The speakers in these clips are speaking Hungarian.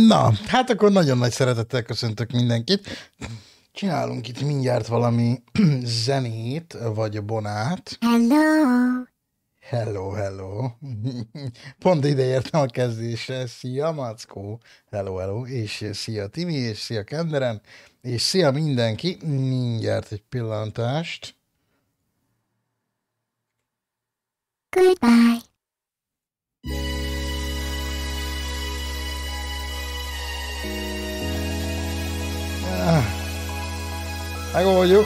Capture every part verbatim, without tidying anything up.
Na, hát akkor nagyon nagy szeretettel köszöntök mindenkit. Csinálunk itt mindjárt valami zenét, vagy bonát. Hello! Hello, hello. Pont ide értem a kezdésre. Szia, Mackó. Hello, hello. És szia, Timi, és szia, Kenderen. És szia mindenki. Mindjárt egy pillantást. Goodbye. Megoldjuk.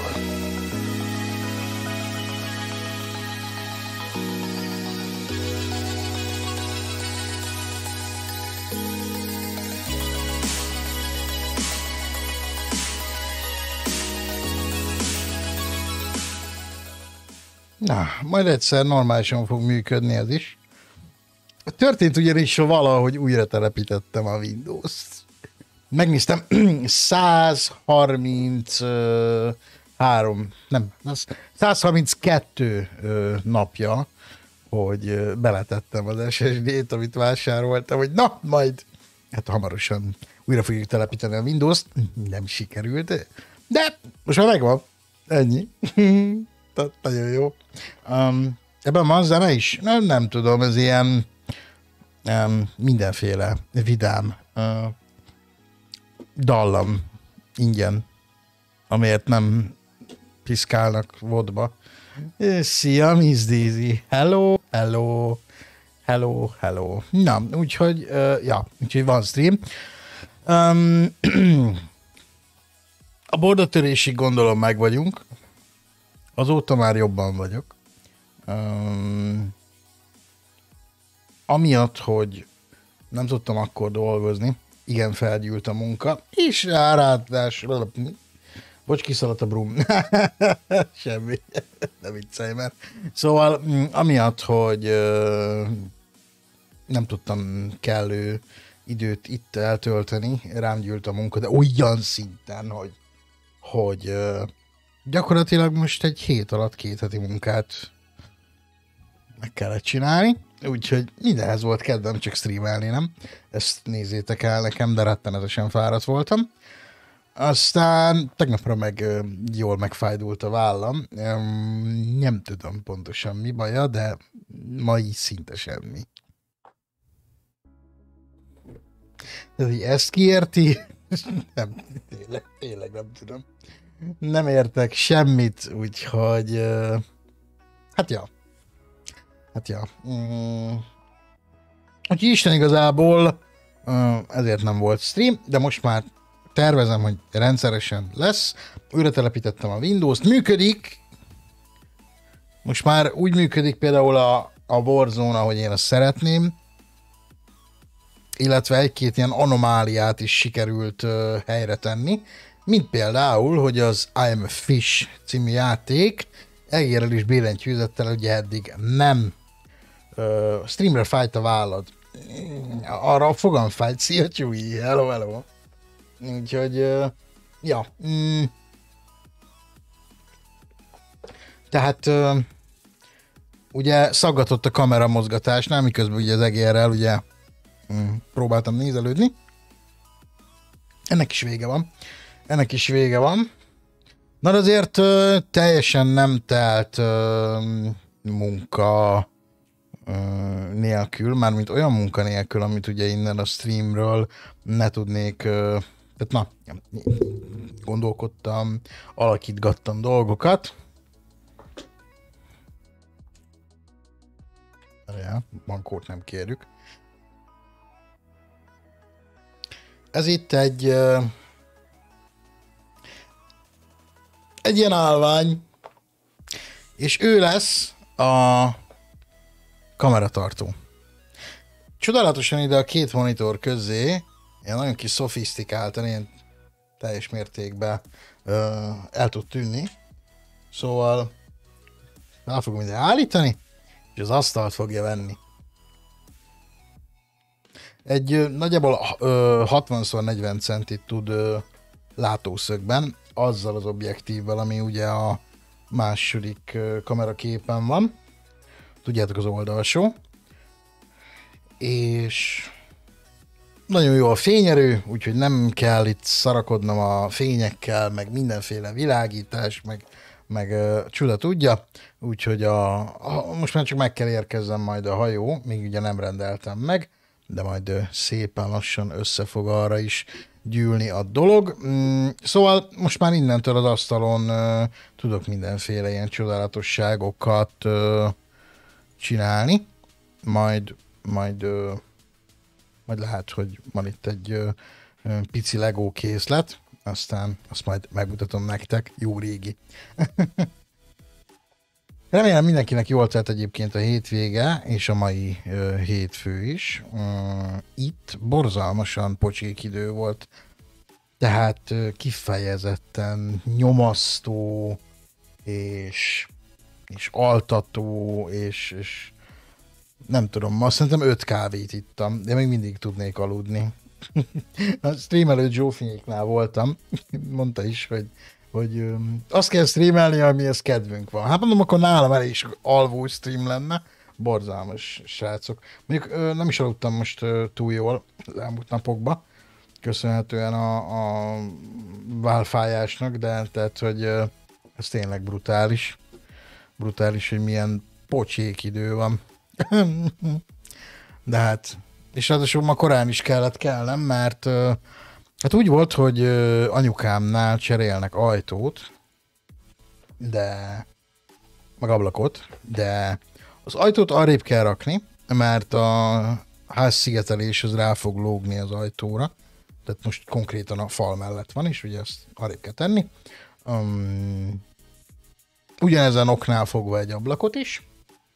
Na, majd egyszer normálisan fog működni ez is. Történt ugyanis valahogy újra telepítettem a Windows-t. Megnéztem, száz harminchárom, nem, száz harminckettő napja, hogy beletettem az es es dét, amit vásároltam, hogy na, majd, hát hamarosan újra fogjuk telepíteni a Windows-t, nem sikerült, de most már megvan, ennyi. Tehát nagyon jó. Um, ebben van zene is? Nem, nem tudom, ez ilyen um, mindenféle vidám uh, dallam ingyen, amelyet nem piszkálnak vodba. Szia, Miss Daisy. Hello, hello, hello, hello. Na, úgyhogy, uh, ja, úgyhogy van stream. Um, a bordatörésig gondolom meg vagyunk. Azóta már jobban vagyok. Um, amiatt, hogy nem tudtam akkor dolgozni, igen, felgyűlt a munka, és ráadásul, bocs, kiszaladt a brum. Semmi, ne viccelj, mert. Szóval, amiatt, hogy uh, nem tudtam kellő időt itt eltölteni, rám gyűlt a munka, de olyan szinten, hogy, hogy uh, gyakorlatilag most egy hét alatt két heti munkát meg kellett csinálni, úgyhogy mindenhez volt kedvem, csak streamelni, nem? Ezt nézzétek el nekem, de rettenetesen fáradt voltam. Aztán tegnapra meg jól megfájdult a vállam. Nem tudom pontosan mi baja, de ma így szinte semmi. De hogy ezt kiérti? Nem, tényleg, tényleg nem tudom. Nem értek semmit, úgyhogy hát ja. Hát ja. Mm. Úgyhogy Isten igazából ezért nem volt stream, de most már tervezem, hogy rendszeresen lesz. Újra telepítettem a Windows-t. Működik. Most már úgy működik például a, a Warzone, ahogy én azt szeretném. Illetve egy-két ilyen anomáliát is sikerült uh, helyre tenni. Mint például, hogy az I Am a Fish című játék egérrel és billentyűzettel ugye eddig nem uh, streamre fájt a vállad. Arra a fogam fájt. Szia, Csúi! Hello, hello! Úgyhogy, uh, ja. Mm. Tehát uh, ugye szaggatott a kamera mozgatásnál, miközben ugye az egérrel ugye mm, próbáltam nézelődni. Ennek is vége van. Ennek is vége van. Na de azért uh, teljesen nem telt uh, munka uh, nélkül, mármint olyan munka nélkül, amit ugye innen a streamről ne tudnék, uh, tehát na, gondolkodtam, alakítgattam dolgokat. Ja, bankót nem kérjük. Ez itt egy uh, egy ilyen állvány, és ő lesz a kameratartó. Csodálatosan ide a két monitor közé, ilyen nagyon kis szofisztikáltan, ilyen teljes mértékben uh, el tud tűnni. Szóval el fogom ide állítani, és az asztalt fogja venni. Egy uh, nagyjából uh, hatvan szor negyven centit tud uh, látószögben, azzal az objektívvel, ami ugye a második kameraképen van. Tudjátok, az oldalsó. És nagyon jó a fényerő, úgyhogy nem kell itt szarakodnom a fényekkel, meg mindenféle világítás, meg, meg uh, csuda tudja. Úgyhogy a, a, most már csak meg kell érkezzem majd a hajó, még ugye nem rendeltem meg, de majd uh, szépen lassan össze fog arra is gyűlni a dolog. Mm, szóval most már innentől az asztalon uh, tudok mindenféle ilyen csodálatosságokat uh, csinálni, majd, majd, uh, majd lehet, hogy van itt egy uh, pici Lego készlet, aztán azt majd megmutatom nektek, jó régi. Remélem mindenkinek jól telt egyébként a hétvége, és a mai uh, hétfő is. Uh, itt borzalmasan pocsék idő volt, tehát uh, kifejezetten nyomasztó, és, és altató, és, és nem tudom, azt szerintem öt kávét ittam, de még mindig tudnék aludni. A stream előtt Zsófiéknál voltam, mondta is, hogy hogy ö, azt kell streamelni, amihez kedvünk van. Hát mondom, akkor nálam elég sok alvó stream lenne. Borzalmas srácok. Mondjuk ö, nem is aludtam most ö, túl jól az elmúlt napokban, köszönhetően a, a válfájásnak, de tehát, hogy ö, ez tényleg brutális. Brutális, hogy milyen pocsék idő van. De hát, és ráadásul ma korán is kellett kellem, mert ö, hát úgy volt, hogy ö, anyukámnál cserélnek ajtót, de meg ablakot, de az ajtót arrébb kell rakni, mert a házszigetelés az rá fog lógni az ajtóra, tehát most konkrétan a fal mellett van, és ugye ezt arrébb kell tenni. Um, ugyanezen oknál fogva egy ablakot is.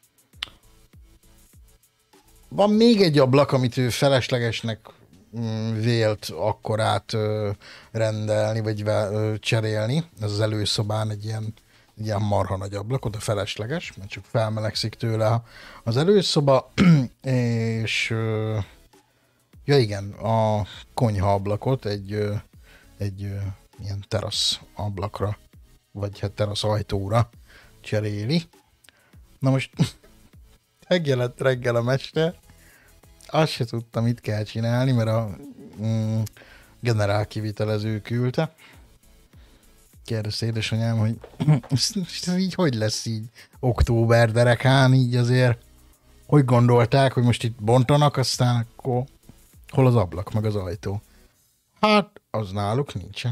Van még egy ablak, amit ő feleslegesnek vélt akkor át ö, rendelni, vagy ö, cserélni. Ez az előszobán egy ilyen, egy ilyen marha nagy ablak, oda felesleges, mert csak felmelegszik tőle az előszoba, és ö, ja igen, a konyha ablakot egy, ö, egy ö, ilyen terasz ablakra, vagy hát terasz ajtóra cseréli. Na most megjelent reggel a mester, azt se tudtam, mit kell csinálni, mert a mm, generál kivitelező küldte. Kérdezte édesanyám, hogy ez így hogy lesz így október derekán, így azért hogy gondolták, hogy most itt bontanak, aztán akkor hol az ablak, meg az ajtó. Hát, az náluk nincsen.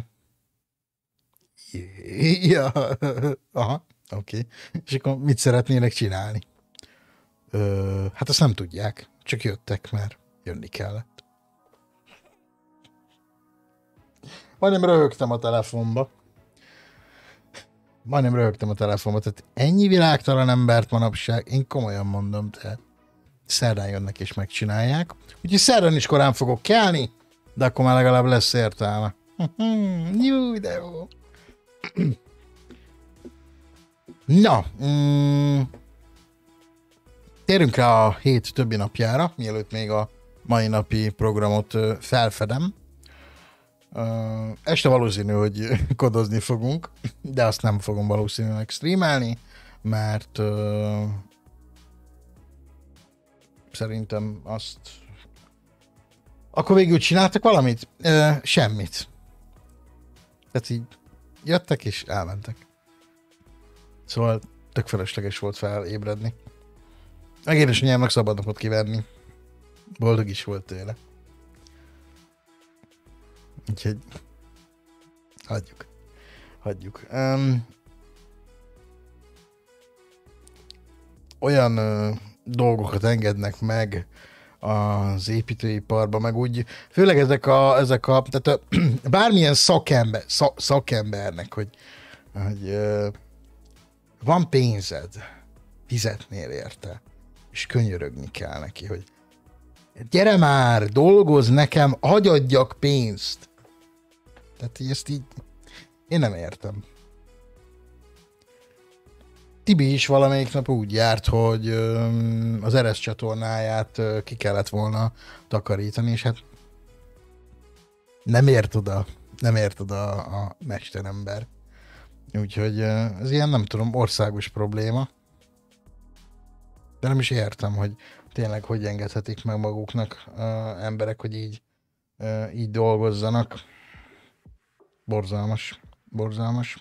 Ja, aha, oké. Okay. És akkor mit szeretnének csinálni? Ö, hát azt nem tudják. Csak jöttek, mert jönni kellett. Majdnem röhögtem a telefonba. Majdnem röhögtem a telefonba. Tehát ennyi világtalan embert manapság, én komolyan mondom, tehát szerdán jönnek és megcsinálják. Úgyhogy szerdán is korán fogok kelni, de akkor már legalább lesz értelme. Jó, de jó. Na, mm, térjünk rá a hét többi napjára, mielőtt még a mai napi programot felfedem. Este valószínű, hogy kodozni fogunk, de azt nem fogom valószínűleg streamelni, mert uh, szerintem azt... Akkor végül csináltak valamit? Uh, semmit. Tehát így jöttek és elmentek. Szóval tök felesleges volt felébredni. Meg édesanyámnak szabad napot kivenni. Boldog is volt tőle. Úgyhogy hagyjuk. Hagyjuk. Um, olyan uh, dolgokat engednek meg az építőiparban, meg úgy, főleg ezek a, ezek a tehát a, bármilyen szakember, szak, szakembernek, hogy, hogy uh, van pénzed, fizetnél érte, és könyörögni kell neki, hogy gyere már, dolgozz nekem, hagyadjak pénzt. Tehát így ezt így én nem értem. Tibi is valamelyik nap úgy járt, hogy az Eresz csatornáját ki kellett volna takarítani, és hát nem ért oda, nem ért oda a mesterember. Úgyhogy ez ilyen, nem tudom, országos probléma. De nem is értem, hogy tényleg hogy engedhetik meg maguknak uh, emberek, hogy így így dolgozzanak. Borzalmas. Borzalmas.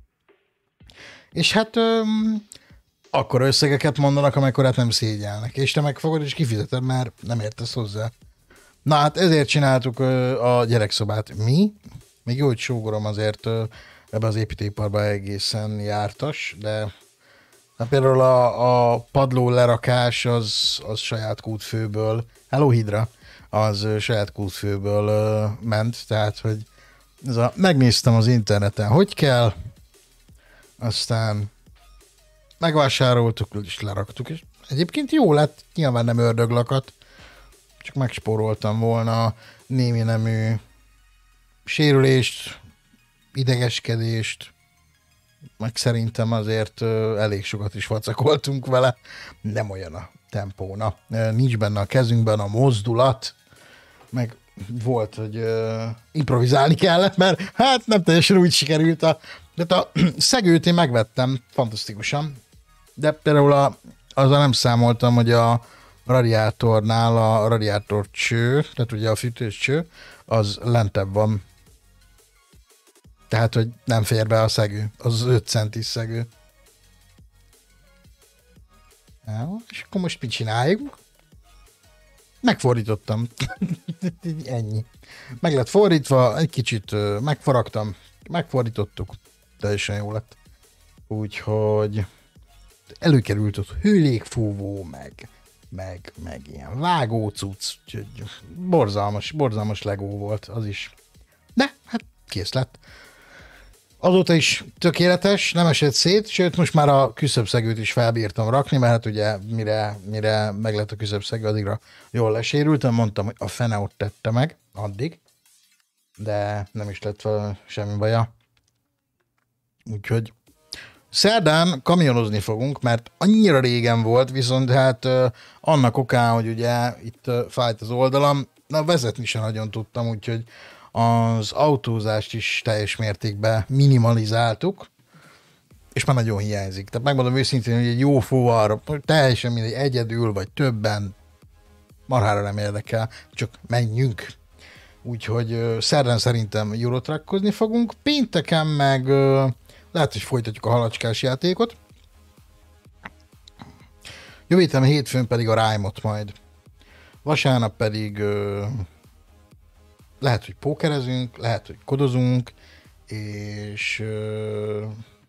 És hát öm, akkor összegeket mondanak, amekkorát nem szégyelnek. És te megfogod és kifizeted, mert nem értesz hozzá. Na hát ezért csináltuk ö, a gyerekszobát. Mi? Még jó, hogy sógorom azért ö, ebbe az építőiparban egészen jártas, de na például a, a padló lerakás az, az saját kútfőből, Hello Hydra, az ö, saját kútfőből ö, ment, tehát hogy ez a, megnéztem az interneten, hogy kell, aztán megvásároltuk, és leraktuk, és egyébként jó lett, nyilván nem ördöglakat, csak megspóroltam volna némi nemű sérülést, idegeskedést, meg szerintem azért elég sokat is vacakoltunk vele, nem olyan a tempóna. Nincs benne a kezünkben a mozdulat, meg volt, hogy uh, improvizálni kellett, mert hát nem teljesen úgy sikerült. A, de a szegőt én megvettem, fantasztikusan, de például a, azzal nem számoltam, hogy a radiátornál a radiátor cső, tehát ugye a fűtős cső, az lentebb van. Tehát, hogy nem fér be a szegő, az öt centis szegő. Ja, és akkor most mit csináljuk? Megfordítottam. Ennyi. Meg lett fordítva, egy kicsit megfaragtam, megfordítottuk, teljesen jó lett. Úgyhogy előkerült ott hőlégfúvó, meg, meg, meg ilyen vágócuc, úgyhogy borzalmas, borzalmas legó volt az is. De hát kész lett. Azóta is tökéletes, nem esett szét, sőt most már a küszöbszegőt is felbírtam rakni, mert hát ugye mire, mire meg lett a küszöbszegő, addigra jól lesérültem, mondtam, hogy a fene ott tette meg addig, de nem is lett fel semmi baja. Úgyhogy szerdán kamionozni fogunk, mert annyira régen volt, viszont hát annak okán, hogy ugye itt fájt az oldalam, na vezetni sem nagyon tudtam, úgyhogy az autózást is teljes mértékben minimalizáltuk, és már nagyon hiányzik. Tehát megmondom őszintén, hogy egy jó fuvar, teljesen mindegy, egyedül vagy többen, marhára nem érdekel, csak menjünk. Úgyhogy szerdán szerintem Eurotrackozni fogunk, pénteken meg lehet, hogy folytatjuk a halacskás játékot. Jövő héten hétfőn pedig a Rime-ot majd. Vasárnap pedig lehet, hogy pókerezünk, lehet, hogy kodozunk, és uh,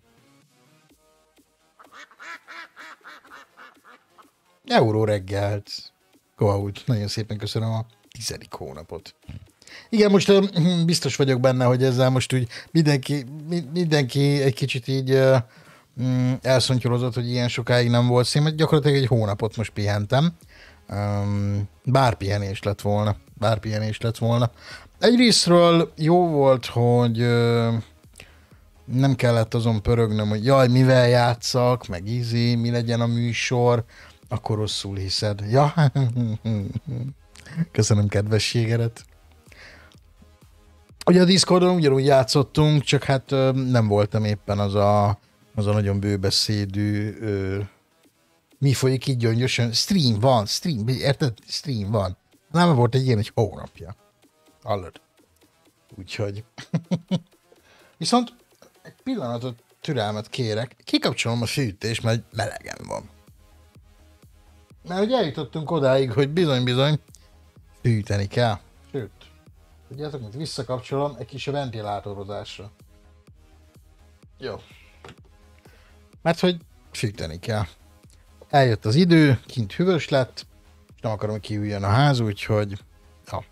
euró reggelt. Kovaut, nagyon szépen köszönöm a tizedik hónapot. Igen, most uh, biztos vagyok benne, hogy ezzel most úgy mindenki, mindenki egy kicsit így uh, elszontyolozott, hogy ilyen sokáig nem volt szín, mert gyakorlatilag egy hónapot most pihentem. Um, bár pihenés lett volna. Bár pihenés lett volna. Egyrésztről jó volt, hogy ö, nem kellett azon pörögnöm, hogy jaj, mivel játszak, meg ízi, mi legyen a műsor, akkor rosszul hiszed. Ja, köszönöm kedvességedet. Ugye a Discordon ugyanúgy játszottunk, csak hát ö, nem voltam éppen az a, az a nagyon bőbeszédű ö, mi folyik így gyöngyösen? Stream van, stream, érted? Stream van. Nem volt egy ilyen egy hónapja. Hallod? Úgyhogy. Viszont egy pillanatot türelmet kérek. Kikapcsolom a fűtést, mert melegen van. Mert ugye eljutottunk odáig, hogy bizony-bizony fűteni kell. Sőt, tudjátok, hogy visszakapcsolom egy kis ventilátorozásra. Jó. Mert hogy fűteni kell. Eljött az idő, kint hűvös lett, és nem akarom, hogy kiüljön a ház, úgyhogy ja.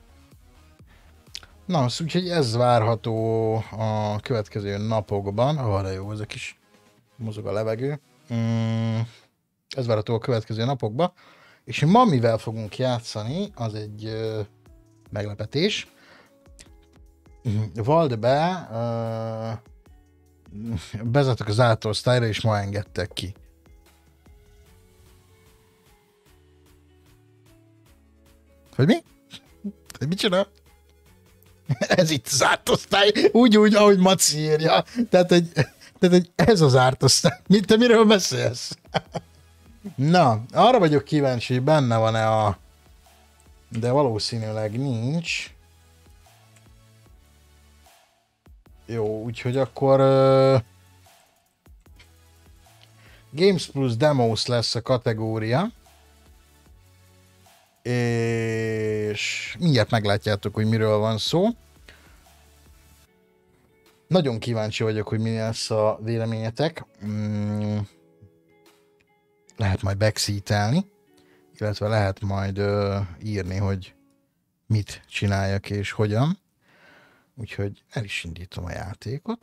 Na, úgyhogy ez várható a következő napokban. Ah, de jó, ez a kis mozog a levegő. Mm, ez várható a következő napokban. És ma mivel fogunk játszani, az egy uh, meglepetés. Vald be, uh, bezártak az átosztályra, és ma engedtek ki. Hogy mi? Hogy mit csinál? Ez itt az ártosztály, úgy, úgy, ahogy Maci írja. Tehát, egy, tehát egy, ez az ártosztály. Mit, te miről beszélsz? Na, arra vagyok kíváncsi, hogy benne van-e a... De valószínűleg nincs. Jó, úgyhogy akkor uh, Games Plus Demos lesz a kategória. És mindjárt meglátjátok, hogy miről van szó. Nagyon kíváncsi vagyok, hogy mi lesz a véleményetek. Mm, lehet majd backseatelni, illetve lehet majd uh, írni, hogy mit csináljak és hogyan. Úgyhogy el is indítom a játékot.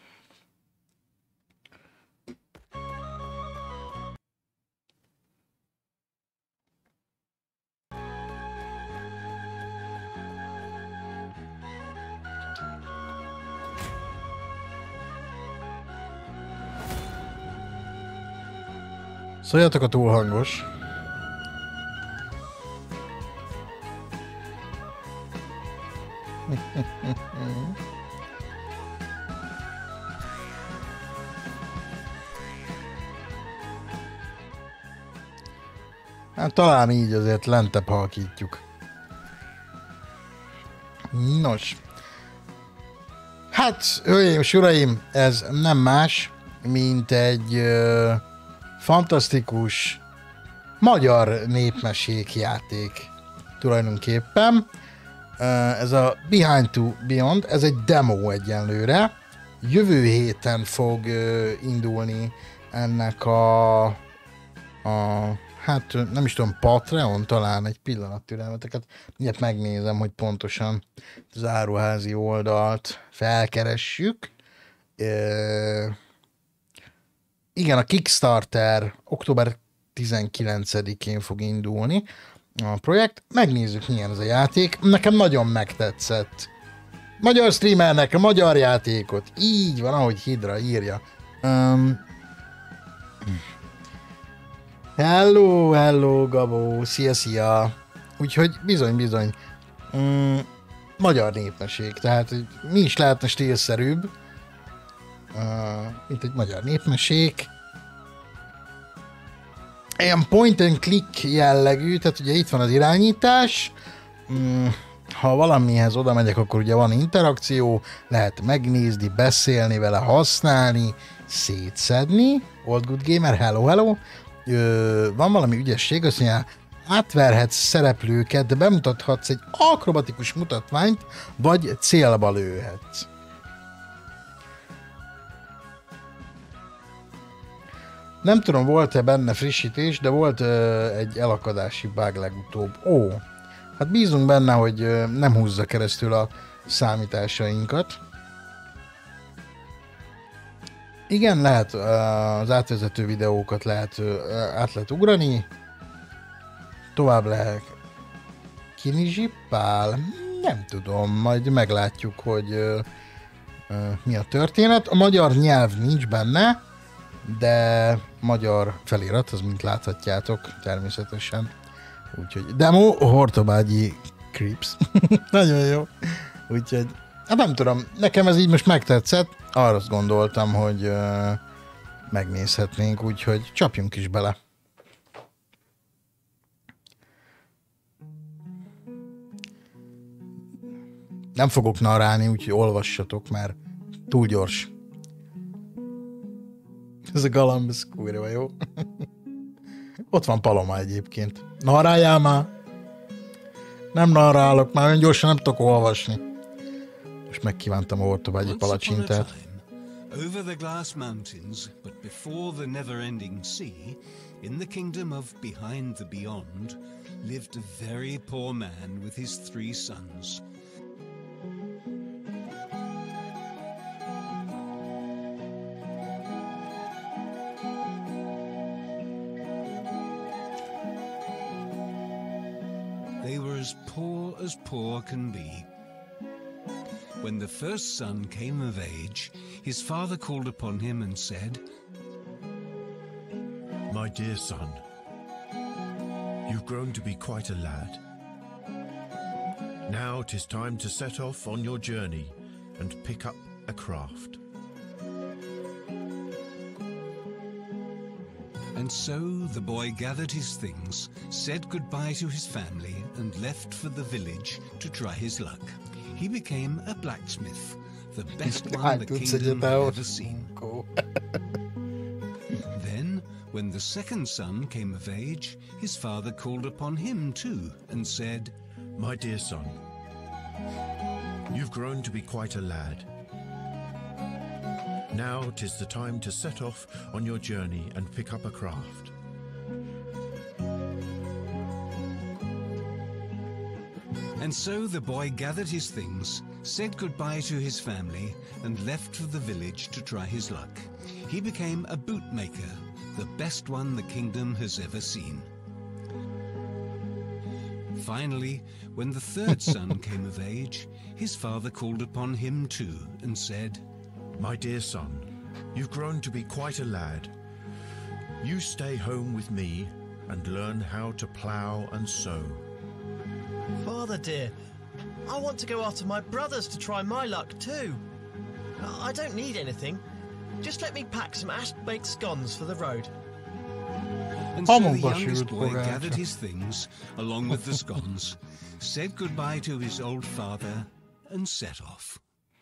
Szóljatok, a túl hangos. Hát talán így azért lentebb halkítjuk. Nos. Hát, hölgyeim és uraim, ez nem más, mint egy uh, fantasztikus magyar népmesék játék tulajdonképpen. Uh, ez a Behind to Beyond, ez egy demo egyenlőre. Jövő héten fog uh, indulni ennek a, a hát nem is tudom, Patreon, talán egy pillanat türelmeteket. Mindjárt megnézem, hogy pontosan az áruházi oldalt felkeressük. Uh, igen, a Kickstarter október tizenkilencedikén fog indulni a projekt. Megnézzük, milyen ez a játék. Nekem nagyon megtetszett. Magyar streamernek a magyar játékot. Így van, ahogy Hidra írja. Um, hello, hello, Gabó. Szia, szia. Úgyhogy bizony, bizony. Um, magyar népmeség. Tehát mi is lehetne stílszerűbb, uh, mint egy magyar népmeség. Ilyen point and click jellegű, tehát ugye itt van az irányítás, ha valamihez oda megyek, akkor ugye van interakció, lehet megnézni, beszélni vele, használni, szétszedni, Old Good Gamer, hello, hello, Ö, van valami ügyesség, azt mondja, átverhetsz szereplőket, de bemutathatsz egy akrobatikus mutatványt, vagy célba lőhetsz. Nem tudom, volt-e benne frissítés, de volt uh, egy elakadási bug legutóbb. Ó, hát bízunk benne, hogy uh, nem húzza keresztül a számításainkat. Igen, lehet uh, az átvezető videókat lehet uh, át lehet ugrani. Tovább lehet kinizsippál. Nem tudom, majd meglátjuk, hogy uh, uh, mi a történet. A magyar nyelv nincs benne, de magyar felirat, az mint láthatjátok, természetesen. Úgyhogy demo, Hortobágyi Creeps. Nagyon jó. Úgyhogy, hát nem tudom, nekem ez így most megtetszett, arra azt gondoltam, hogy uh, megnézhetnénk, úgyhogy csapjunk is bele. Nem fogok narrálni, úgyhogy olvassatok, mert túl gyors. Ez a galamb, ez kurva jó. Ott van Paloma egyébként. Narráljál már! Nem narrálok, már olyan gyorsan nem tudok olvasni. Most megkívántam a Hortobágyi palacsintát. Over the glass mountains, but before the never-ending sea, in the kingdom of Behind the Beyond, lived a very poor man with his three sons. They were as poor as poor can be. When the first son came of age, his father called upon him and said, "My dear son, you've grown to be quite a lad. Now 'tis time to set off on your journey and pick up a craft." And so the boy gathered his things, said goodbye to his family, and left for the village to try his luck. He became a blacksmith, the best one Hány the tudsz kingdom egyet had ahhoz? ever seen. Munkó. Then, when the second son came of age, his father called upon him too, and said, My dear son, you've grown to be quite a lad. Now 'tis the time to set off on your journey and pick up a craft. And so the boy gathered his things, said goodbye to his family, and left for the village to try his luck. He became a bootmaker, the best one the kingdom has ever seen. Finally, when the third son came of age, his father called upon him too, and said, My dear son, you've grown to be quite a lad. You stay home with me and learn how to plough and sow. Father dear, I want to go after my brothers to try my luck too. I don't need anything. Just let me pack some ash-baked scones for the road. And so the Hamukba youngest sült boy pogácsa. gathered his things, along with the scones, said goodbye to his old father, and set off.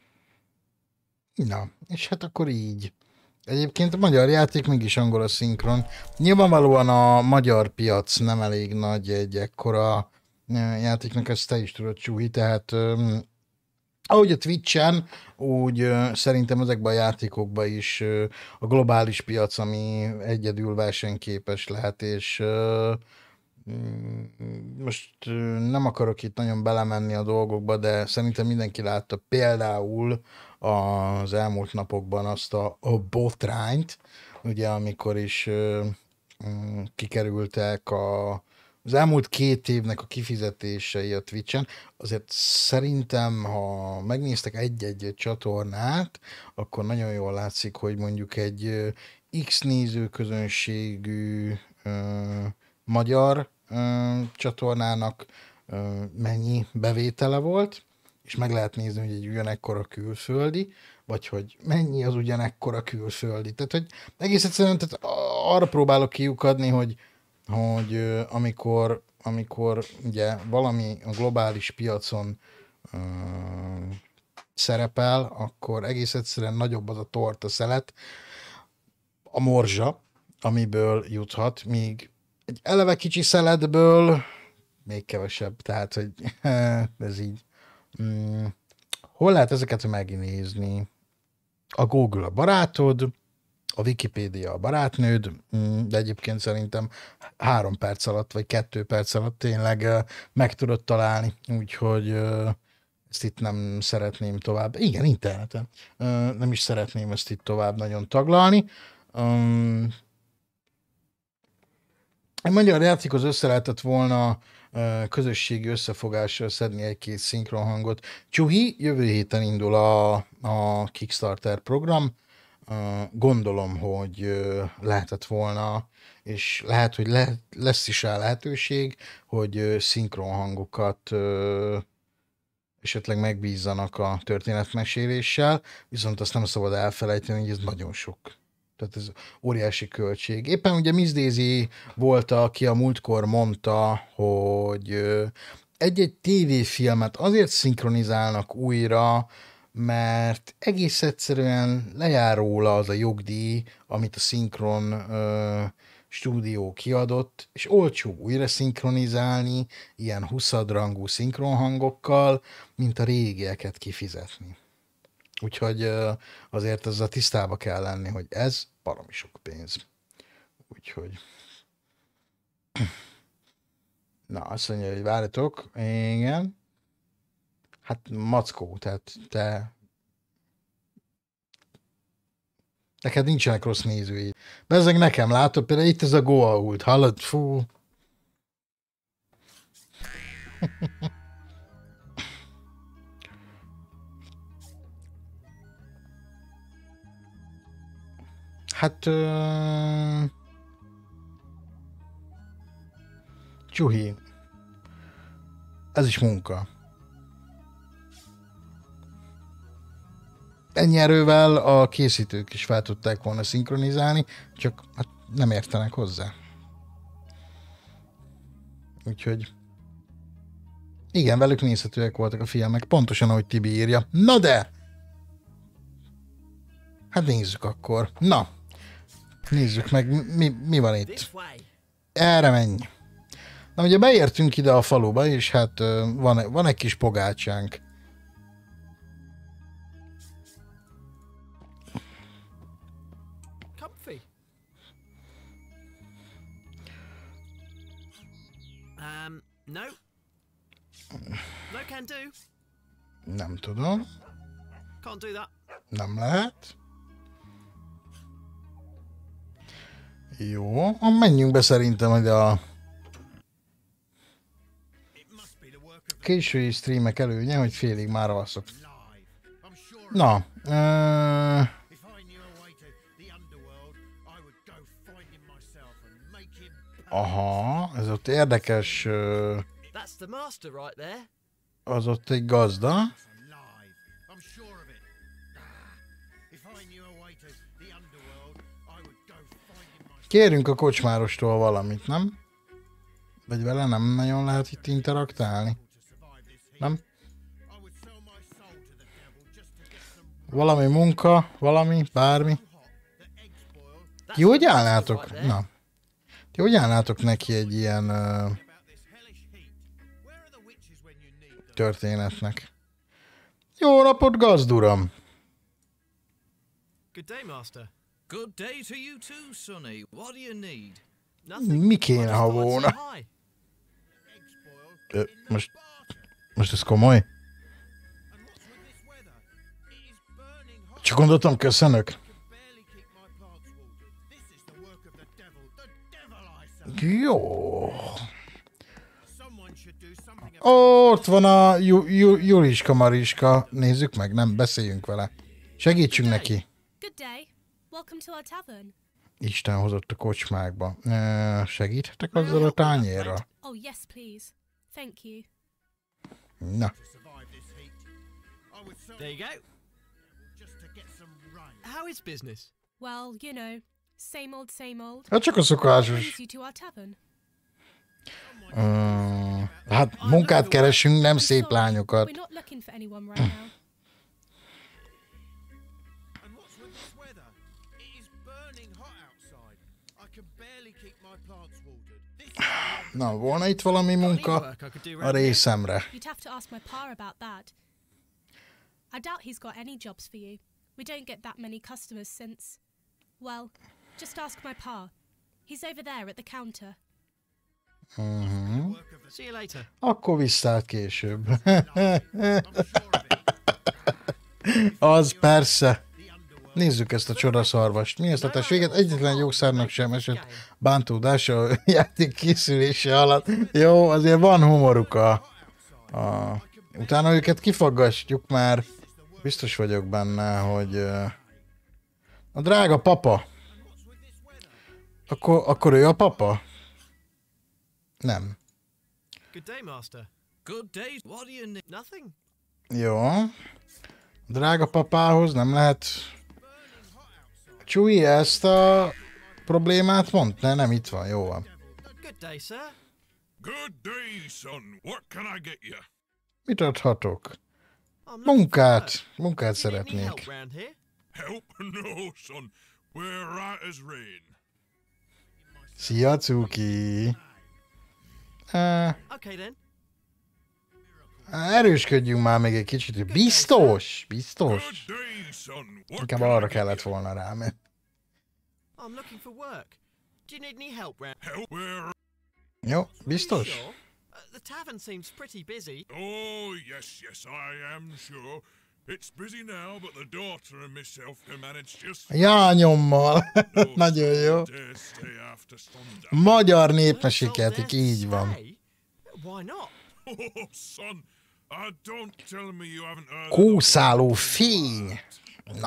Na, és hát akkor így. Egyébként a magyar játék mégis angol a szinkron. Nyilvánvalóan a magyar piac nem elég nagy egy ekkora játéknak, ezt te is tudod, Csuhi, tehát um, ahogy a Twitch-en, úgy uh, szerintem ezekben a játékokban is uh, a globális piac, ami egyedül versenyképes lehet, és uh, most uh, nem akarok itt nagyon belemenni a dolgokba, de szerintem mindenki látta például az elmúlt napokban azt a, a botrányt, ugye amikor is uh, um, kikerültek a az elmúlt két évnek a kifizetései a Twitch-en, azért szerintem, ha megnéztek egy-egy csatornát, akkor nagyon jól látszik, hogy mondjuk egy X nézőközönségű ö, magyar ö, csatornának ö, mennyi bevétele volt, és meg lehet nézni, hogy egy ugyanekkora külföldi, vagy hogy mennyi az ugyanekkora külföldi. Tehát, hogy egész egyszerűen tehát arra próbálok kiukadni, hogy hogy uh, amikor, amikor ugye valami a globális piacon uh, szerepel, akkor egész egyszerűen nagyobb az a torta szelet, a morzsa, amiből juthat, míg egy eleve kicsi szeletből még kevesebb, tehát, hogy ez így. Mm, hol lehet ezeket megnézni? A Google a barátod, a Wikipédia a barátnőd, de egyébként szerintem három perc alatt, vagy kettő perc alatt tényleg meg tudod találni, úgyhogy ezt itt nem szeretném tovább, igen, interneten, nem is szeretném ezt itt tovább nagyon taglalni. Egy magyar játékhoz össze lehetett volna közösségi összefogással szedni egy-két szinkronhangot. Csuhi, jövő héten indul a, a Kickstarter program, gondolom, hogy lehetett volna, és lehet, hogy le, lesz is rá lehetőség, hogy szinkronhangokat esetleg megbízzanak a történetmeséléssel, viszont azt nem szabad elfelejteni, hogy ez nagyon sok. Tehát ez óriási költség. Éppen ugye Miss Daisy volt, aki a múltkor mondta, hogy egy-egy tévéfilmet azért szinkronizálnak újra, mert egész egyszerűen lejár róla az a jogdíj, amit a szinkron ö, stúdió kiadott, és olcsóbb újra szinkronizálni ilyen huszadrangú szinkronhangokkal, mint a régieket kifizetni. Úgyhogy ö, azért ezzel tisztába kell lenni, hogy ez baromi sok pénz. Úgyhogy... Na, azt mondja, hogy várjatok, igen. Hát mackó, tehát te... Neked nincsenek rossz nézői. Bezzeg nekem látod, például itt ez a Goa'uld, hallod? Fú. Hát... Uh... Csuhi. Ez is munka. Ennyi erővel a készítők is fel tudták volna szinkronizálni, csak hát nem értenek hozzá. Úgyhogy igen, velük nézhetőek voltak a filmek, pontosan ahogy Tibi írja. Na de! Hát nézzük akkor. Na, nézzük meg, mi, mi van itt. This way. Erre menj. Na ugye beértünk ide a faluba, és hát ö, van, van egy kis pogácsánk. Comfy. Um, no. No can do. Nem tudom. Can't do that. Nem lehet. Jó, menjünk be szerintem ide a késői streamek előnye, hogy félig már alszok. Na, ö... aha, ez ott érdekes, ö... That's the master right there. az ott egy gazda. Kérünk a kocsmárostól valamit, nem? Vagy vele nem nagyon lehet itt interaktálni? Nem? Valami munka, valami, bármi. Ti hogy állnátok? Na. Ti hogy állnátok neki egy ilyen uh, történetnek? Jó napot, gazduram! Good day, master. Good day to you too, Sonny. What do you need? Mi kéne, ha volna? Ö, most, most ez komoly? Csak gondoltam, köszönök. Jó. Ott van a Ju- Ju- Juliska Mariska. Nézzük meg, nem, beszéljünk vele. Segítsünk neki. Good day. Welcome to our tavern. Isten hozott a kocsmákba. Uh, segíthetek azzal a tányérral? Oh, yes, please. Thank you. Na. There you go. How is business? Well, you know, same old, same old. Hát csak a What szokásos. brings you to our tavern? Uh, hát munkát keresünk, nem I'm szép sorry, lányokat. We're not looking for anyone right now. Na, volna itt valami munka a részemre. You'd have to ask my pa about that. I doubt he's got any jobs for you. We don't get that many customers since... Well, just ask my pa. He's over there at the counter. Uh-huh. See you later. Akkor visszát később. Az persze. Nézzük ezt a csodaszarvast. Mi ezt a tességet? Egyetlen gyógyszernek sem esett bántódása a játék készülése alatt. Jó, azért van humoruk a... a... Utána őket kifaggatjuk már. Biztos vagyok benne, hogy... A drága papa. Akkor, akkor ő a papa? Nem. Good day, master. Good day. What do you need? Nothing. Jó. Drága papához nem lehet... Csúi, ezt a problémát mondta? Nem, itt van, jó van. Good day, sir. Good day, son. What can I get you? Mit adhatok? I'm looking for Munkát. work. Munkát Do you need any szeretnék. help round here? Help? No, son. We're right as rain. Szia, Cuki. Uh, Okay then. erősködjünk már még egy kicsit. Biztos? Biztos? Good day, son. What Inkább can I arra get kellett you? volna rá, mert... I'm looking for work. Do you need any help round? Help? We're... Jó, biztos? Sure. Uh, the tavern seems pretty busy. Oh, yes, yes, I am sure. It's busy now, but the daughter and myself can manage just... Jányommal. No, Nagyon jó. dare stay after sundown. Magyar Well, népmesékeltik, there's így van. stay. Why not? Oh, son, uh, don't tell me you haven't heard of the Kószáló fény. Na.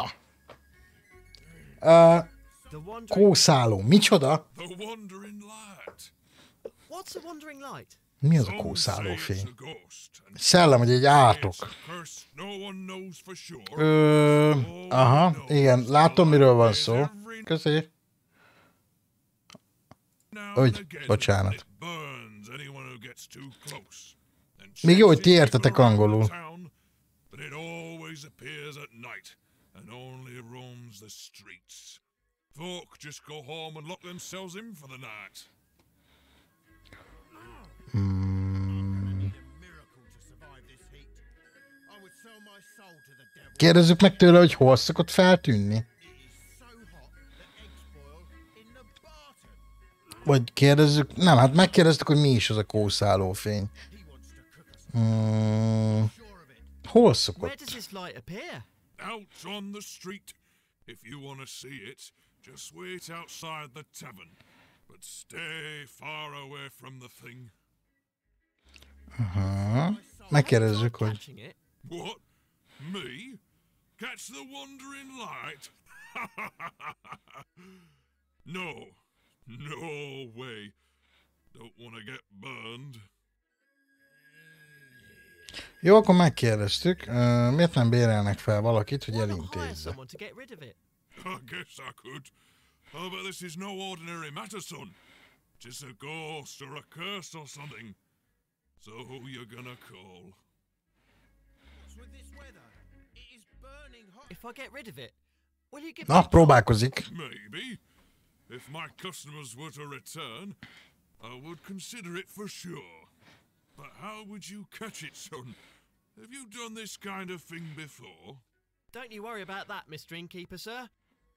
Uh, The wandering... kószáló. Micsoda? The wandering light. What's a wandering light? Mi az a Some kószáló say it's fény? a ghost, and Szellem, hogy egy átok. it's a curse no one knows for sure. Ö, aha, igen, látom, miről van szó. Köszi. Now Úgy, and again, bocsánat. it burns anyone who gets too close. And Még jó, hogy ti chases értetek people around angolul. the town, but it always appears at night and only roams roams the streets. Folk just go home and lock themselves in for the night. Hmm. Kérdezzük meg tőle, hogy hol szokott feltűnni. Vagy kérdezzük... Nem, hát megkérdeztük, hogy mi is az a kószálófény. Hmm. Hol szokott? Out on the street. If you want to see it, just wait outside the tavern. But stay far away from the thing. Aha. Megkérdezzük, hogy... What? Me? Catch the wandering light? No. No way. Don't want to get burned. Jó, akkor megkérdeztük. Uh, miért nem bérelnek fel valakit, hogy elintézze? I guess I could. Oh, but this is no ordinary matter, son. Just a ghost or a curse or something. So who you gonna call? If I get rid of it, will you give Na, próbálkozik. Maybe. If my customers were to return, I would consider it for sure. But how would you catch it, son? Have you done this kind of thing before? Don't you worry about that, Mister Innkeeper, sir.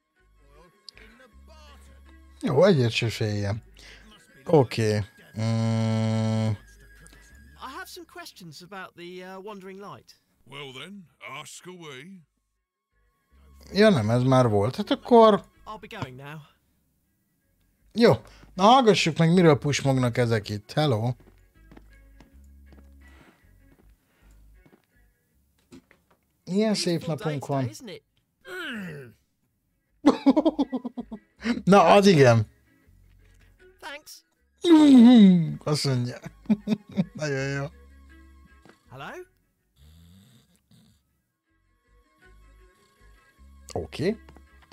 Jó, egyet se féljem. Oké. Okay. Mm. I have some questions about the uh, Wandering Light. Well then, ask away. Ja, nem, ez már volt. Hát akkor... I'll be going now. Jó. Na, hallgassuk meg, miről pusmognak ezek itt. Hello. Ilyen szép napunk van. Na, az igen. Thanks. Azt mondja. Nagyon jó. Hello? Oké. Okay.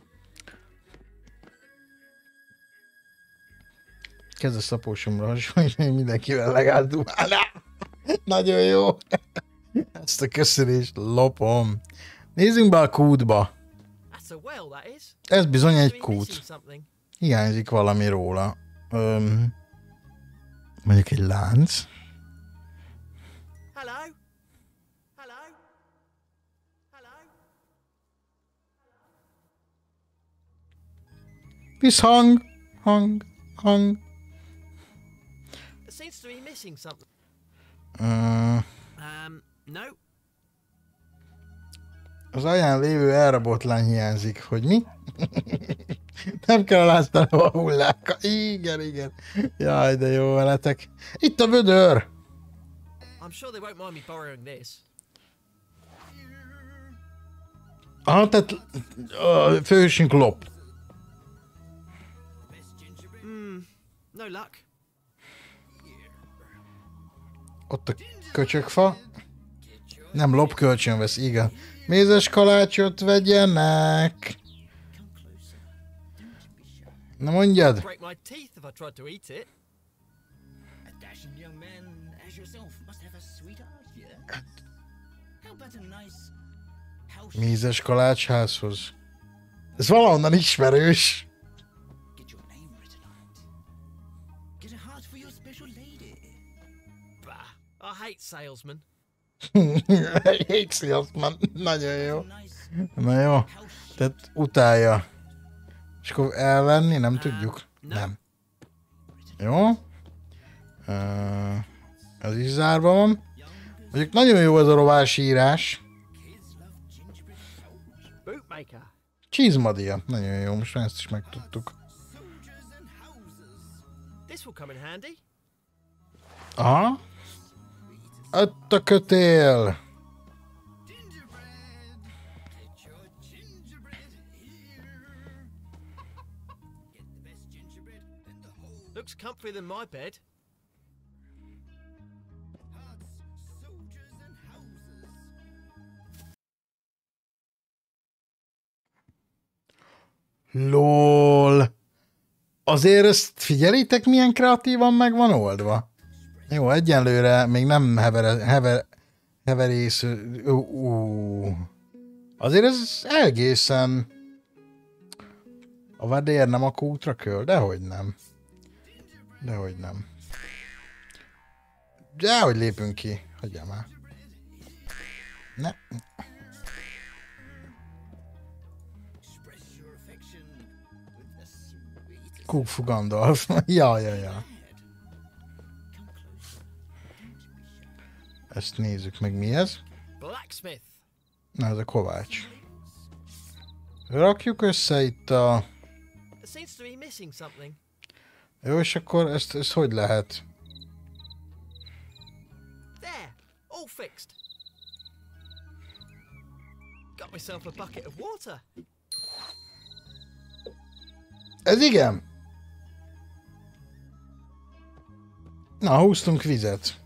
Kezd a szapósomra hasonlítani, hogy mindenkivel legalább dumálná. Nagyon jó. Ezt a köszönést lopom. Nézzünk be a kútba. Ez bizony egy kút. Hiányzik valami róla. Öm, mondjuk egy lánc. Hello? Hello? Hello? Visszhang, hang, hang. It seems to be missing something. Uh, um, no. Az alján lévő elrabotlány hiányzik, hogy mi? Nem kell láztanom a hullákkal. Igen, igen. Jaj, de jó veletek. Itt a vödör! I'm sure they won't mind me borrowing this. Ah, tehát a főhősünk lop. Hmm, no luck. Ott a köcsökfa. Nem lop, kölcsön vesz, igen. Mézes kalácsot vegyenek. Na mondjad. Break my teeth if I tried to eat it. A dashing young man as yourself must have a sweetheart, yeah? How about a nice house? Mézes kalács házhoz. Ez valahonnan ismerős. Get your name written on it. Get a heart for your special lady. Bah, I hate salesmen. I hate salesman. Nagyon jó. Na jó. Tehát utálja. És akkor elvenni? Nem tudjuk? Nem. Jó. Uh, ez is zárva van. Mondjuk nagyon jó ez a rovásírás. Csizmadia. Nagyon jó, most már ezt is megtudtuk. Aha. Ott a kötél. Looks comfier than my bed. Lol. Azért ezt figyelitek, milyen kreatívan meg van oldva? Jó, egyenlőre még nem hever, hever, heverész. Uh, uh. Azért ez egészen A vedér nem a kútra köl? Dehogy nem. Dehogy nem. Dehogy lépünk ki. Hagyjál már. Ne. Kúfu Gandalf. Ja, ja, ja. Ezt nézzük meg, mi ez. Blacksmith. Na, ez a kovács. Rakjuk össze itt a... It seems to be missing something. Jó, és akkor ezt, ezt hogy lehet? There, all fixed. Got myself a bucket of water. Ez igen? Na, húztunk vizet.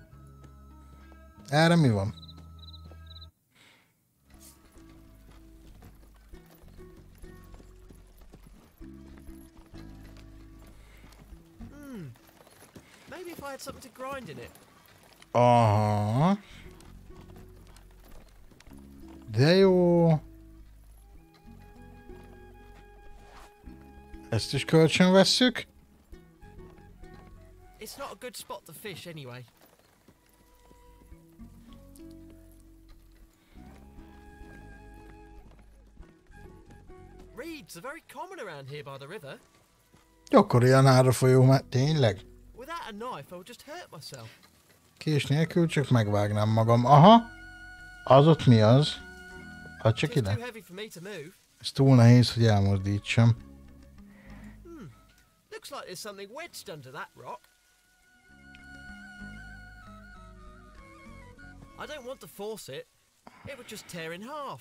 Erre mi van? Hmm. Maybe if I had something to grind in it. Aha. De jó. Ezt is kölcsön vesszük. It's not a good spot to fish anyway. Reeds are very common around here by the river. Akkor ilyen ára folyó, mert tényleg? Without a knife, I would just hurt myself. Kés nélkül csak megvágnám magam. Aha. Az ott mi az? Hát csak It's ide. too heavy for me to move. Ez túl nehéz, hogy elmozdítsam. Hmm. Looks like there's something wedged under that rock. I don't want to force it. It would just tear in half.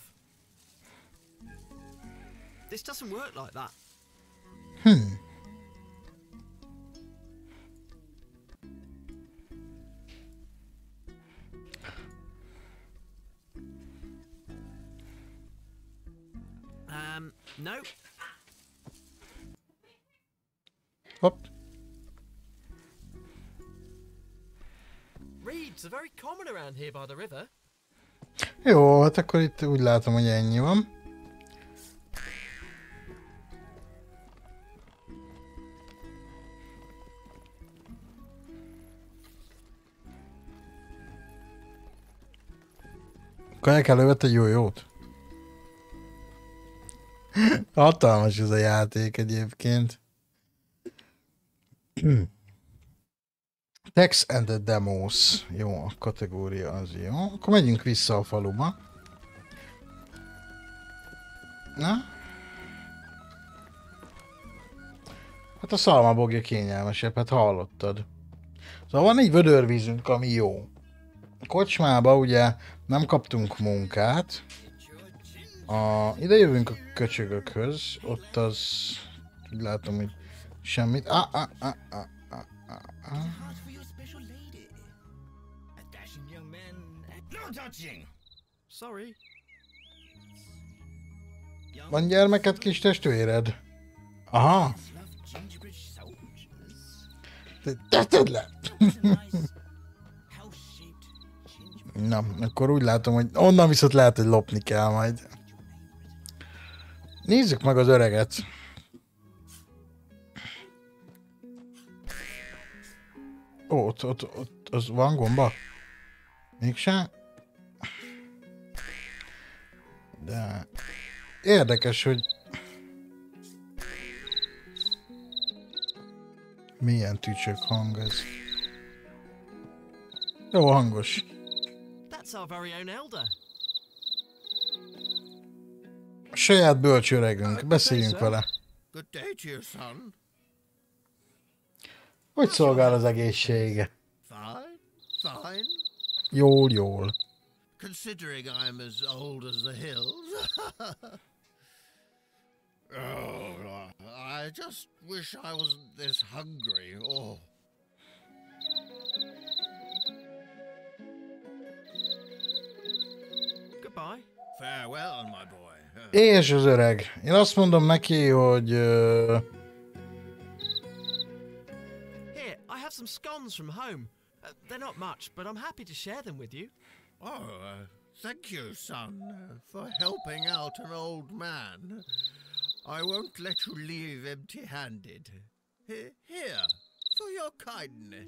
This doesn't work like that. Hmm. Um, no. Hopp. Reeds are very common around here by the river. Jó, hát akkor itt úgy látom, hogy ennyi van. Kajak elővett egy jó jót. Hatalmas ez a játék egyébként. Text and the Demos. Jó, a kategória az jó. Akkor megyünk vissza a faluba. Na? Hát a szalmabogja kényelmesebb, hát hallottad. Szóval van egy vödörvízünk, ami jó. A kocsmába ugye nem kaptunk munkát. A, ide jövünk a köcsögökhöz, ott az... Úgy látom, hogy semmit. Ah, ah, ah, ah, ah, ah, ah. Sorry. Van gyermeket, kis testvéred? Aha. Te tedd le! Na, akkor úgy látom, hogy onnan viszont lehet, hogy lopni kell majd. Nézzük meg az öreget. Ó, ott, ott, ott, az van gomba? Mégsem? De... Érdekes, hogy... Milyen tücsök hang ez. Jó hangos. That's our very own elder. A saját bölcsöregünk. Beszéljünk vele. Good day to you, son. Hogy szolgál az egészsége? Fine, fine. Jól, jól. Considering I'm as old as the hills. Oh, I just wish I wasn't this hungry. Oh. Goodbye. Farewell, my boy. És az öreg. Én azt mondom neki, hogy... Uh... Here, I have some scones from home. Uh, they're not much, but I'm happy to share them with you. Oh, uh, thank you, son, uh, for helping out an old man. I won't let you leave empty-handed. Here, for your kindness.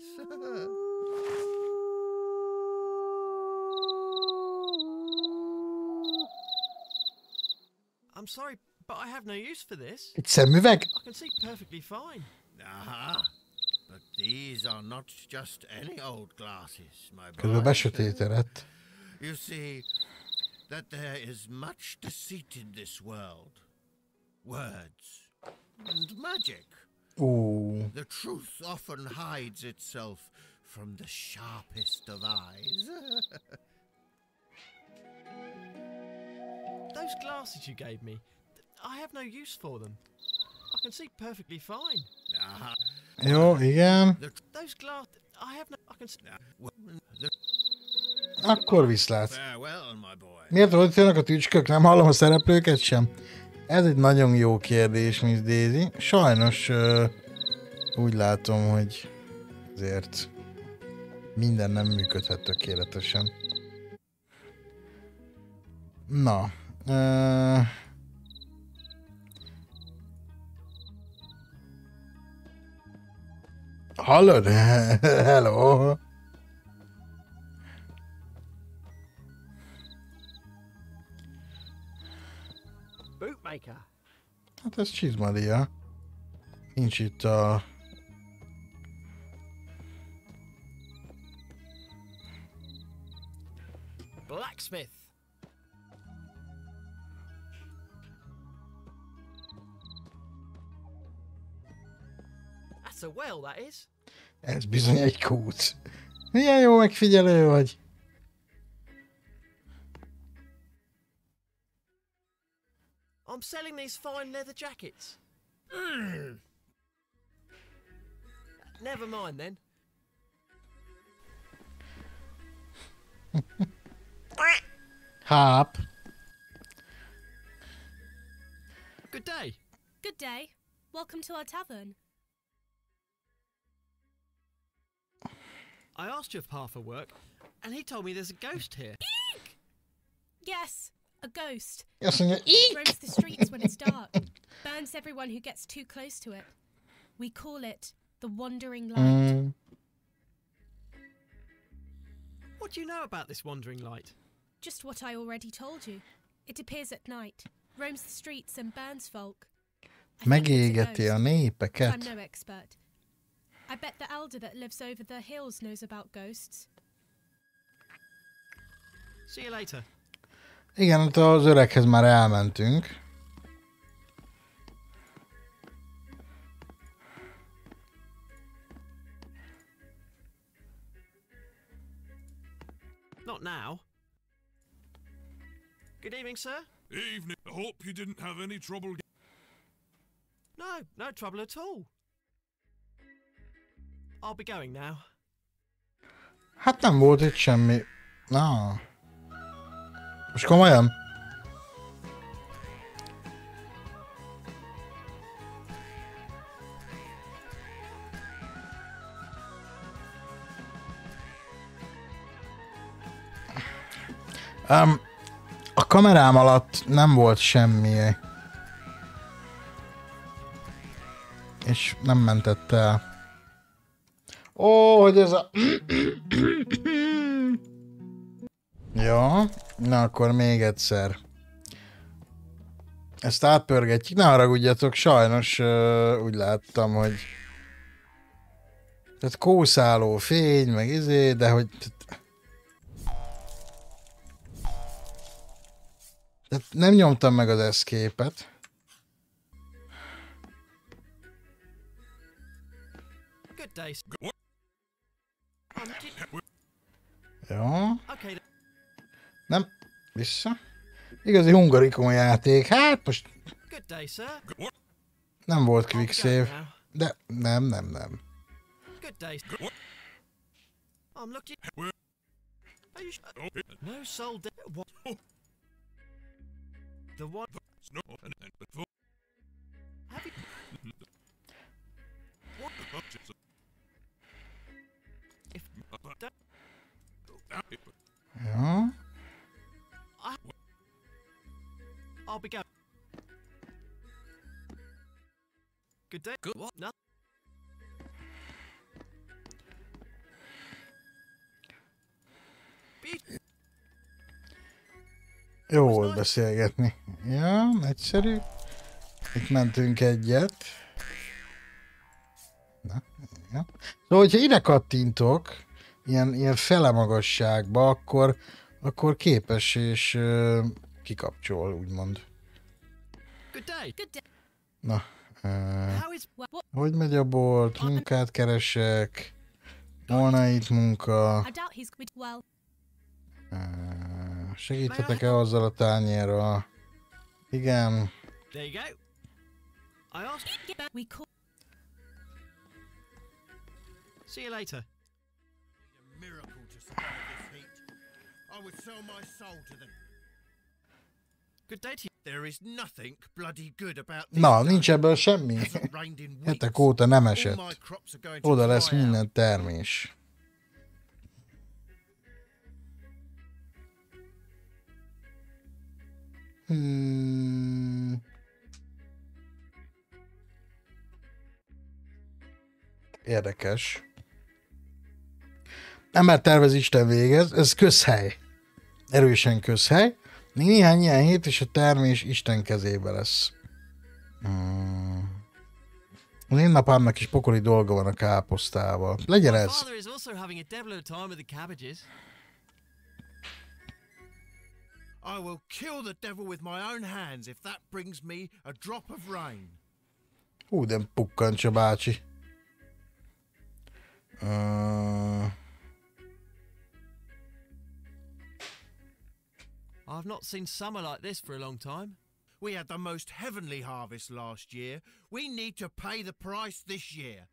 I'm sorry, but I have no use for this. Egy szemüveg? I can see perfectly fine. Aha, but these are not just any old glasses, my boy. Közben besötétedett. You see, that there is much deceit in this world. Words and magic. Ó, The truth often hides itself from the sharpest of eyes. Those glasses you gave me, I have no use for them. I can see perfectly fine. Aha. jó, igen. The, Those glass, I have no, I can see. the, Akkor viszlát. farewell, my boy. Miért ott jönnek a tücskök? Nem hallom a szereplőket sem? Ez egy nagyon jó kérdés, Miss Daisy. Sajnos uh, úgy látom, hogy azért minden nem működhet tökéletesen. Na. Uh, hallod? Hello. Bootmaker. Hát ez csizmadia. Nincs itt a... Blacksmith. That's a well, that is. Ez bizony egy kút. Milyen jó megfigyelő vagy. I'm selling these fine leather jackets. Never mind then. Háp. Good day. Good day. Welcome to our tavern. I asked Jafar for work, and he told me there's a ghost here. Yes, a ghost. Azt mondja, ík! Roams the streets when it's dark. Burns everyone who gets too close to it. We call it the Wandering Light. Mm, What do you know about this wandering light? Just what I already told you. It appears at night, roams the streets and burns folk. I think it's a megégeti a ghost, but I'm népeket. no expert. I bet the elder that lives over the hills knows about ghosts. See you later. Igen, ott az öreghez már elmentünk. Not now. Good evening, sir. Evening. I hope you didn't have any trouble. ge- No, no trouble at all. I'll be going now. Hát nem volt itt semmi. Na. Most komolyan? Um, a kamerám alatt nem volt semmi. És nem mentett el. Ó, hogy ez a... Jó, na akkor még egyszer. Ezt átpörgetjük, ne haragudjatok, sajnos uh, úgy láttam, hogy... Tehát kószáló fény, meg izé, de hogy... Tehát nem nyomtam meg az escape-et. Good day. sir. What? Um, do- Jó, okay, then. nem, vissza. Igazi hungarikon játék, hát most Good day, sir. What? nem volt I'll quick be going save, now. de nem, nem, nem. Good day. sir. What? I'm looking. Where? Are you sh- Oh, it- no soul dead. What? The one. no, and, and, but for- Have you? what the fuck is it? If Uh, but- don't, Ah, it- Jó, I'll be going. Good day. Good. What? No. Jó volt beszélgetni. Ja, egyszerű. Itt mentünk egyet. Na, ja. Szóval, hogyha ide kattintok, ilyen, ilyen fele magasságba, akkor, akkor képes és uh, kikapcsol, úgymond. Na, uh, hogy megy a bolt? Munkát keresek. Volna itt munka. Uh, segíthetek-e azzal a tányérral? Igen. There you go. I asked. We call. See you later. A miracle to survive this heat. I would sell my soul to them. Good day to you. There is nothing bloody good about this. Na, nincs ebből semmi. Hetek óta nem esett. Oda lesz minden termés. Hmm. Érdekes. Ember tervez, Isten végez. Ez közhely. Erősen közhely. Még néhány ilyen hét, és a termés Isten kezébe lesz. Hmm. Az én napámnak is pokoli dolga van a káposztával. Legyen ez. I will kill the devil with my own hands if that brings me a drop of rain. Hú, de pukkancsa bácsi. Uh... I've not seen summer like this for a long time. We had the most heavenly harvest last year. We need to pay the price this year.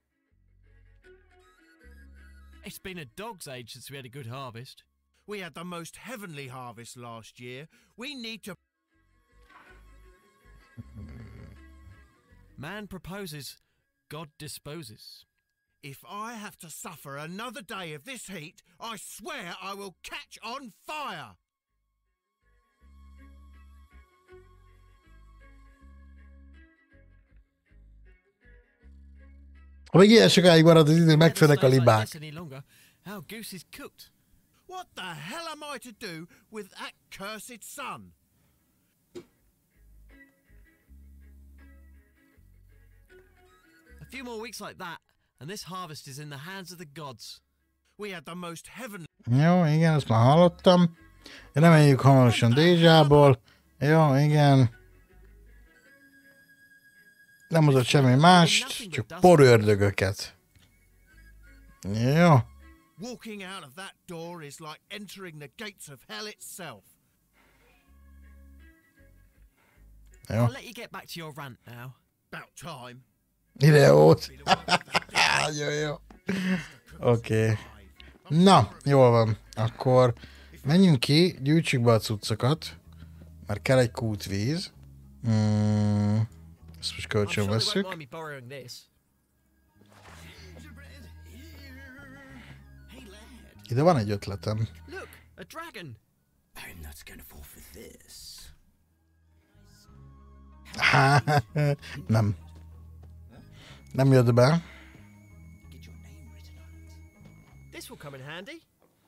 It's been a dog's age since we had a good harvest. We had the most heavenly harvest last year. We need to... Man proposes, God disposes. If I have to suffer another day of this heat, I swear I will catch on fire! Ha még ilyen sokáig marad az idő, megfedek a libák. What the hell am I to do with that cursed sun? A few more weeks like that, and this harvest is in the hands of the gods. We had the most heavenly... Jó, igen, ezt már hallottam. Reméljük hamarosan Dézsából. Jó, igen. Nem hozott semmi mást, csak porördögöket. Jó. Walking out of that door is like entering the gates of hell itself. Jó. I'll let you get back to your rant now. About time. Idiót. Jó, jó. Oké. Okay. Na, jól van. Akkor menjünk ki, gyűjtsük be a cuccokat, mert kell egy kútvíz. Mm, ezt most kölcsön vesszük. Ide van egy ötletem. Look, a dragon. I'm not gonna fall for this. Nem. Nem jött be. This will come in handy.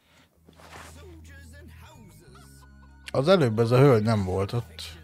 Az előbb ez a hölgy nem volt ott.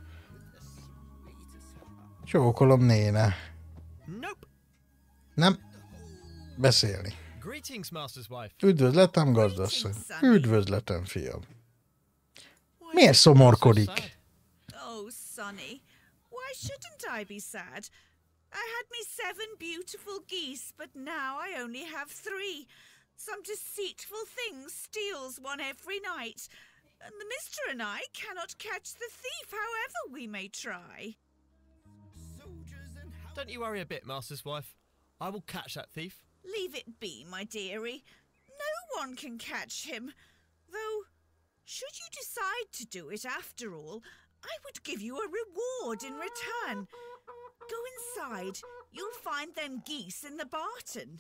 Csókolom, néne. Nope. Nem. Beszélni. Greetings, master's wife. Üdvözletem, gazdasszony. Üdvözletem, fiam. Miért szomorkodik? Oh, Sonny, why shouldn't I be sad? I had me seven beautiful geese, but now I only have three. Some deceitful thing steals one every night, and the mister and I cannot catch the thief however we may try. Don't you worry a bit, master's wife. I will catch that thief. Leave it be, my dearie. No one can catch him. Though, should you decide to do it after all, I would give you a reward in return. Go inside. You'll find them geese in the barton.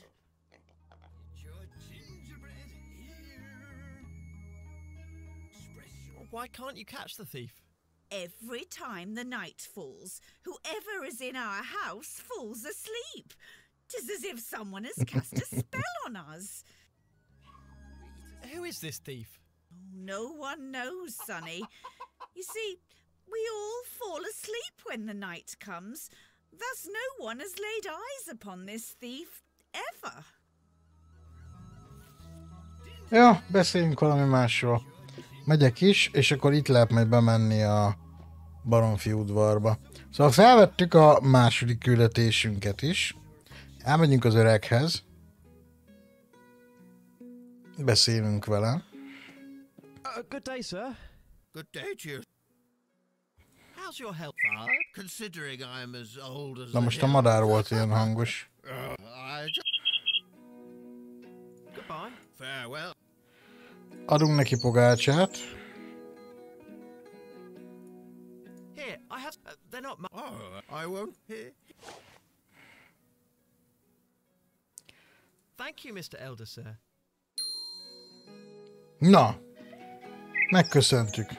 Why can't you catch the thief? Every time the night falls, whoever is in our house falls asleep. 'Tis as if someone has cast a spell on us. Who is this thief? No one knows, Sonny. You see, we all fall asleep when the night comes. Thus no one has laid eyes upon this thief ever. Ja, beszéljünk valami másról. Megyek is, és akkor itt lehet majd bemenni a baromfi udvarba. Szóval felvettük a második küldetésünket is. Elmegyünk az öreghez. Beszélünk vele. Uh, good day, sir. Good day to you. How's your health? Considering I'm as old as Na most a madár volt ilyen hangos. Uh, I just... Goodbye. Farewell. Adunk neki pogácsát. Here, I have... Uh, they're not... Oh, I won't hear. Thank you, mister Elder, sir. Na, megköszöntük.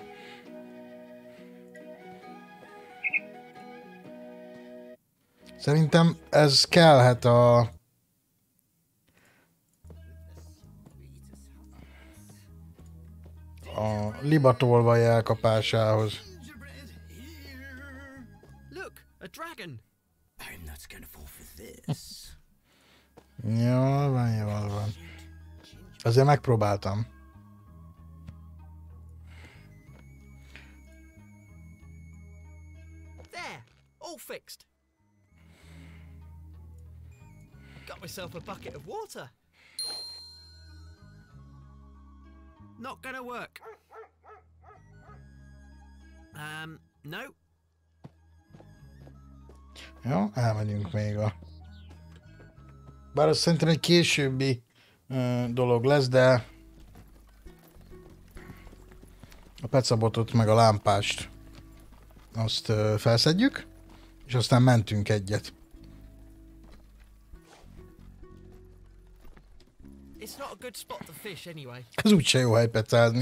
Szerintem ez kellhet a... a libatolvaj elkapásához. Look, a dragon. I'm not gonna fall for this. Jól van, jól van. Azért megpróbáltam. There, all fixed. Got myself a bucket of water. Not gonna work. Um, no. Jó, elmegyünk még a... Bár az szerintem egy későbbi uh, dolog lesz, de... A pecabotot meg a lámpást azt uh, felszedjük, és aztán mentünk egyet. It's not a good spot to fish anyway. Ez úgyse jó hely pecázni.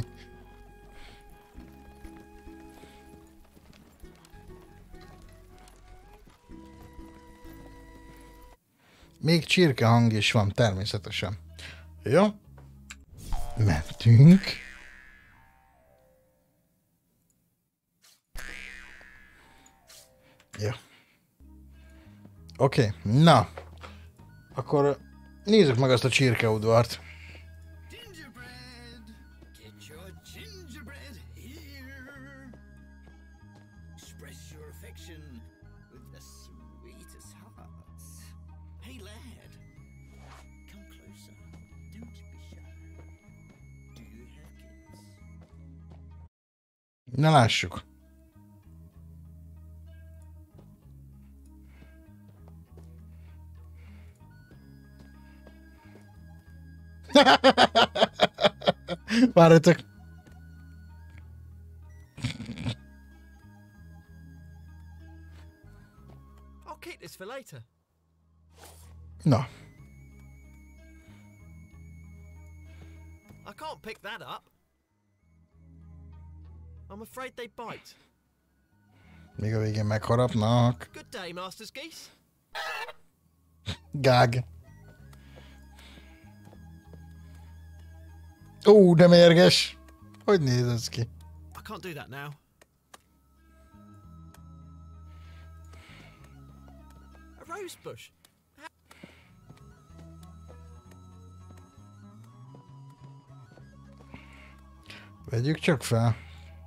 Még csirke hang is van, természetesen. Jó. Mentünk. Jó. Oké, okay. Na. Akkor nézzük meg azt a csirkeudvart. Get your gingerbread here. Express your affection with the sweetest hearts. Hey lad, come closer. Don't be shy. Do you have kids? Na lássuk. Várjatok. I'll keep this for later. Na. I can't pick that up. I'm afraid they bite. Még a végén megharapnak. Good day, Master's Geese. Gág. Ó, de mérges. Hogy néz ez ki? I can't do that now. A rose bush. Vegyük csak fel.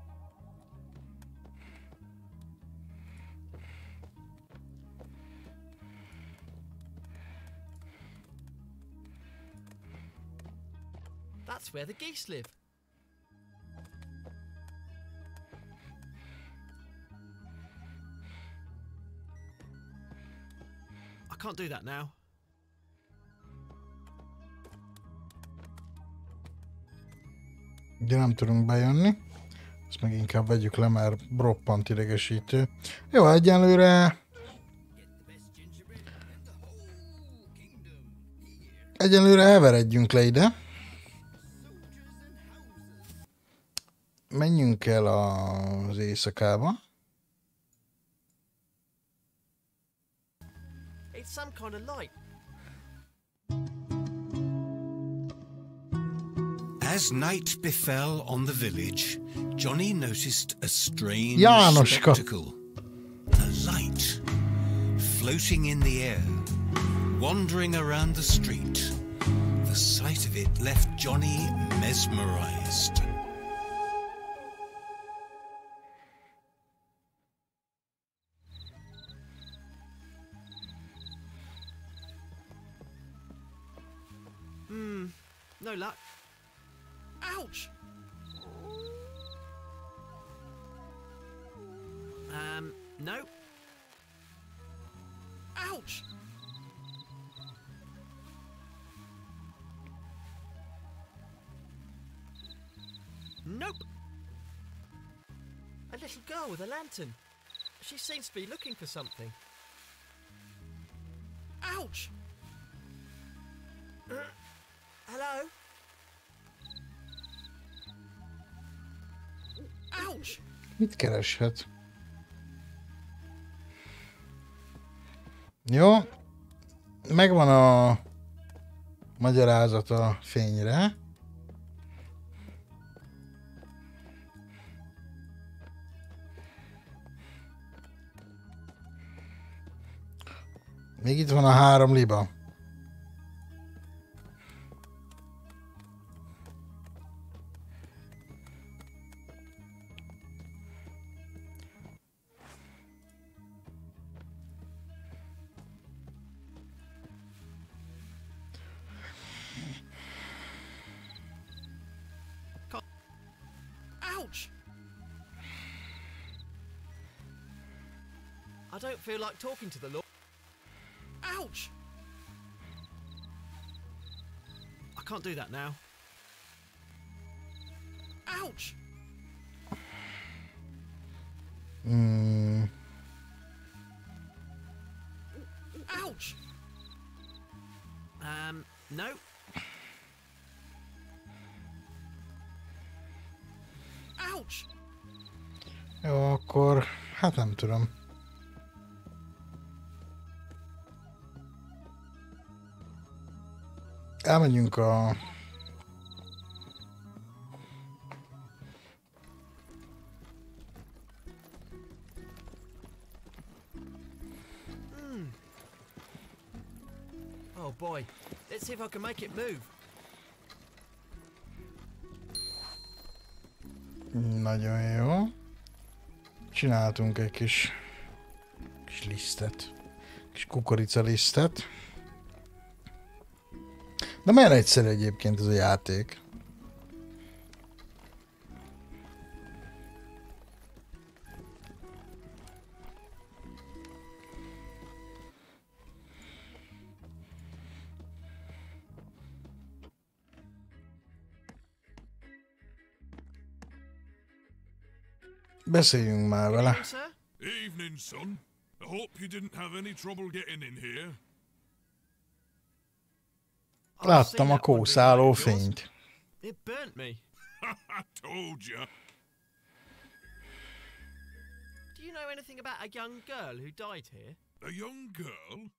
That's where the geese live. I can't do that now. De nem tudunk bejönni. Ezt meg inkább vegyük le, mert roppant idegesítő. Jó, egyenlőre... Egyenlőre elveredjünk le ide. menjünk el az éjszakába. It's some kind of light. As night befell on the village, Johnny noticed a strange Jánoska. spectacle. A light floating in the air, wandering around the street. The sight of it left Johnny mesmerized. Hmm, no luck. Ouch! Um, no. Ouch! Nope. A little girl with a lantern. She seems to be looking for something. Ouch! Uh, hello? Ouch! Mit kereshet? Jó. Megvan a magyarázat a fényre. Még itt van a három liba. Ouch! I don't feel like talking to the Lord. Ouch! I can't do that now. Ouch! Hmm. Ouch! Um, no. Ouch! Jó, akkor hát nem tudom. Elmegyünk a... Mm. Oh boy, let's see if I can make it move. Nagyon jó. Csináltunk egy kis, kis lisztet. Kis kukoricalisztet. De milyen egyszerű egyébként ez a játék. Beszéljünk már vele. Evening, son. I hope you didn't have any trouble getting in here. Láttam a kószáló fényt. It burnt me. I told you. Do you know anything about a young girl who died here? A young girl?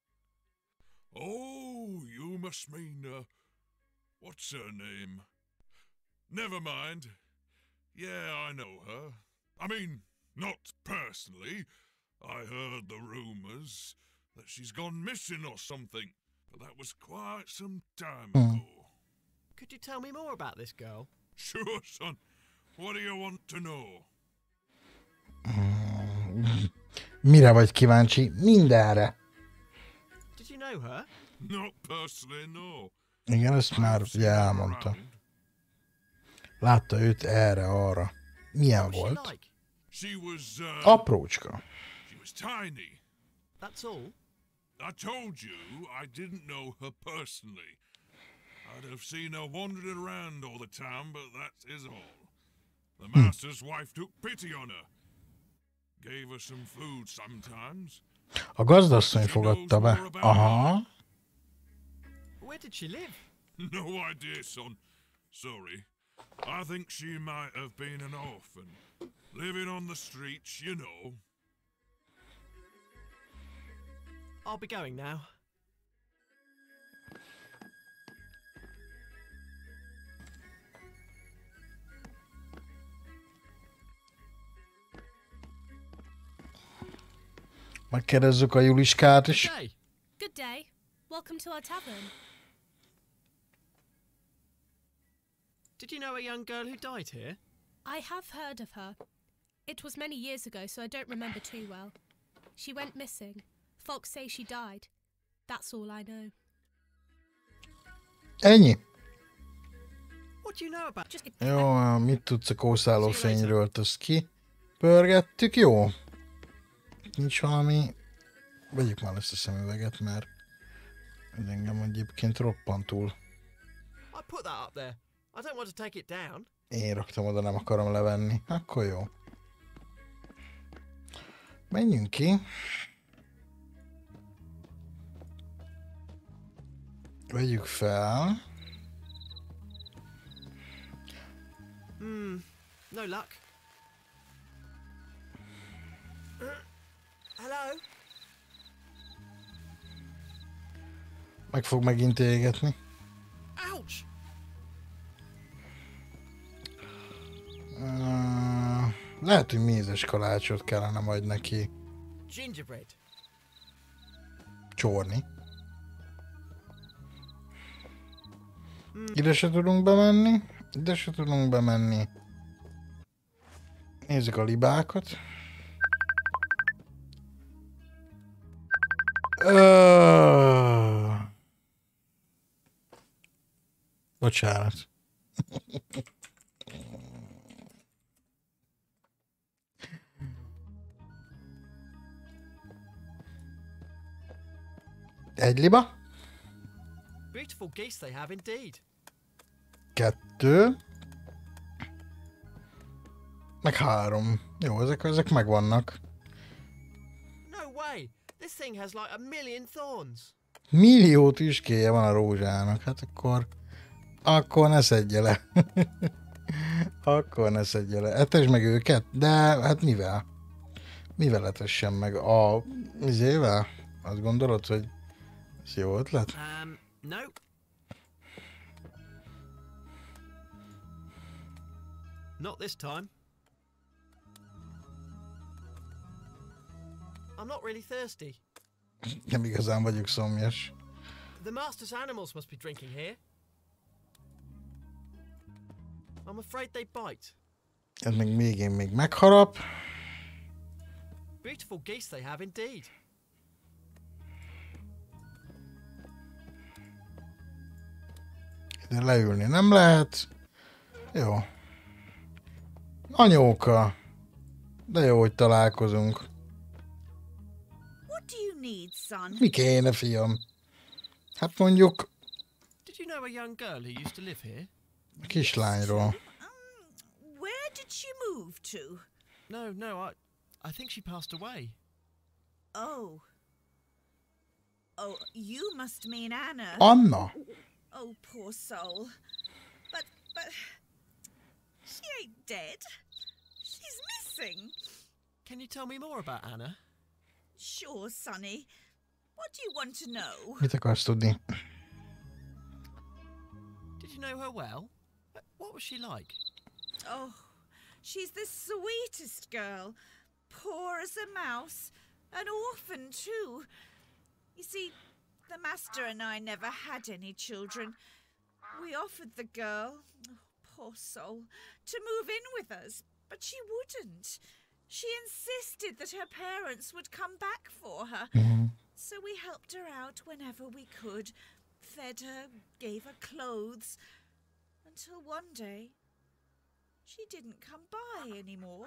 Oh, you must mean, uh, what's her name? Never mind. Yeah, I know her. I mean, not personally. I heard the rumours that she's gone missing or something, but that was quite some time Hmm. ago. Could you tell me more about this girl? Sure, son. What do you want to know? Mire vagy kíváncsi? Mindenre. Did you know her? Not personally, no. Igen, ezt már ugye elmondta. Látta őt erre, arra. Milyen volt? She was, uh, Aprócska. she was tiny. That's all? I told you I didn't know her personally. I'd have seen her wandering around all the time, but that is all. The master's wife took pity on her. Gave her some food sometimes. A gazdasszony fogadta be. Aha. Where did she live? No idea, son. Sorry. I think she might have been an orphan, living on the streets, you know. I'll be going now. Megkérdezzük a Juliskát is. Good day. Good day. Welcome to our tavern. Did you know a young girl who died here? I have heard of her. It was many years ago, so I don't remember too well. She went missing. Folks say she died. That's all I know. Ennyi? What do you know about? Just Jó, mit tudsz a kószáló fényről? Azt ki? Pörgettük, jó? Nincs valami... Vegyük már ezt a szemüveget, mert ez engem egyébként roppantul. I put that up there. I don't want to take it down. Én raktam oda, nem akarom levenni. Akkor jó. Menjünk ki. Vegyük fel. Hmm, no luck. Hello? Meg fog megint égetni. Ouch! Uh, lehet, hogy mézes kalácsot kellene majd neki Gingerbread. csorni. Ide se tudunk bemenni. Ide se tudunk bemenni. Nézzük a libákat. Uh... Bocsánat. Egy liba. Beautiful geese they have indeed. Kettő. Meg három. Jó, ezek, ezek megvannak. No way! This thing has like a million thorns. Millió tüskéje van a rózsának. Hát akkor... Akkor ne szedje le. Akkor ne szedje le. Etesd meg őket? De hát mivel? Mivel etessem meg? A... Izével? Azt gondolod, hogy ez jó ötlet? Um, no. Not this time. I'm not really thirsty. Nem igazán vagyok szomjas. The master's animals must be drinking here. I'm afraid they bite. Ez meg még én még megharap. Beautiful geese they have indeed. De leülni nem lehet. Jó. Anyóka. De jó, hogy találkozunk. What do you need, son? Mi kéne, fiam? Hát mondjuk Did you know a young girl who used to live here? a kislányról. Um, where did she move to? No, no, I I think she passed away. Oh. Oh, you must mean Anna. Anna? Oh, poor soul. But, but... She ain't dead. She's missing. Can you tell me more about Anna? Sure, Sonny. What do you want to know? Mit akarsz tudni? Did you know her well? What was she like? Oh, she's the sweetest girl. Poor as a mouse. An orphan, too. You see, the master and I never had any children. We offered the girl, oh, poor soul, to move in with us, but she wouldn't. She insisted that her parents would come back for her. Mm-hmm. So we helped her out whenever we could, fed her, gave her clothes, until one day she didn't come by anymore.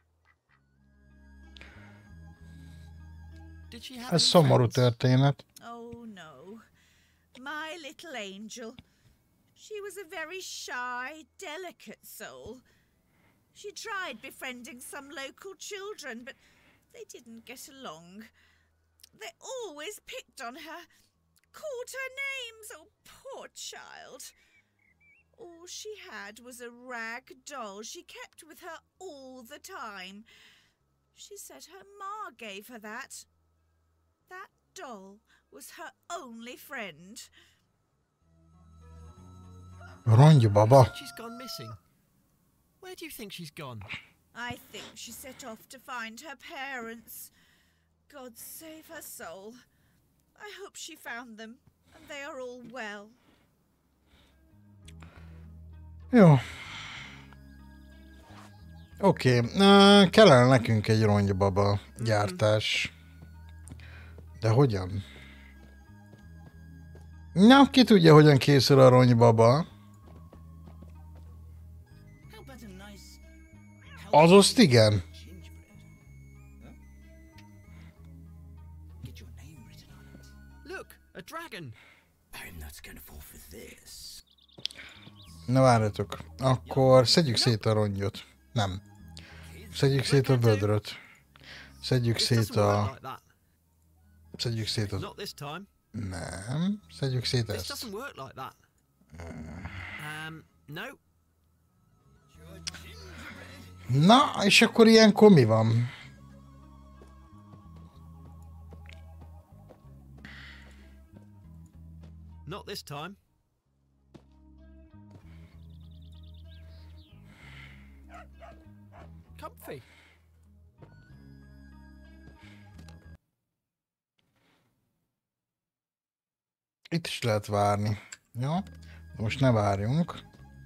Did she have Ez any szomorú friends? történet. Oh no, my little angel. She was a very shy, delicate soul. She tried befriending some local children, but they didn't get along. They always picked on her, called her names. Oh, poor child. All she had was a rag doll she kept with her all the time. She said her ma gave her that. That doll was her only friend. Rongyubaba. She's gone missing. Where do you think she's gone? I think she set off to find her parents. God save her soul. I hope she found them and they are all well. Jó. Oké, okay. Kellene nekünk egy rongyababa gyártás. De hogyan? Na, ki tudja, hogyan készül a ronybaba? Azoszt igen. Look, a dragon. I'm not gonna fall for this. Na várjatok. Akkor szedjük szét a rongyot. Nem. Szedjük szét a vödröt. Szedjük szét a... Szedjük szét a... Nem. Szedjük szét ezt. Na, és akkor ilyenkor mi van? Not this time. Comfy. Itt is lehet várni. Jó? Most ne várjunk.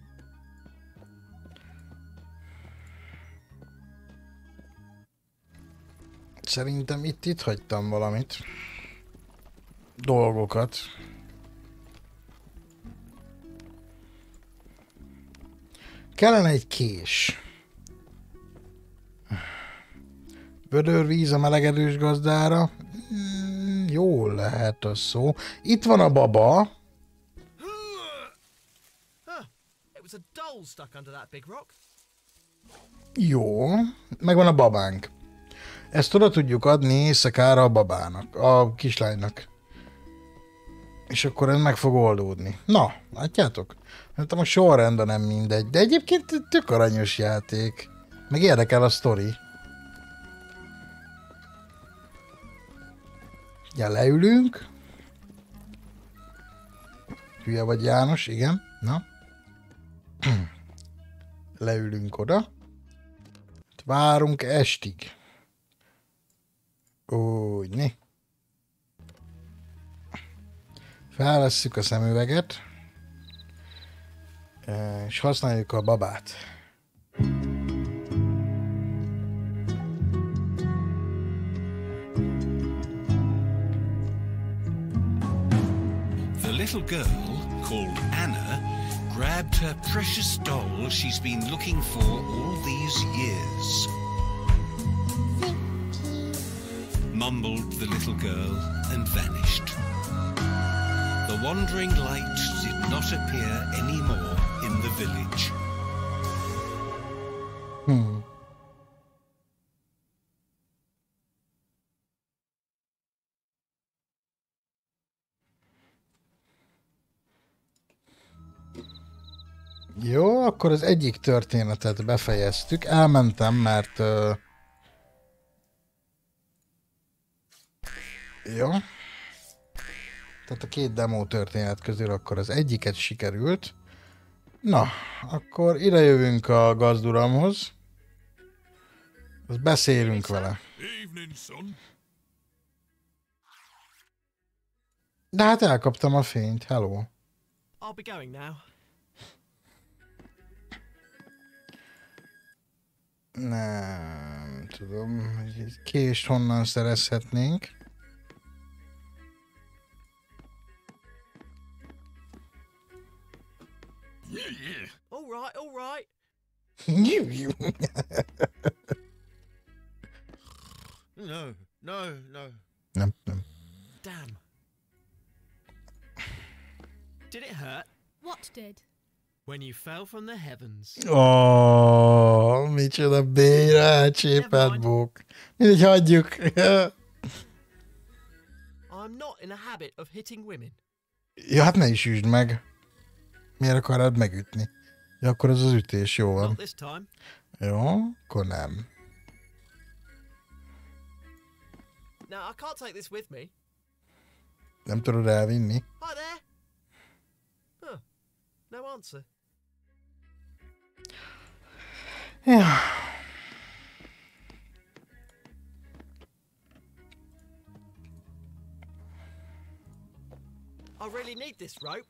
Szerintem itt itt hagytam valamit. Dolgokat. Kellene egy kés. Vödörvíz a melegedős gazdára. Mm, jól lehet a szó. Itt van a baba. Jó. Megvan a babánk. Ezt oda tudjuk adni éjszakára a babának, a kislánynak. És akkor ez meg fog oldódni. Na, látjátok? Hát a sorrendben nem mindegy, de egyébként tök aranyos játék. Meg érdekel a sztori. Ja, leülünk. Hülye vagy János, igen. Na. Leülünk oda. Várunk estig. Úgy, né. Felvesszük a szemüveget. És használjuk a babát. The little girl, called Anna, grabbed her precious doll she's been looking for all these years. Mumbled the little girl and vanished. The wandering light did not appear anymore in the village. Hmm. Jó, akkor az egyik történetet befejeztük. Elmentem, mert... Uh... Jó. Tehát a két demo történet közül akkor az egyiket sikerült. Na, akkor ide jövünk a gazduramhoz. Azt beszélünk vele. De hát elkaptam a fényt, hello. I'll be going now. Nem tudom, hogy egy kést honnan szerezhetnénk. All right, all right. No, no, no. Nem, nem. Damn. Did it hurt? What did? When you fell from the heavens. Oh, micsoda béra, elcsépelt bók. Mindegy, hagyjuk. I'm not in a habit of hitting women. Ja, hát ne is üsd meg. Miért akarod megütni? Ja, akkor ez az ütés, jó van. Not this time. Jó, akkor nem. No, I can't take this with me. Nem tudod elvinni? Hi there. Huh. No answer. Ja. I really need this rope.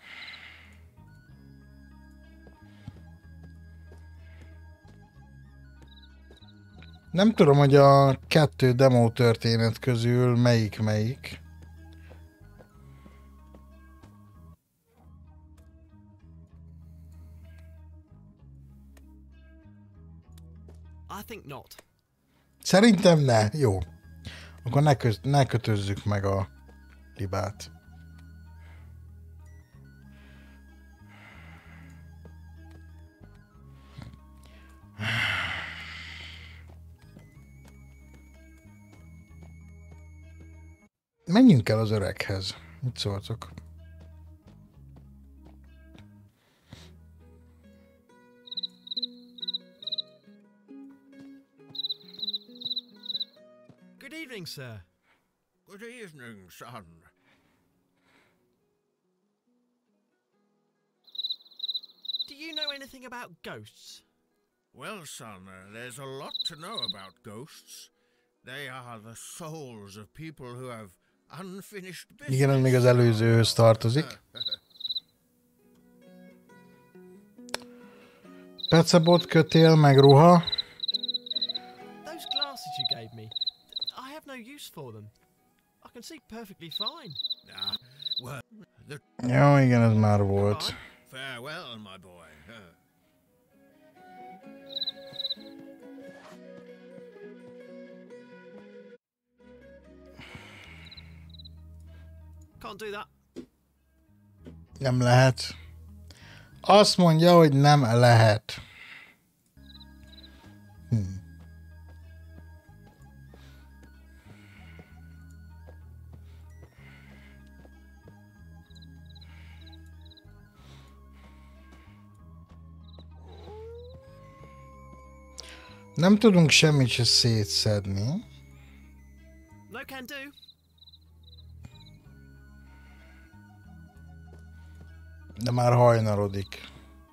Nem tudom, hogy a kettő demo történet közül melyik melyik. I think not. Szerintem ne. Jó. Akkor ne, köz, ne kötözzük meg a libát. Menjünk el az öreghez. Mit szóltok? Good evening, sir. Good evening, son. Do you know anything about ghosts? Well, son, uh, there's a lot to know about ghosts. They are the souls of people who have unfinished business. Igen, ez még az előzőhöz tartozik. Pecebot, kötél, meg ruha. Those glasses you gave me, I have no use for them. I can see perfectly fine. Ah, well, the... Jó, igen, ez már volt. Farewell, my boy. Can't do that. Nem lehet. Azt mondja, hogy nem lehet. Hm. Nem tudunk semmit se szétszedni. No can do. De már hajnalodik.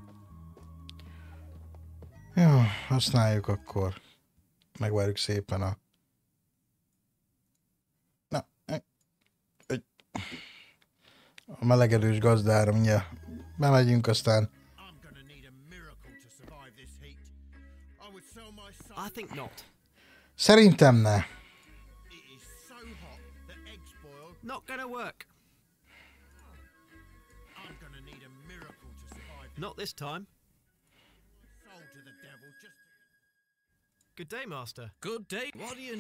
Jó, használjuk akkor. Megvárjuk szépen a... Na, a melegedős gazdára, mindjárt bemegyünk, aztán... I think not. Szerintem ne. Not gonna work. Not this time. Good day, Master. Good day. What do you...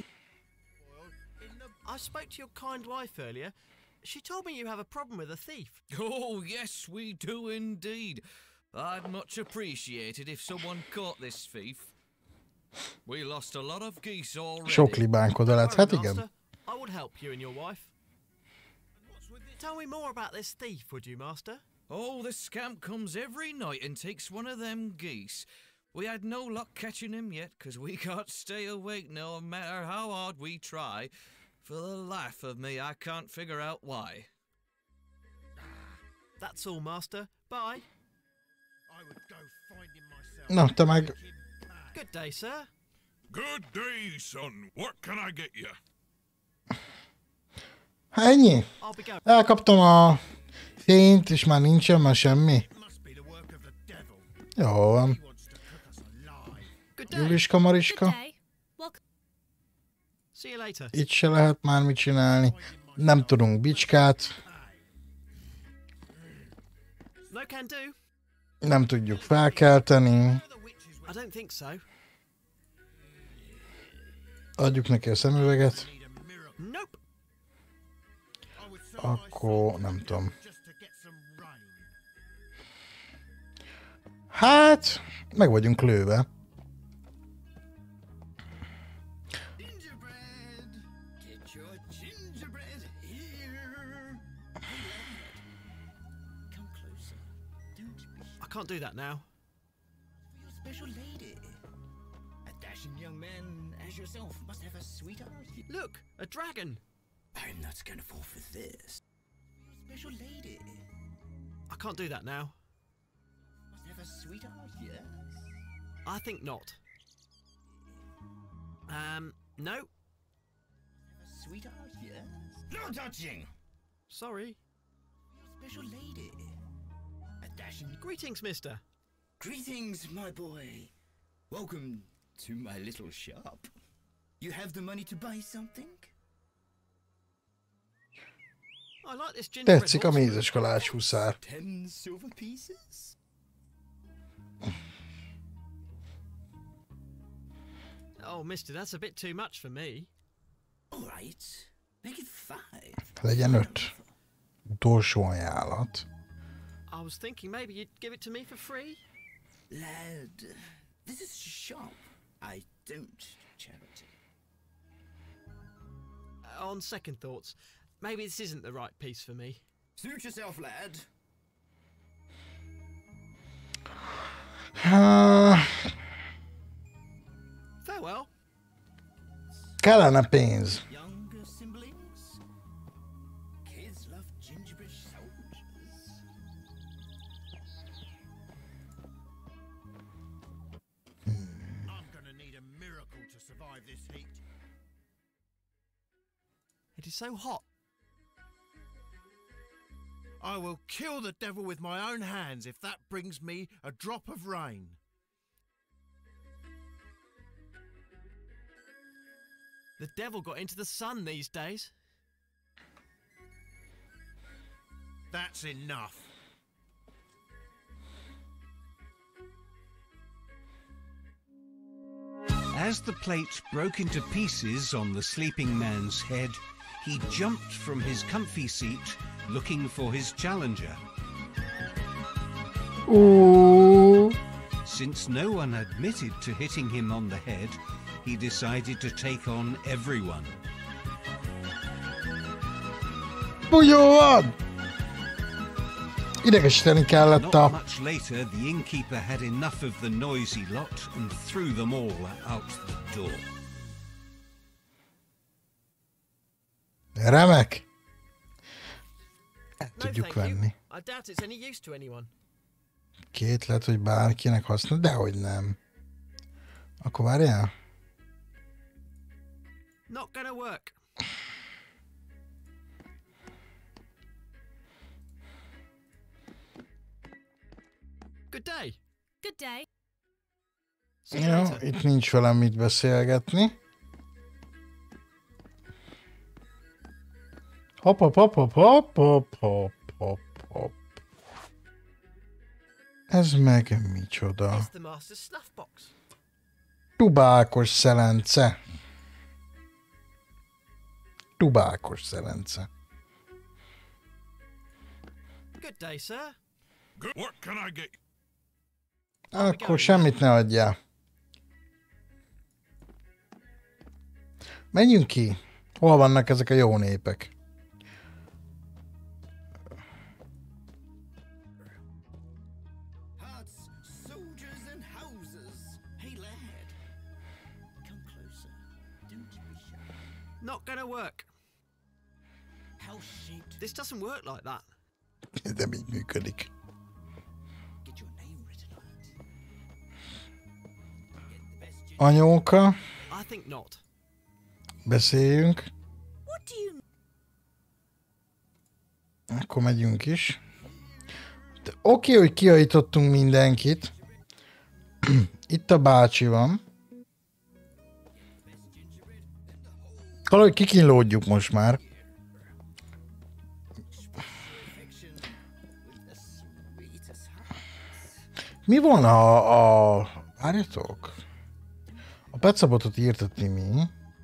I spoke to your kind wife earlier. She told me you have a problem with a thief. Oh, yes, we do indeed. I'd much appreciate it if someone caught this thief. We lost a lot of geese already. Sok libánk oda lett, hát igen. I would help you and your wife. Tell me more about this thief, would you, Master? Oh, the scamp comes every night and takes one of them geese. We had no luck catching him yet, because we can't stay awake no matter how hard we try. For the life of me, I can't figure out why. That's all, Master. Bye. Na, te meg... Good day, sir. Good day, son. What can I get you? Ennyi? Elkaptam a fényt, és már nincsen már semmi. Jó van. Juliska, Mariska. Itt se lehet már mit csinálni. Nem tudunk bicskát. Nem tudjuk felkelteni. Adjuk neki a szemüveget. Akkor nem tudom. Hát, meg vagyunk lőve. can't do that now. Your special lady. A dashing young man as yourself must have a sweetheart. Look, a dragon. I'm not gonna fall for this. Your special lady. I can't do that now. Must have a sweetheart, yes? I think not. Um, no. Have a sweetheart, yes? No touching! Sorry. Your special lady. A dashing... Greetings, mister. Greetings, my boy. Welcome to my little shop. You have the money to buy something? I like this gingerbread Tetszik a horse. mézeskalás huszár. Ten silver pieces? Oh, mister, that's a bit too much for me. All right. Make it five. Legyen öt. Utolsó ajánlat. I was thinking maybe you'd give it to me for free. Lad, this is a shop. I don't charity. Uh, on second thoughts, maybe this isn't the right piece for me. Suit yourself, lad. Uh, Farewell. kellene pénz. Younger siblings? Kids love gingerbread soldiers. I'm gonna need a miracle to survive this heat. It is so hot. I will kill the devil with my own hands if that brings me a drop of rain. The devil got into the sun these days. That's enough. As the plate broke into pieces on the sleeping man's head, he jumped from his comfy seat, looking for his challenger. Ooh. Since no one admitted to hitting him on the head, he decided to take on everyone. Bújó van! Idegesíteni kellett Not a... much later, the innkeeper had enough of the noisy lot and threw them all out the door. Remek! El No, tudjuk thank you. venni. I doubt it's any use to anyone. Két lett, hogy bárkinek használ, dehogy nem. Akkor várjál? Not gonna work. Good day. Good day. See you Jó, later. itt nincs velem mit beszélgetni. Hopp, hopp, hopp, hopp, hopp, hopp, hopp, hopp, hopp. Ez meg micsoda? It's the master's snuff box. Tubákos szelence. Tubákos szelence. Good day, sir. Good. What can I get? Akkor semmit ne adjál. Menjünk ki. Hol vannak ezek a jó népek? Hearts, soldiers and houses. Hey, lad. Come closer. Don't be shy. Not gonna work. How shaped? This doesn't work like that. De így működik. Get your name written on it. Get the best gin- Anyóka, I think not. beszéljünk. What do you... Akkor megyünk is. De oké, hogy kiajtottunk mindenkit. Itt a bácsi van. Valahogy kikínlódjuk most már. Mi van a... a... Várjatok? A Petsabotot írta Timi.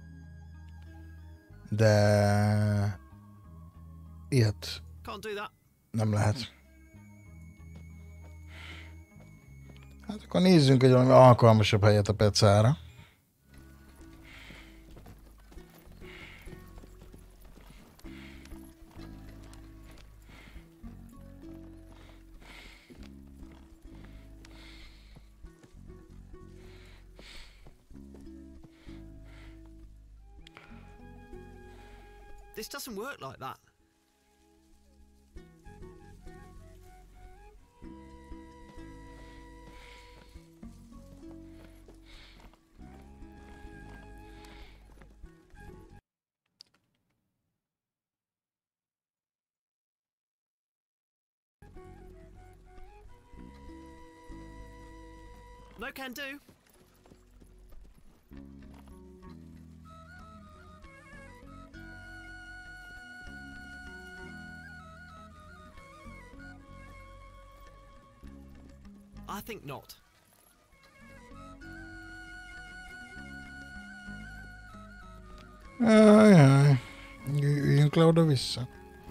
De... Ilyet Can't do that. nem lehet. Hát akkor nézzünk egy valami alkalmasabb helyet a pecára. This doesn't work like that. No can do. I think not. Jaj, jaj. Üljünk le oda-vissza.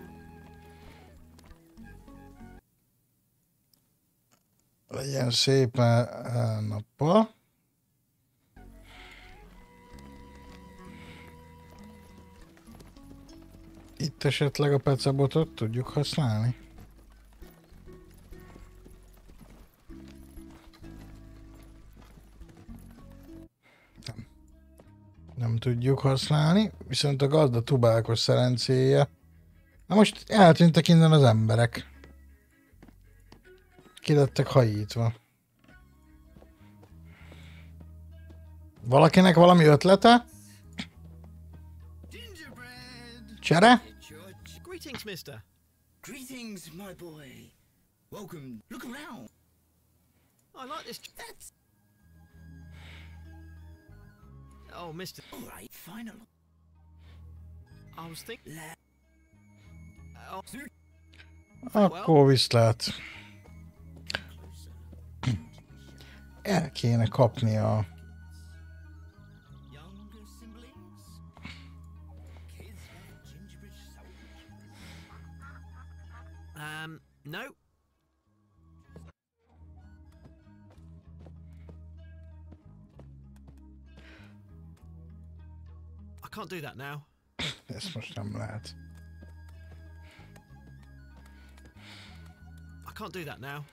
Legyen szépen nappal. Itt esetleg a pecabotot tudjuk használni. Nem. Nem tudjuk használni, viszont a gazda tubálkos szerencéje. Na most eltűntek innen az emberek. Ki lettek hajítva. Valakinek valami ötlete? Csere? Greetings, mister. Greetings, my boy. Welcome. Look around. I like this. That's Oh, mister. all right. Finally. I was thinking. Oh, Akkor viszlát. El kéne kapni a... younger siblings. Kids love gingerbread sour. um, no. I can't do that now. Ezt most nem lehet. I can't do that now.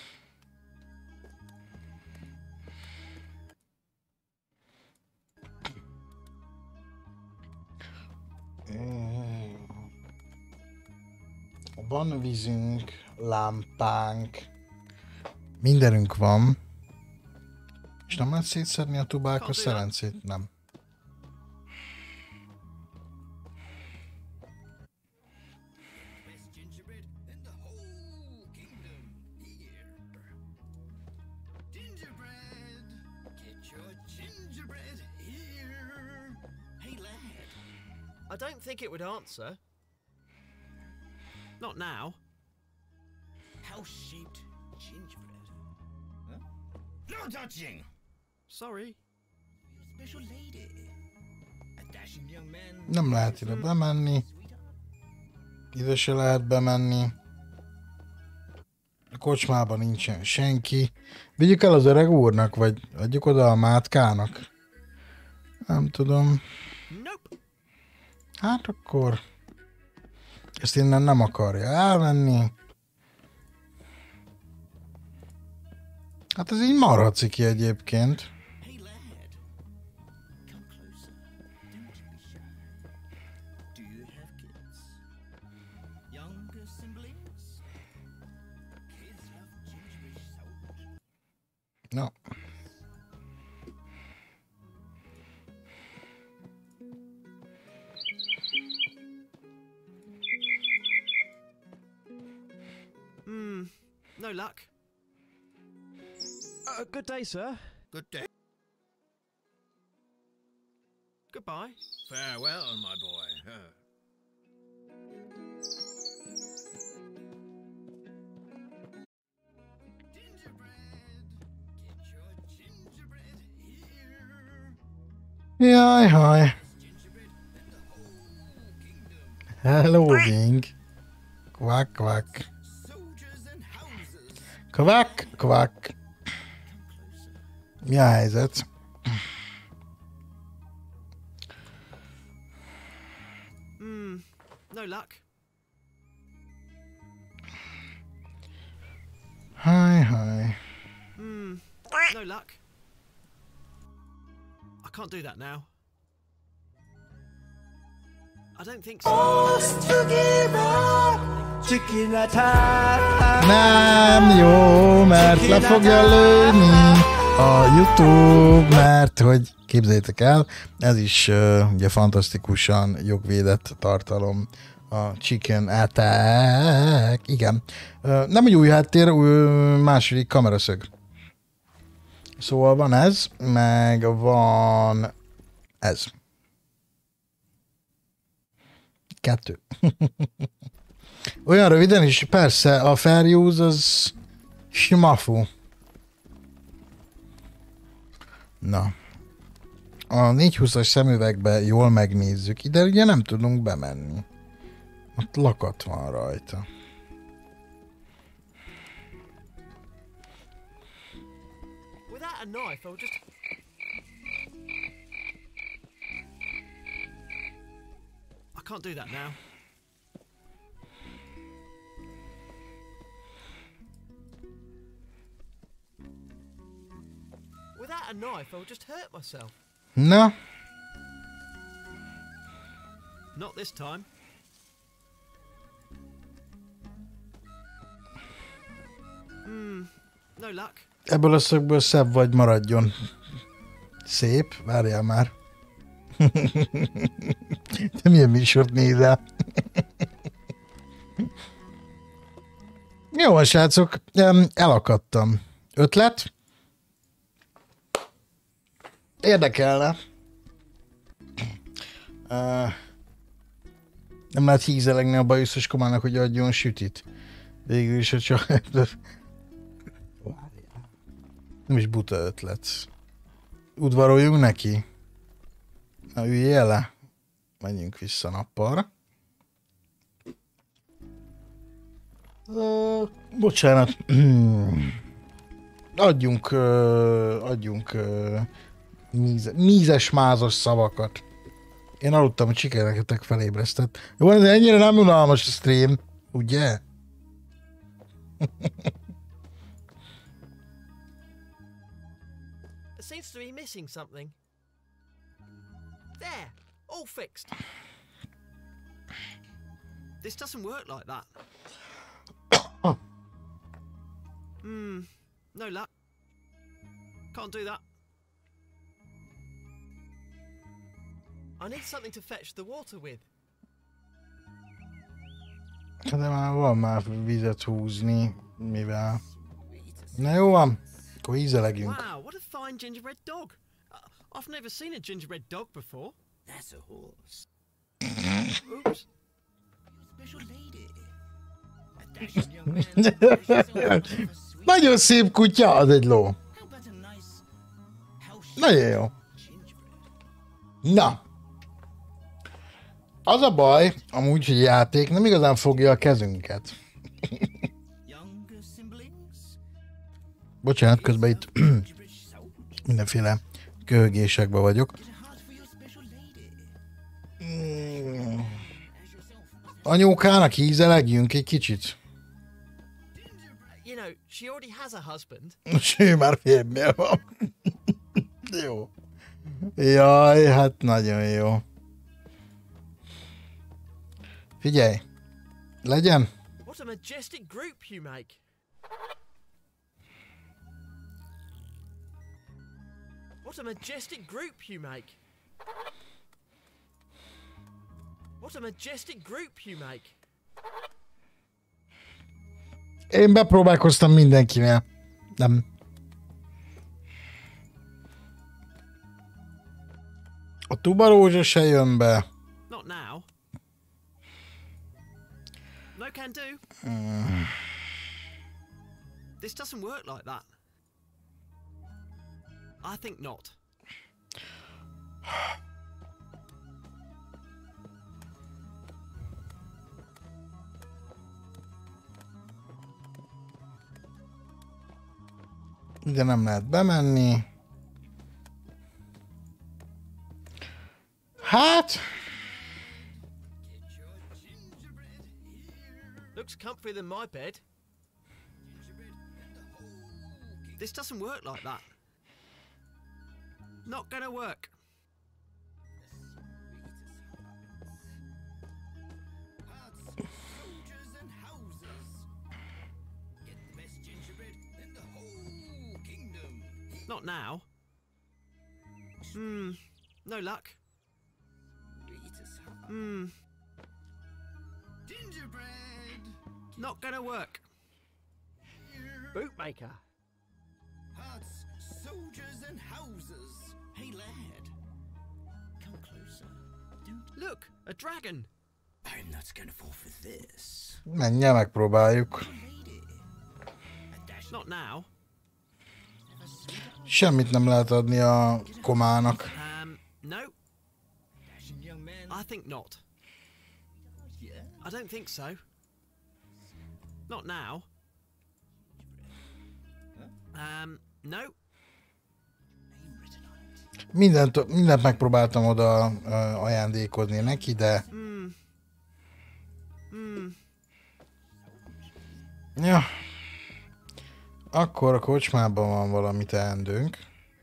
Van vízünk, lámpánk, mindenünk van. És nem lehet szétszedni a tubálkos szerencét? Nem. Best gingerbread in the whole kingdom here. Gingerbread, get your gingerbread here. Hey lad, I don't think it would answer. Not now. house-shaped gingerbread. Huh? No touching. Sorry. Special lady. A dashing young man. Nem lehet ide bemenni. Ide se lehet bemenni. A kocsmában nincsen senki. Vigyük el az öreg úrnak, vagy adjuk oda a mátkának? Nem tudom. Nope. Hát akkor... Ezt innen nem akarja elvenni. Hát ez így marha ciki egyébként. Hey lad, come closer. Don't you be shy. Do you have kids? Younger siblings? Kids love gingerbread sour. No. Hmm, no luck. Uh, good day, sir. Good day. Goodbye. Farewell, my boy. Huh. Jaj, haj. Halloween. Kvak, kvak. Kvak, kvak. Mi a helyzet? Hmm, no luck. Haj, haj. Hmm, no luck. I can't do that now. I don't think so. Nem jó, mert le fogja lőni a YouTube, mert hogy képzeljétek el, ez is uh, ugye fantasztikusan jogvédett tartalom, a Chicken Attack, igen. Uh, nem egy új háttér, új, második kameraszög. Szóval van ez, meg van ez. Kettő. Olyan röviden is, persze, a fair use az smafu. Na. A négyszázhúszas szemüvegbe jól megnézzük, ide ugye nem tudunk bemenni. Ott lakat van rajta. Without a knife, I'll just... I can't do that now. Without a knife, I'll just hurt myself. Na? Not this time. Hmm, no luck. Ebből a szögből szebb vagy, maradjon. Szép, várjál már. Te milyen műsort nézel? Jó, srácok, elakadtam. Ötlet? Érdekelne. Uh, nem lehet hízelegni a bajuszos komának, hogy adjon sütit. Végül is, hogy csak... Nem is buta ötlet. Udvaroljunk neki. Na, üljél le. Menjünk vissza nappalra. Uh, bocsánat. adjunk, uh, adjunk uh, míze, mízes, mázos szavakat. Én aludtam, hogy sikereket felébresztett. Jó, de ennyire nem unalmas a stream, ugye? It seems to be missing something. There, all fixed. This doesn't work like that. Hmm, no luck. Can't do that. I need something to fetch the water with. De már van már vizet húzni, mivel... Na jó van, akkor ízelegjünk. Wow, what a fine gingerbread dog. Uh, I've never seen a gingerbread dog before. That's a horse. Oops. Special lady. A dashing young man. Nagyon szép kutya, az egy ló. How about a nice house? Nagyon jó. Na. Az a baj, amúgy, hogy játék nem igazán fogja a kezünket. Younger siblings? Bocsánat, közben itt mindenféle köhögésekben vagyok. Mm. Anyókának ízelegjünk egy kicsit. You know, she already has a husband. Most ő már férnél van. Jó. Jaj, hát nagyon jó. Figyelj, legyen. What a majestic group you make. What a majestic group you make. What a majestic group you make. Én bepróbálkoztam mindenkinél. Nem. A tubarózsa se jön be. Not now. No can do. Mm. This doesn't work like that. I think not. Ide nem lehet bemenni. Hát... Looks comfier than my bed. This doesn't work like that. Not gonna work. Not now. Hmm. No luck. Hmm. Gingerbread. Not gonna work. Bootmaker. Huts, soldiers, and houses. Hey, lad. Come closer. Don't. Look, a dragon. I'm not gonna fall for this. Menjél, megpróbáljuk. Not now. Semmit nem lehet adni a komának. Um, no. I think not. I don't think so. Not now. Um, no. Mindent, mindent megpróbáltam oda uh, ajándékozni neki, de... Mm. Mm. Ja. Akkor a kocsmában van valami teendőnk.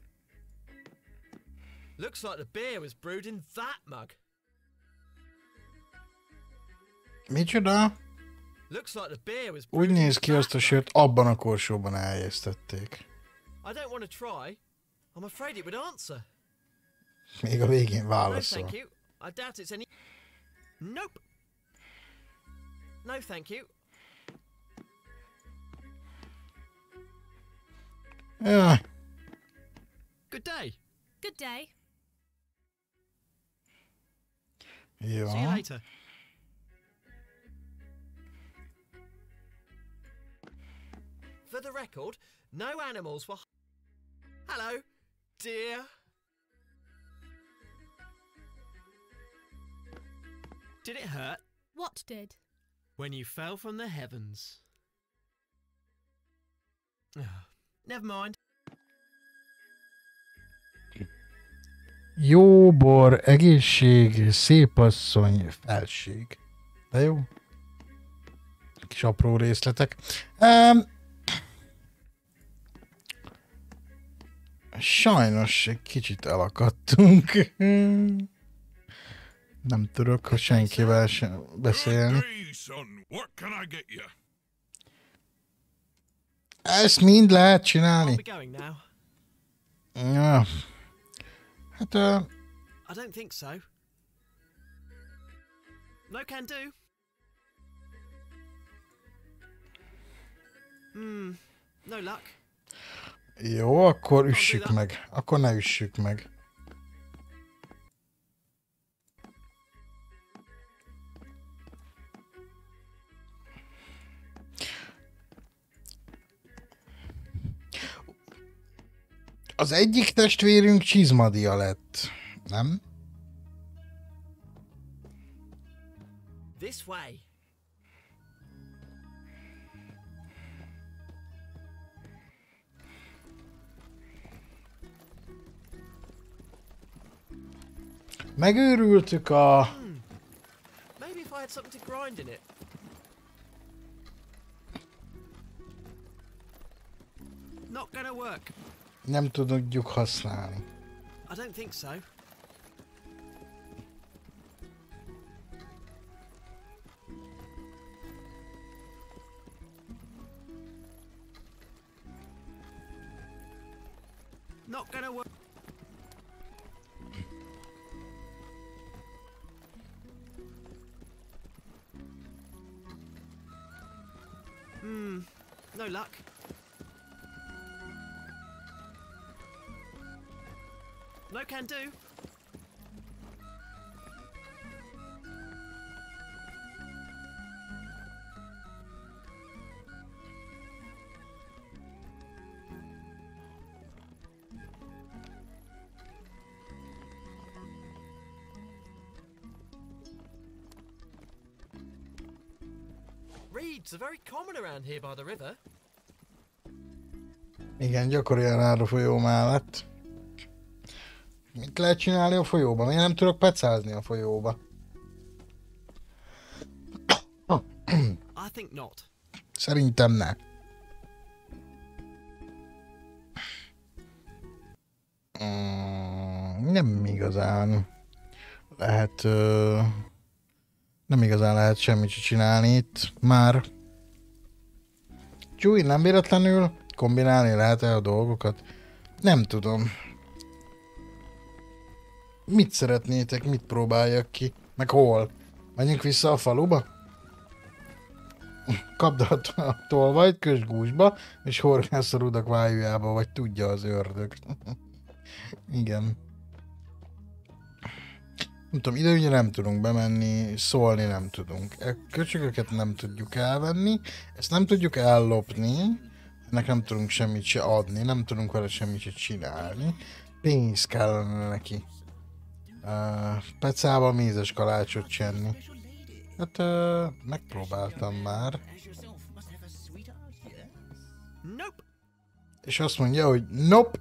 Looks like the beer was brewed in that mug. Micsoda? Looks like the beer was Úgy néz ki, azt a sört abban a korsóban eljesztették. I don't want to try. I'm afraid it would answer. Még a végén No, válaszol. thank you. I doubt it's any... Nope. No, thank you. Jaj. Good day. Good day. Jó. See you later. For the record, no animals were... Hello, dear. Did it hurt? What did? When you fell from the heavens. Never mind. Jó bor, egészség, szép asszony, felség. De jó. Kis apró részletek. Um, sajnos egy kicsit elakadtunk. Nem tudok, hogy senkivel sem beszélni. Hey, son, what can I get you? Ezt mind lehet I'll csinálni. be going now. Ja. Hát, uh, I don't think so. No can do. Hmm, no luck. jó, akkor üssük meg. Akkor ne üssük meg. Az egyik testvérünk csizmadia lett, nem? This way. Megőrültük a... Hmm. Maybe if I had something to grind in it. Not gonna work. Nem tudjuk használni. I don't think so. Not gonna work. Hmm, no luck. No can do. Reeds are very common around here by the river. Igen, gyakorian áll a folyó mellett. Mit lehet csinálni a folyóban? Miért nem tudok pecázni a folyóba? I think not. Szerintem ne. Mm, nem igazán lehet... Uh, nem igazán lehet semmit csinálni itt már. Csúly, nem véletlenül kombinálni lehet-e a dolgokat? Nem tudom. Mit szeretnétek, mit próbáljak ki? Meg hol? Menjünk vissza a faluba? Kapd a tolvajt, kösd gúzsba, és horgász a rudak vájújába, vagy tudja az ördög. Igen. Nem tudom, ide ugye nem tudunk bemenni, szólni nem tudunk. A köcsögöket nem tudjuk elvenni, ezt nem tudjuk ellopni, ennek nem tudunk semmit se adni, nem tudunk vele semmit se csinálni. Pénz kellene neki. Uh, pecába mézes kalácsot csenni. Hát uh, megpróbáltam már. Nope. És azt mondja, hogy nope.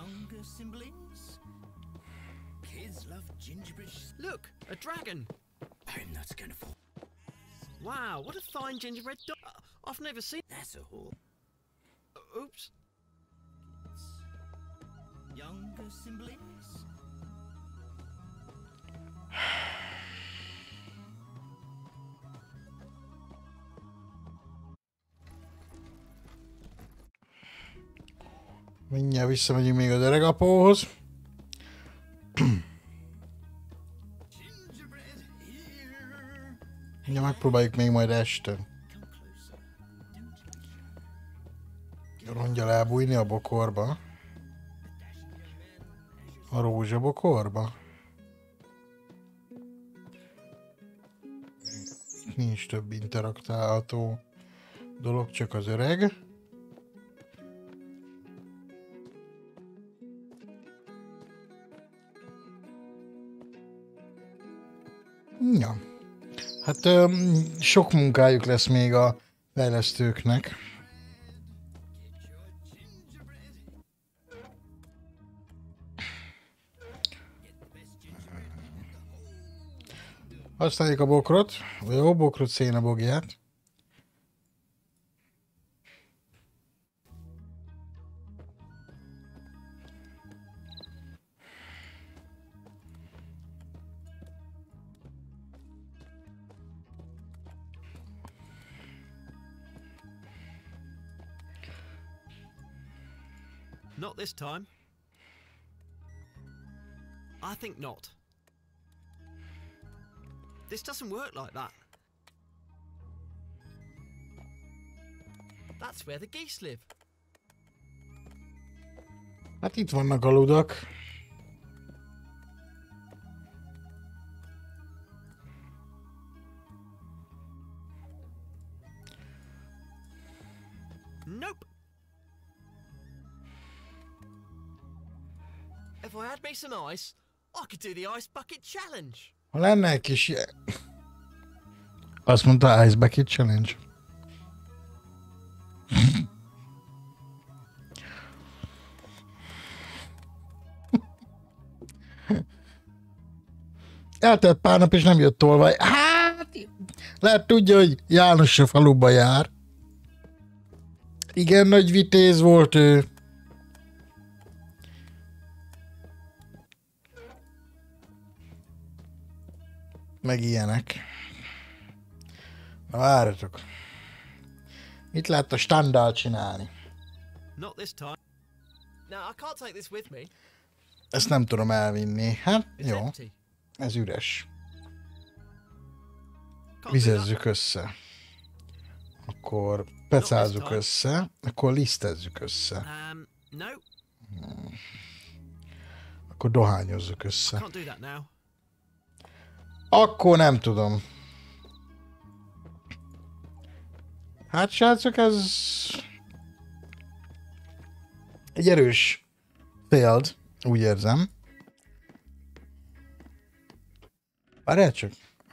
Look, a dragon. I'm not gonna fall. Wow, what a fine gingerbread dog. I've never seen. That's a whore. Oops. Younger siblings. Mindjárt visszamegyünk még az öregapóhoz. Ja, megpróbáljuk még majd este. Rongyal elbújni a bokorba. A rózsabokorba. Nincs több interaktálható dolog, csak az öreg. Ja. Hát öm, sok munkájuk lesz még a fejlesztőknek. Használjuk a bokrot, vagy a bokrot szénabogját. Not this time. I think not. This doesn't work like that. That's where the geese live. Hát itt vannak a ludak. Nope. If I had me some ice, I could do the ice bucket challenge. Ha lenne egy kis... Azt mondta Ice Bucket Challenge. Eltelt pár nap és nem jött tolvaj. Hát, lehet tudja, hogy János a faluba jár. Igen, nagy vitéz volt ő. Meg ilyenek. Na várjatok. Mit lehet a standál csinálni? Not this time. No, I can't take this with me. Ezt nem tudom elvinni. Hát, It's jó. empty. Ez üres. Can't do Vizezzük that. össze. Akkor pecázzuk össze. Akkor lisztezzük össze. Um, no, Akkor dohányozzuk össze. can't do that now. Akkor nem tudom. Hát srácok, ez egy erős failed, úgy érzem. Várjál csak.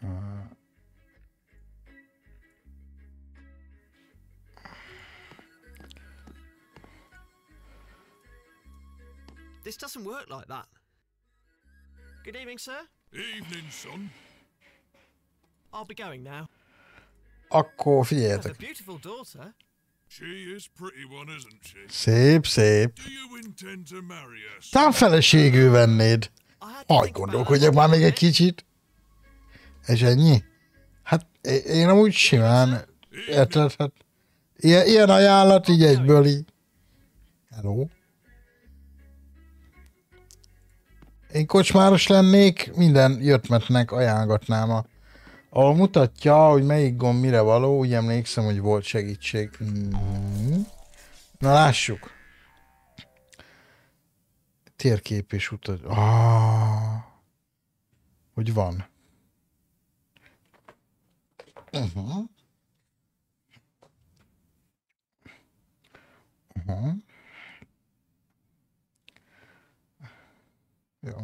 This doesn't work like that. Good evening, sir. Evening, son. I'll be going now. Akkor You have a figyeljetek. beautiful daughter. She is pretty one, isn't she? Szép, szép. Do you intend to marry her? son? Tám feleségül vennéd. I had to Hagy think about gondolkodjak that. már még egy kicsit. És ennyi? Hát é- én amúgy simán, érted? Hát, ilyen, ilyen ajánlat így egyből így. Hello? Én kocsmáros lennék, minden jöttmetnek ajánlgatnám a... Ahol mutatja, hogy melyik gomb mire való, úgy emlékszem, hogy volt segítség. Mm-hmm. Na lássuk. Térkép és utat. Ah, hogy van. Uh-huh. Uh-huh. Jó.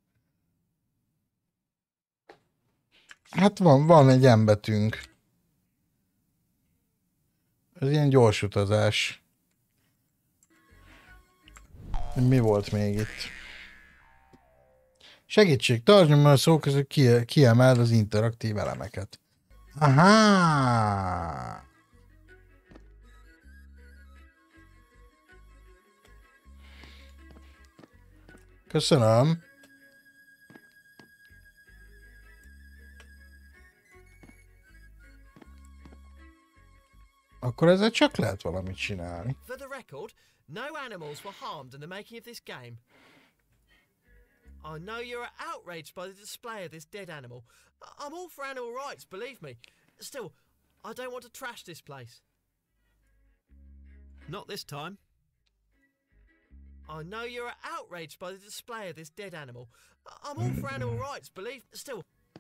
Hát van, van egy embetűnk. Ez ilyen gyors utazás. Mi volt még itt? Segítség, tartsd meg a szó között ki, kiemeld az interaktív elemeket. Aha! Köszönöm. Akkor ezzel csak lehet valamit csinálni. For the record, no animals were harmed in the making of this game. I know you're outraged by the display of this dead animal. I'm all for animal rights, believe me. Still, I don't want to trash this place. Not this time. I know you're outraged by the display of this dead animal. I'm all for animal rights, believe me. Still...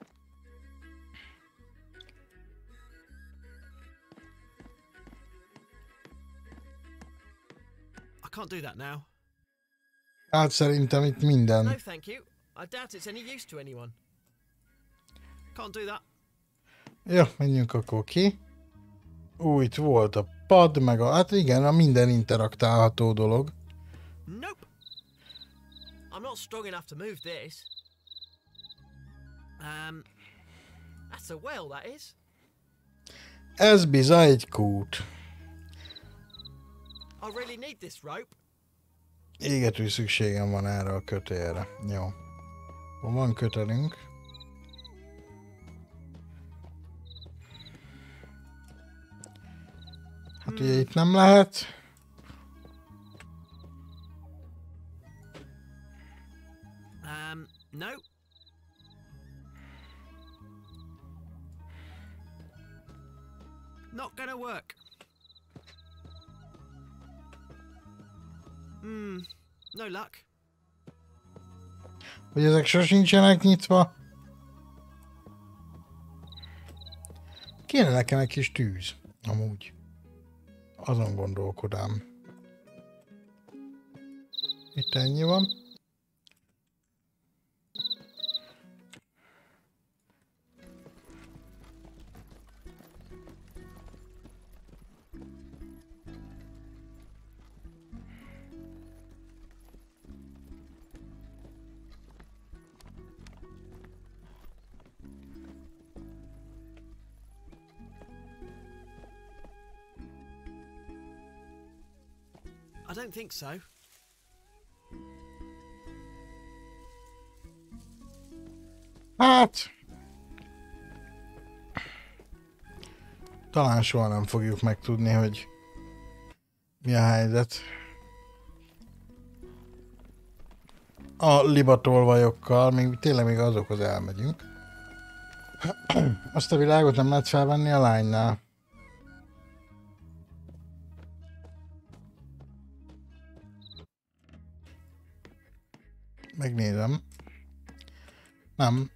I can't do that now. Hát szerintem itt minden. No, thank you. I doubt it's any use to anyone. Can't do that. Jó, menjünk akkor ki. Ú, itt volt a pad, meg a... Hát igen, a minden interaktálható dolog. Nope. I'm not strong enough to move this. Um, that's a well, that is. Ez bizony egy kút. I really need this rope. Égető szükségem van erre a kötélre. Jó. Van kötelünk. Hát ugye itt nem lehet. Um, no. Not gonna work. Hmm, no luck. Hogy ezek sosincsenek nyitva. Kéne nekem egy kis tűz, amúgy. Azon gondolkodám. Itt ennyi van. I don't think so. Hát... Talán soha nem fogjuk megtudni, hogy mi a helyzet. A libatolvajokkal, még tényleg még azokhoz elmegyünk. Azt a világot nem lehet felvenni a lánynál. Megnézem. Nem.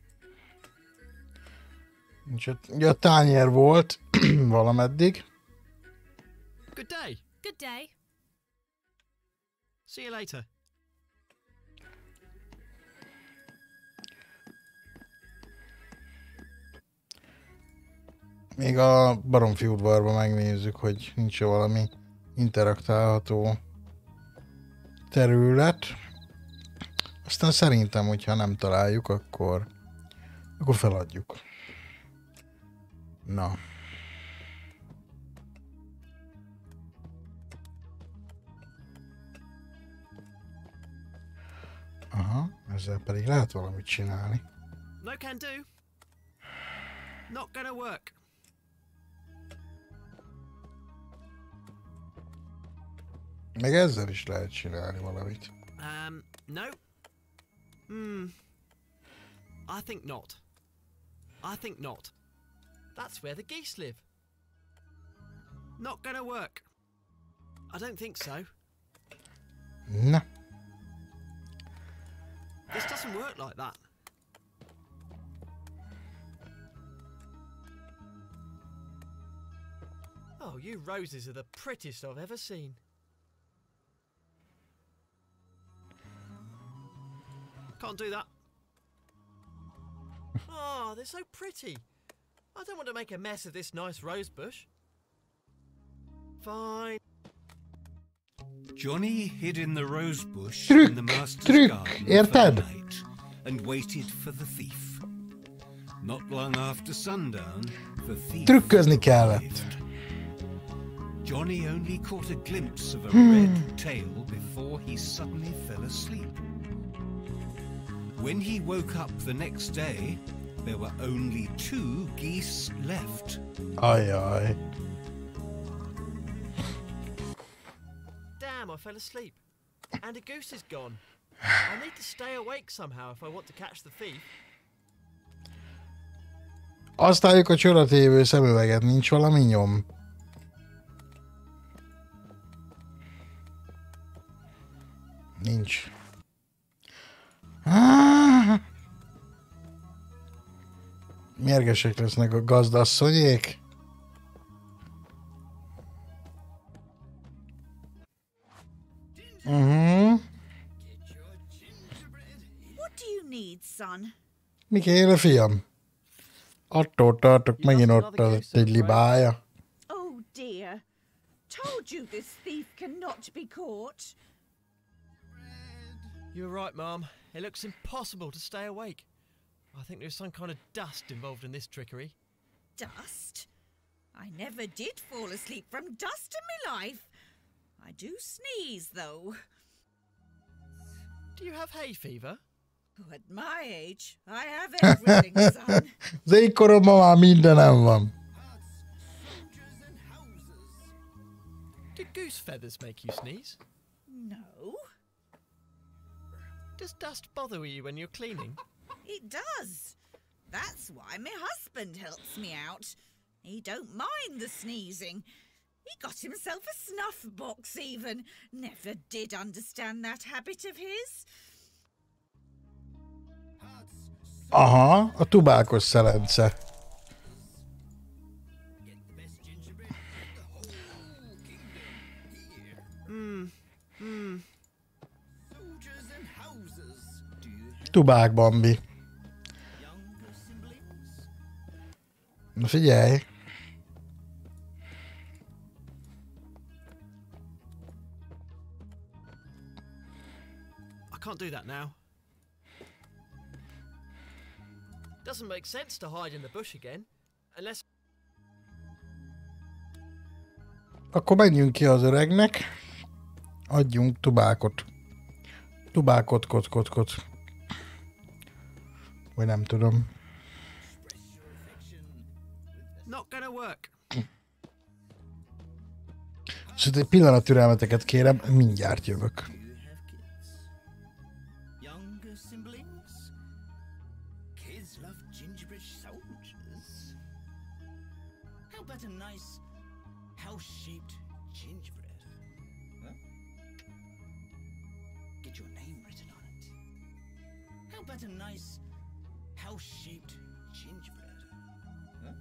Nincs ott. Ugye a tányér volt valameddig. Good day. Good day. See you later. Még a baromfi udvarban megnézzük, hogy nincs valami interaktálható terület. Aztán szerintem, hogyha nem találjuk, akkor, akkor feladjuk. Na. Aha, ezzel pedig lehet valamit csinálni. No can do. Not gonna work. Meg ezzel is lehet csinálni valamit. Um, no. Hmm. I think not. I think not. That's where the geese live. Not gonna work. I don't think so. Na. This doesn't work like that. Oh, you roses are the prettiest I've ever seen. Can't do that. Oh, they're so pretty. I don't want to make a mess of this nice rose bush. Fine. Johnny hid in the rose bush Tryck, in the master's tryck, garden érted? for the night and waited for the thief. Not long after sundown, the thief Trükközni kellett. arrived. Johnny only caught a glimpse of a Hmm. red tail before he suddenly fell asleep. When he woke up the next day, there were only two geese left. Ajaj. Damn, I fell asleep. And a goose is gone. I need to stay awake somehow if I want to catch the thief. Használjuk a csodatévő szemüveget, nincs valami nyom. Nincs. Ah! Mérgesek lesznek a gazdasszonyék. Uh-huh. What do you need, son? Mi kéne, fiam? Attól tartok, megint ott az egy libája. Oh dear. Told you this thief cannot be caught. You're right, Mum. It looks impossible to stay awake. I think there's some kind of dust involved in this trickery. Dust? I never did fall asleep from dust in my life. I do sneeze, though. Do you have hay fever? Oh, at my age, I have everything, son. Az én koromban már mindenem van. Do goose feathers make you sneeze? No, Does dust bother you when you're cleaning? it does. That's why my husband helps me out. He don't mind the sneezing. He got himself a snuff box even. Never did understand that habit of his. Aha, a tubákos szelence. Hmm. Hmm. Tubák, Bambi. Na figyelj. I can't do that now. Doesn't make sense to hide in the bush again, unless... Akkor menjünk ki az öregnek. Adjunk tubákot. Tubákot, kot, kot, kot. Vagy nem tudom. Not gonna work. Szóval egy pillanat türelmeteket kérem, mindjárt jövök. Younger siblings? Kids love gingerbread soldiers. How about a nice house-shaped gingerbread? Huh? Get your name written on it. How about a nice house-shaped gingerbread? Huh?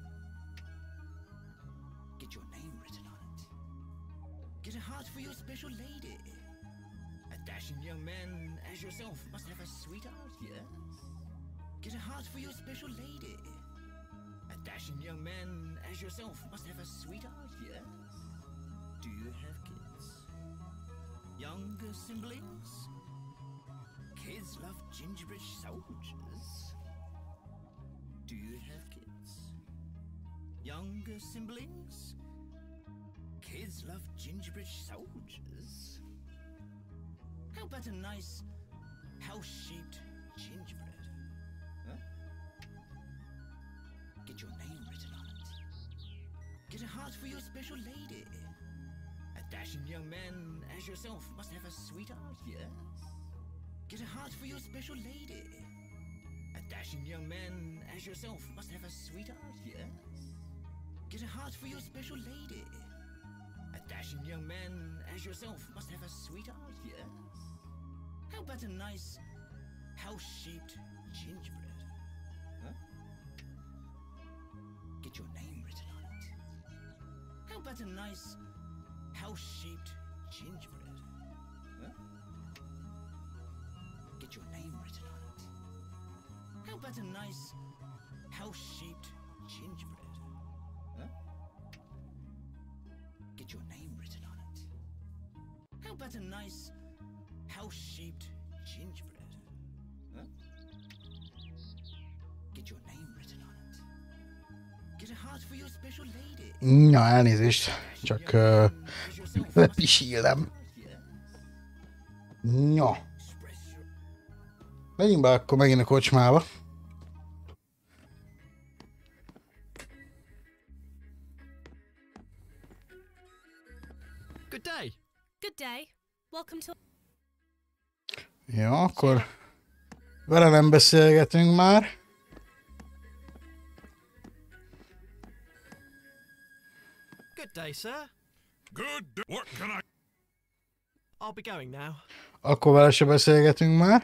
Get your name written on it. Get a heart for your special lady. A dashing young man as yourself must have a sweetheart, yes? Get a heart for your special lady. A dashing young man as yourself must have a sweetheart, yes? Do you have kids? Younger siblings? Kids love gingerbread soldiers. Do you have kids? Younger siblings? Kids love gingerbread soldiers. How about a nice house-shaped gingerbread? Huh? Get your name written on it. Get a heart for your special lady. A dashing young man as yourself must have a sweetheart, yes? Get a heart for your special lady. A dashing young man as yourself must have a sweetheart, yes? Get a heart for your special lady. A dashing young man as yourself must have a sweetheart, yes? How about a nice house-shaped gingerbread? Huh? Get your name written on it. How about a nice house-shaped gingerbread? Huh? Get your name written on it. How about a nice house-shaped gingerbread? Huh? Get your name written on it. How about a nice house-shaped gingerbread? Huh? Get your name written on it. Get a heart for your special lady. Na, elnézést. Csak uh, lepisílem. Ja. Menjünk be akkor megint a kocsmába. Good day. Good day. Welcome to... Ja, akkor vele nem beszélgetünk már. Good day, sir. Good day. What can I... I'll be going now. Akkor vele se beszélgetünk már.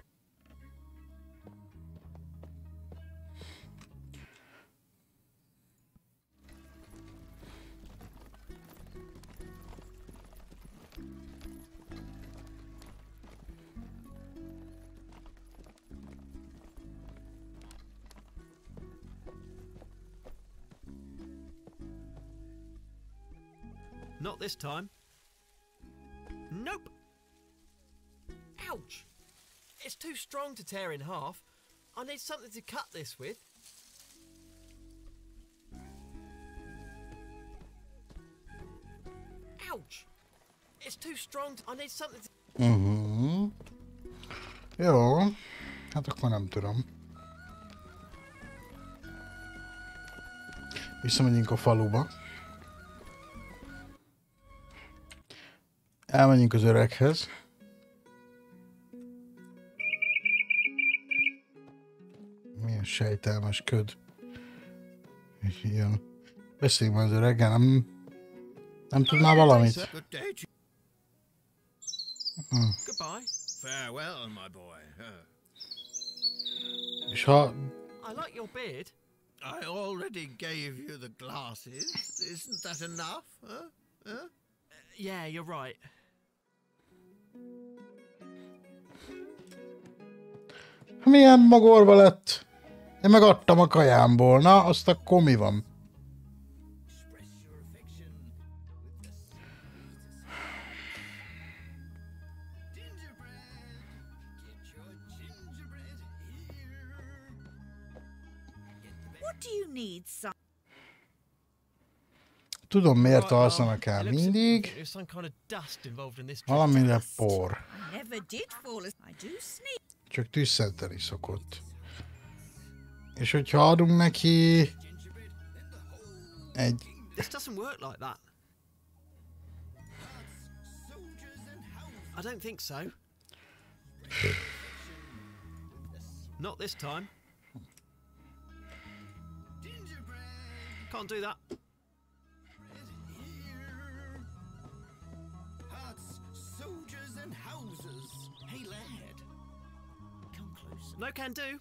Not this time. Nope. Ouch. It's too strong to tear in half. I need something to cut this with. Ouch. It's too strong to... I need something to... Uh-huh. Jó. Hát akkor nem tudom. Visszamegyünk a faluba. Elmenjünk az öreghez. Milyen sejtelmes köd. Jön. Beszéljünk már az öreggel, nem... Nem tudnál valamit? Hm. Goodbye. Farewell, my boy. És ha... I like your beard. I already gave you the glasses. Isn't that enough? Huh? Huh? Uh, yeah, you're right. Milyen magorva lett? Én megadtam a kajámból. Na, azt akkor mi van? What do you need, son? Tudom, miért Right, well, alszanak el it looks as if mindig. there's some kind of dust involved in this. Valamire por. I never did fall as I do sneak. Csak tüsszenteni szokott. És hogyha adunk neki... Egy... This doesn't work like that. I don't think so. Not this time. Can't do that. Soldiers and houses. Hey, lad. Come closer. No can do.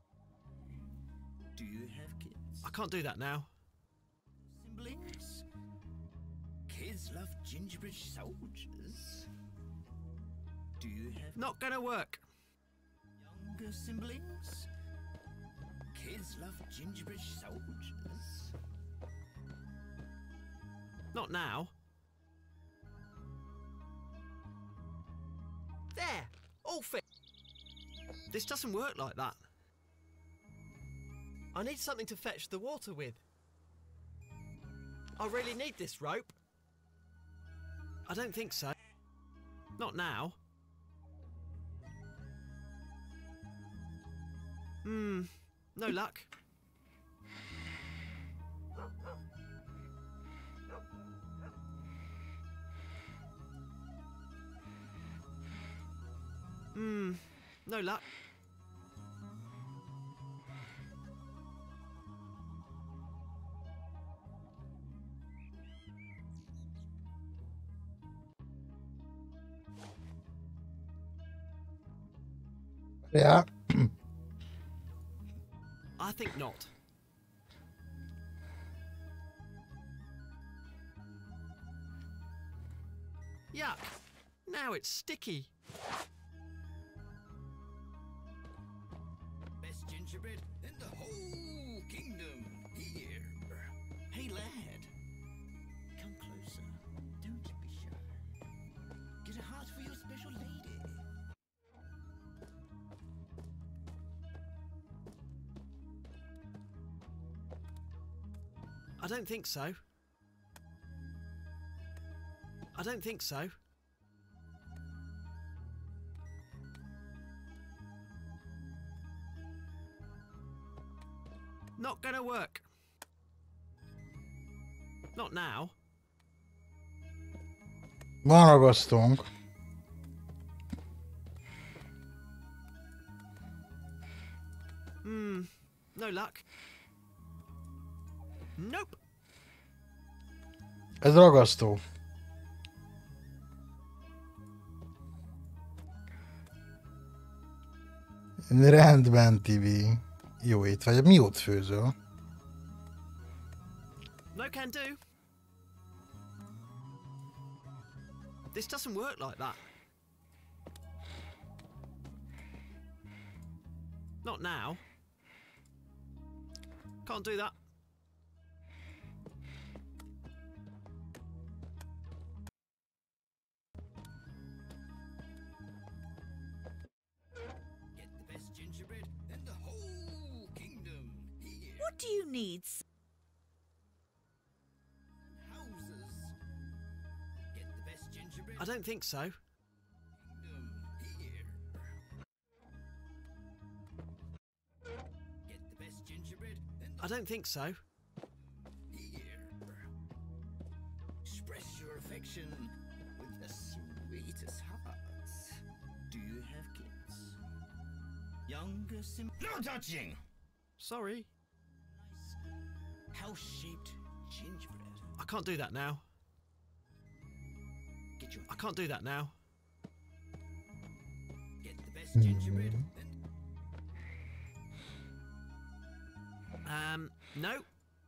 Do you have kids? I can't do that now. Siblings? Kids love gingerbread soldiers. Do you have Not gonna work. younger siblings? Kids love gingerbread soldiers. Not now. There! All fit. This doesn't work like that. I need something to fetch the water with. I really need this rope. I don't think so. Not now. Hmm, no luck. Hmm, No luck. Yeah. I think not. Yuck. Now it's sticky. Best gingerbread in the whole kingdom. Here. Hey, lad. Come closer. Don't be shy. Get a heart for your special lady. I don't think so. I don't think so. Not gonna work. Not now. Van ragasztónk. Hmm. No luck. Nope. Ez ragasztó. Rendben, Tibi. Jó itt vagy. Mi ott főzöl? No can do. This doesn't work like that. Not now. Can't do that. Get the best gingerbread in the whole kingdom. Here. What do you need? s- Houses. Get the best gingerbread. I don't think so. Kingdom. Here. Get the best gingerbread in the I don't think so. here. Express your affection with the sweetest hearts. Do you have kids? Younger sim- No touching! Sorry. Nice house-shaped gingerbread. I can't do that now. Get your I can't do that now. get the best gingerbread. And Um, no.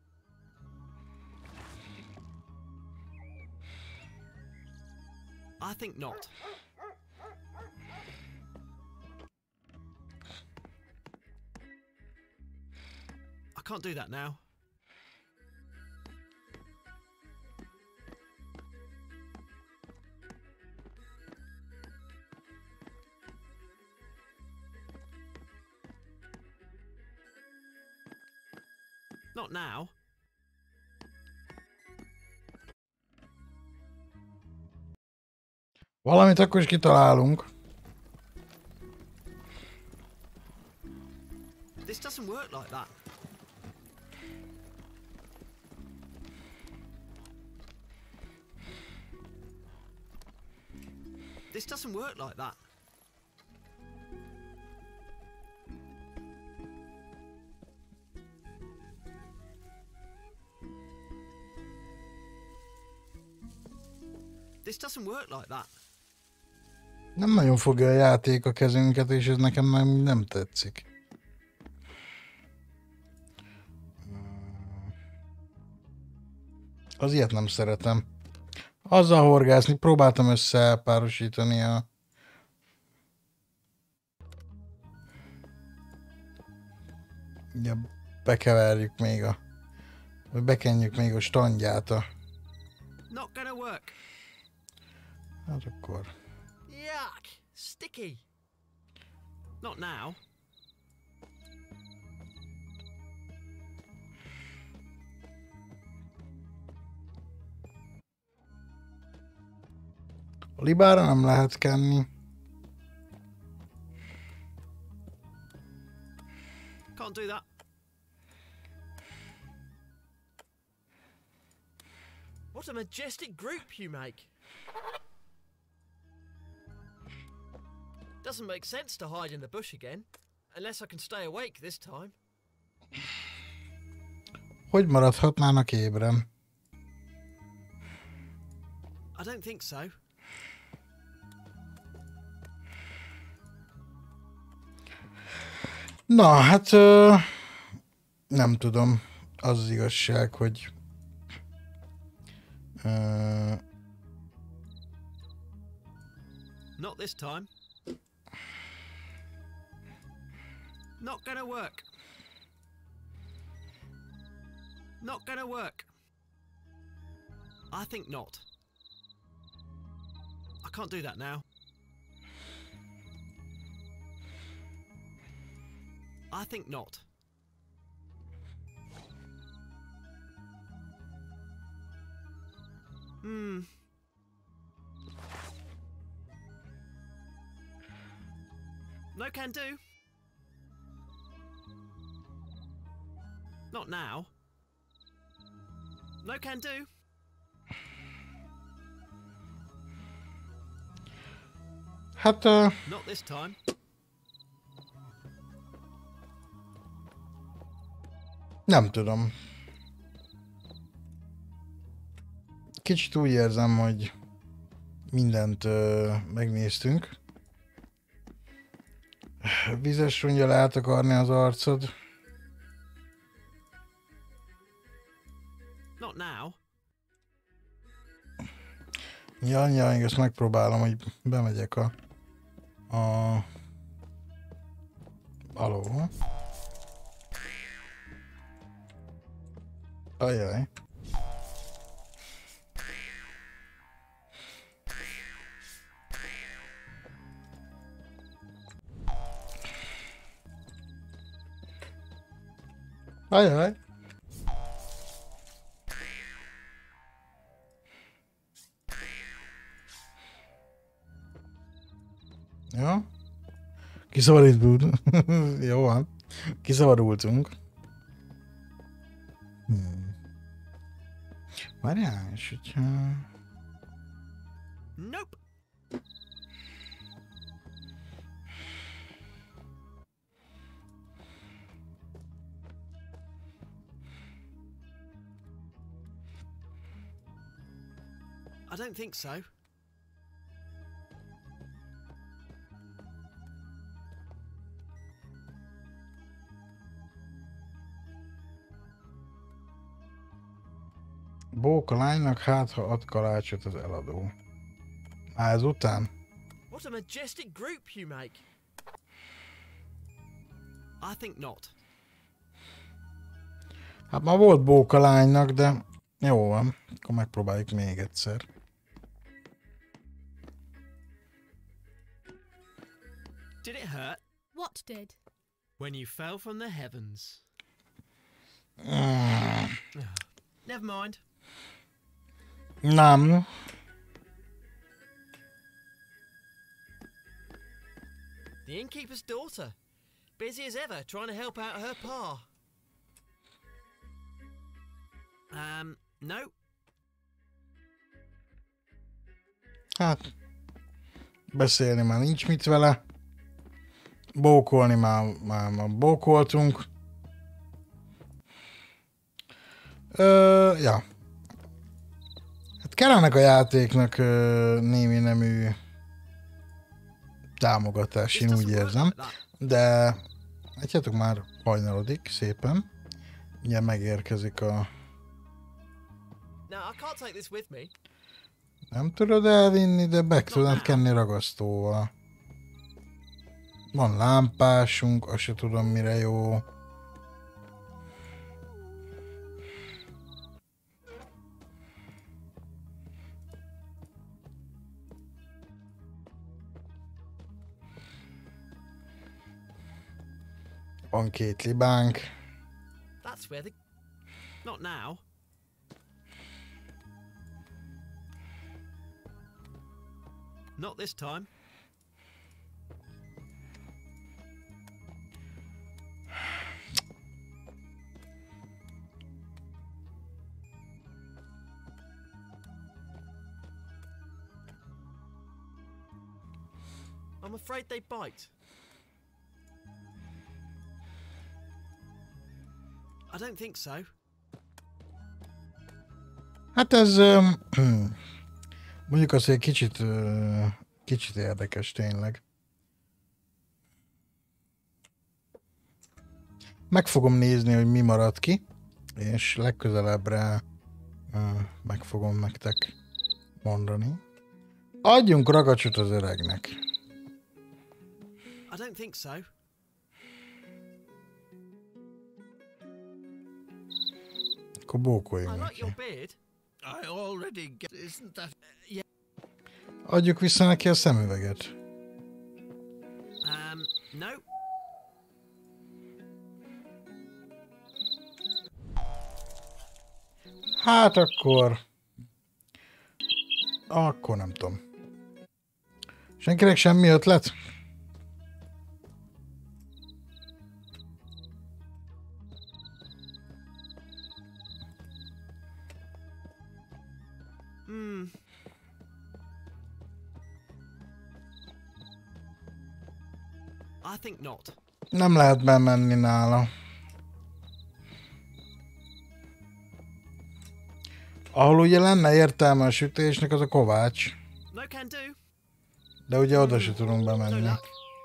I think not. I can't do that now. Not now. Valamit akkor is kitalálunk. This doesn't work like that. This doesn't work like that. This doesn't work like that. Nem nagyon fogja a játék a kezünket, és ez nekem már nem tetszik. Az ilyet nem szeretem. Azzal horgászni, próbáltam összepárosítani a... Ja, bekeverjük még a... Vagy bekenjük még a standját a... Not gonna work. Hát akkor... Yuck! Sticky. Not now. A libára nem lehet kenni. Can't do that. What a majestic group you make. Doesn't make sense to hide in the bush again, unless I can stay awake this time. Hogy maradhatnának ébren? I don't think so. Na, hát ö, nem tudom. Az az igazság, hogy ö, Not this time. Not gonna work. Not gonna work. I think not. I can't do that now. I think not. Hmm. No can do. Not now. No can do. hát ö, Not this time. nem tudom. Kicsit úgy érzem, hogy mindent ö, megnéztünk. Vizes rongyal eltakarni az arcod. Not now. Ja, ja, én ezt megpróbálom, hogy bemegyek a... a... Aló. Ajaj. Ajaj. Ja. Kiszabadult. Jó van. Kiszabadultunk. Hmm. Várjál, és hogyha... Nope. I don't think so. Bóka lánynak, hát ha ad kalácsot az eladó. Á, ezután? What a majestic group you make. I think not. Hát már volt bóka lánynak, de jó van. Akkor megpróbáljuk még egyszer. Did it hurt? What did? When you fell from the heavens. Mm. Never mind. Nem. The innkeeper's daughter. Busy as ever trying to help out her pa. Um, no. Hát, beszélni már nincs mit vele. Bókolni már, már, már bókoltunk. Ö, ja. Hát kellenek a játéknak ö, némi nemű támogatás, én úgy érzem. De látjátok, már hajnalodik szépen. Ugye megérkezik a... No, I can't take this with me. Nem tudod elvinni, de be tudod kenni ragasztóval. Van lámpásunk, azt se tudom mire jó. Van két libánk. That's where the... Not now. Not this time. I'm afraid they bite. I don't think so. Hát ez um, mondjuk azt, hogy egy kicsit, uh, kicsit érdekes tényleg. Meg fogom nézni, hogy mi marad ki, és legközelebbre uh, meg fogom nektek mondani. Adjunk ragacsot az öregnek. I don't think so. Akkor bókoljunk I like neki. your beard. I already get. Isn't that? Yeah. Adjuk vissza neki a szemüveget. Um, no. Hát akkor... Akkor nem tudom. Senkinek semmi ötlet? Hmm. I think not. Nem lehet bemenni nála. Ahol ugye lenne értelme a sütésnek, az a kovács. No can do. De ugye oda se tudunk No bemenni. luck.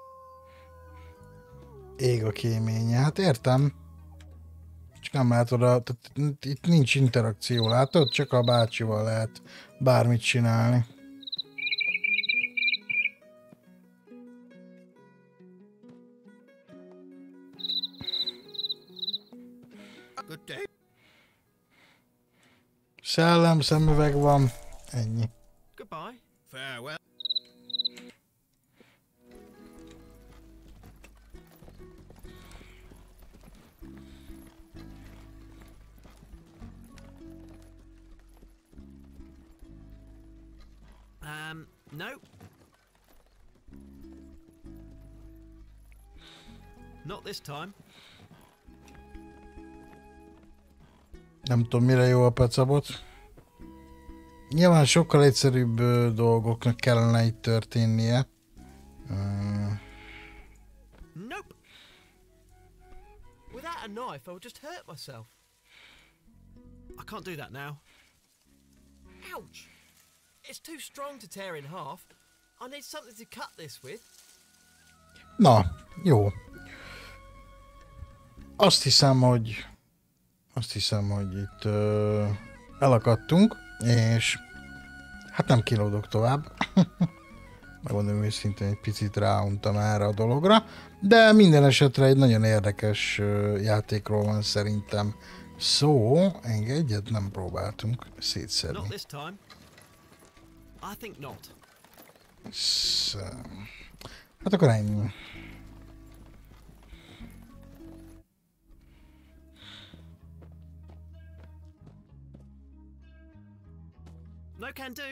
Ég a kéménye. Hát értem. Csak nem lehet oda, tehát itt nincs interakció, látod? Csak a bácsival lehet bármit csinálni. Good day. Szellem, szemüveg van. Ennyi. Goodbye. Farewell. Um, no. Not this time. Nem tudom, mire jó a pecabot. Nyilván sokkal egyszerűbb ö, dolgoknak kellene itt történnie. Uh, Nope. Without a knife, I would just hurt myself. I can't do that now. Ouch! It's too strong to tear in half. I need something to cut this with. na, jó. Azt hiszem, hogy azt hiszem, hogy itt ö, elakadtunk, és hát nem kilódok tovább. Megmondom őszintén, egy picit ráuntam erre a dologra, de minden esetre egy nagyon érdekes ö, játékról van szerintem szó. Engedjed, nem próbáltunk szétszedni. Not this time. I think not. Sz... Hát akkor ennyi. No can do.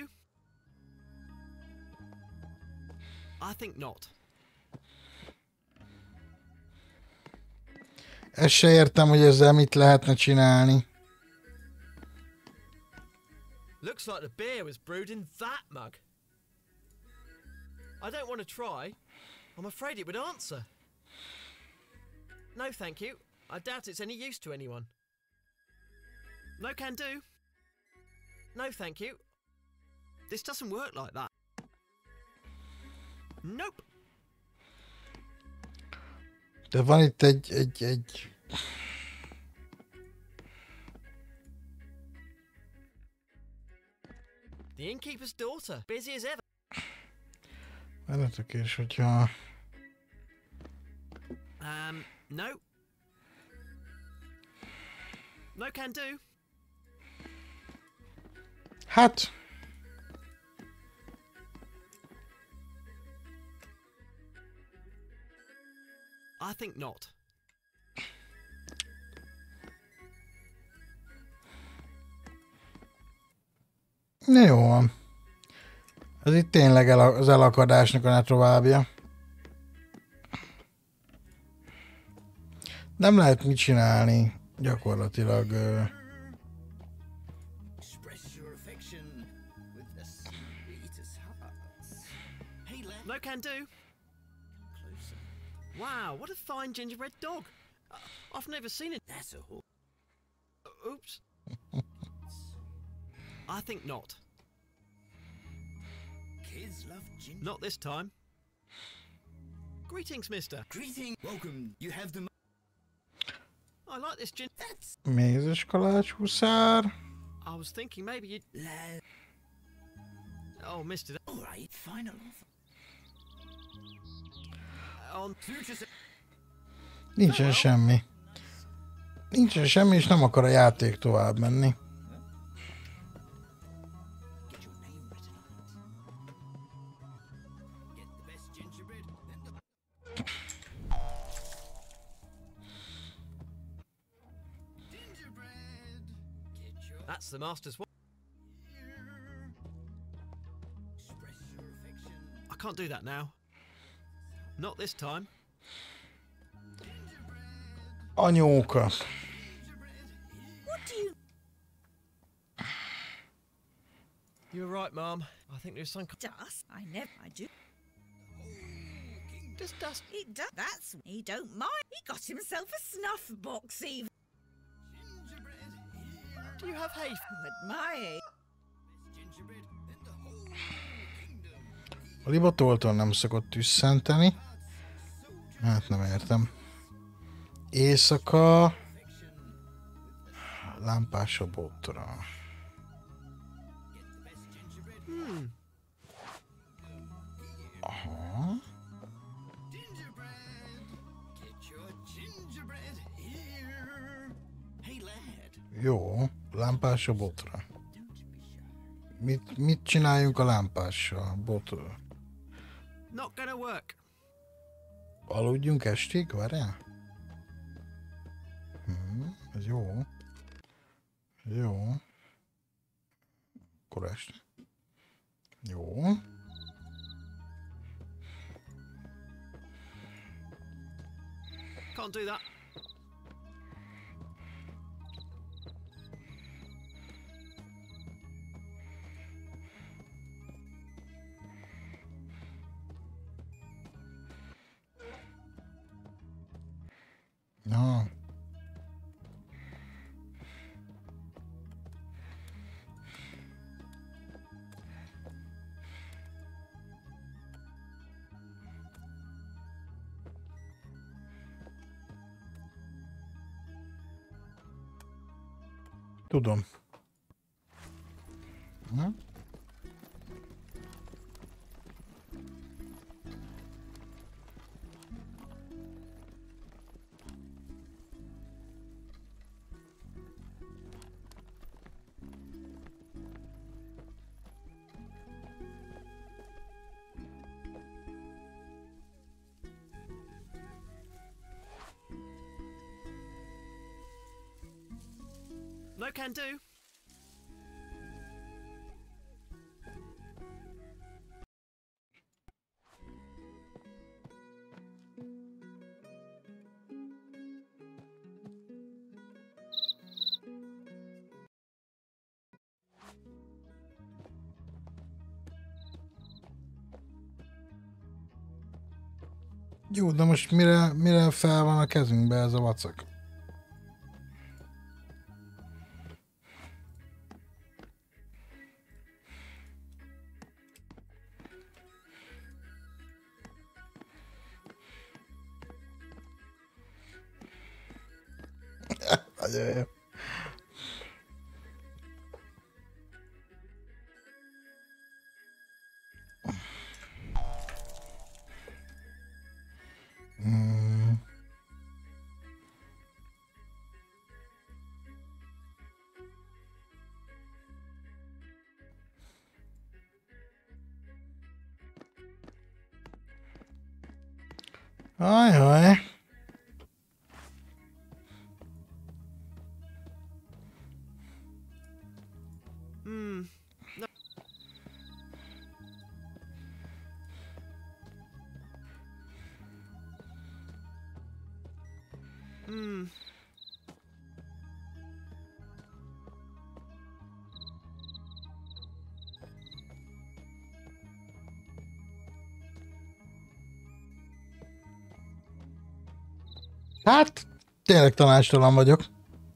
I think not. Ezt se értem, hogy ezzel mit lehetne csinálni. Looks like the beer was brewed in that mug. I don't want to try. I'm afraid it would answer. No, thank you. I doubt it's any use to anyone. No can do. No, thank you. This doesn't work like that. Nope. De van itt egy, egy, egy... The innkeeper's daughter, busy as ever. Veletek és hogyha... Um, no. No can do. Hát... I think not. Na jó van. Ez itt tényleg el, az elakadásnak a továbbja. Nem lehet mit csinálni. Gyakorlatilag... ö, Express your affection with the sweetest hearts. Hey, lad. No can do. Wow, what a fine gingerbread dog. Uh, I've never seen it. That's a horse. Uh, oops. I think not. Kids love ginger. Not this time. Greetings, mister. Greeting. Welcome. You have the... I like this gin... That's... Mézes kalácsúszár. I was thinking maybe you'd... La... Oh, mister... Alright, final offer. On future... Nincsen semmi. Nincsen semmi, és nem akar a játék tovább menni. That's the master's one. I can't do that now. Not this time. Anyóka. What do you... You're right, Mom. I think there's some... Dust? I never... I do. Just dust. He does. That's... He don't mind. He got himself a snuff box even. Do you have hay? At my age... A libatoltól nem szokott tüsszenteni. Hát nem értem. Éjszaka... Lámpás a botra. Hmm. Aha. Jó, lámpás a botra. Mit, mit csináljunk a lámpással, botra? Not gonna work. Aludjunk estig, várjál? Hmm, ez jó. Jó. Akkor este. Jó. Can't do that. Na. Tudom. Na? No can do. Jó, de most mire, mire fel van a kezünkbe ez a vacak? Nagyon jó. Mm. Ajaj. Hmm. No. Hmm. Hát, tényleg tanácstalan vagyok.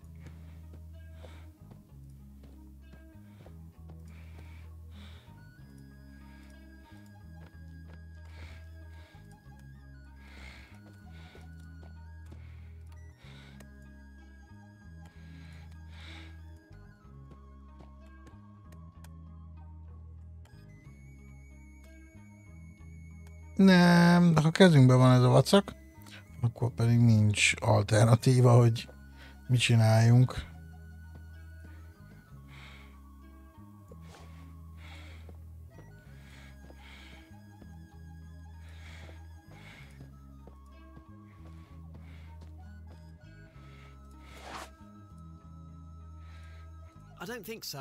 Nem, de ha kezünkben van ez a vacak, akkor pedig nincs alternatíva, hogy mit csináljunk. I don't think so.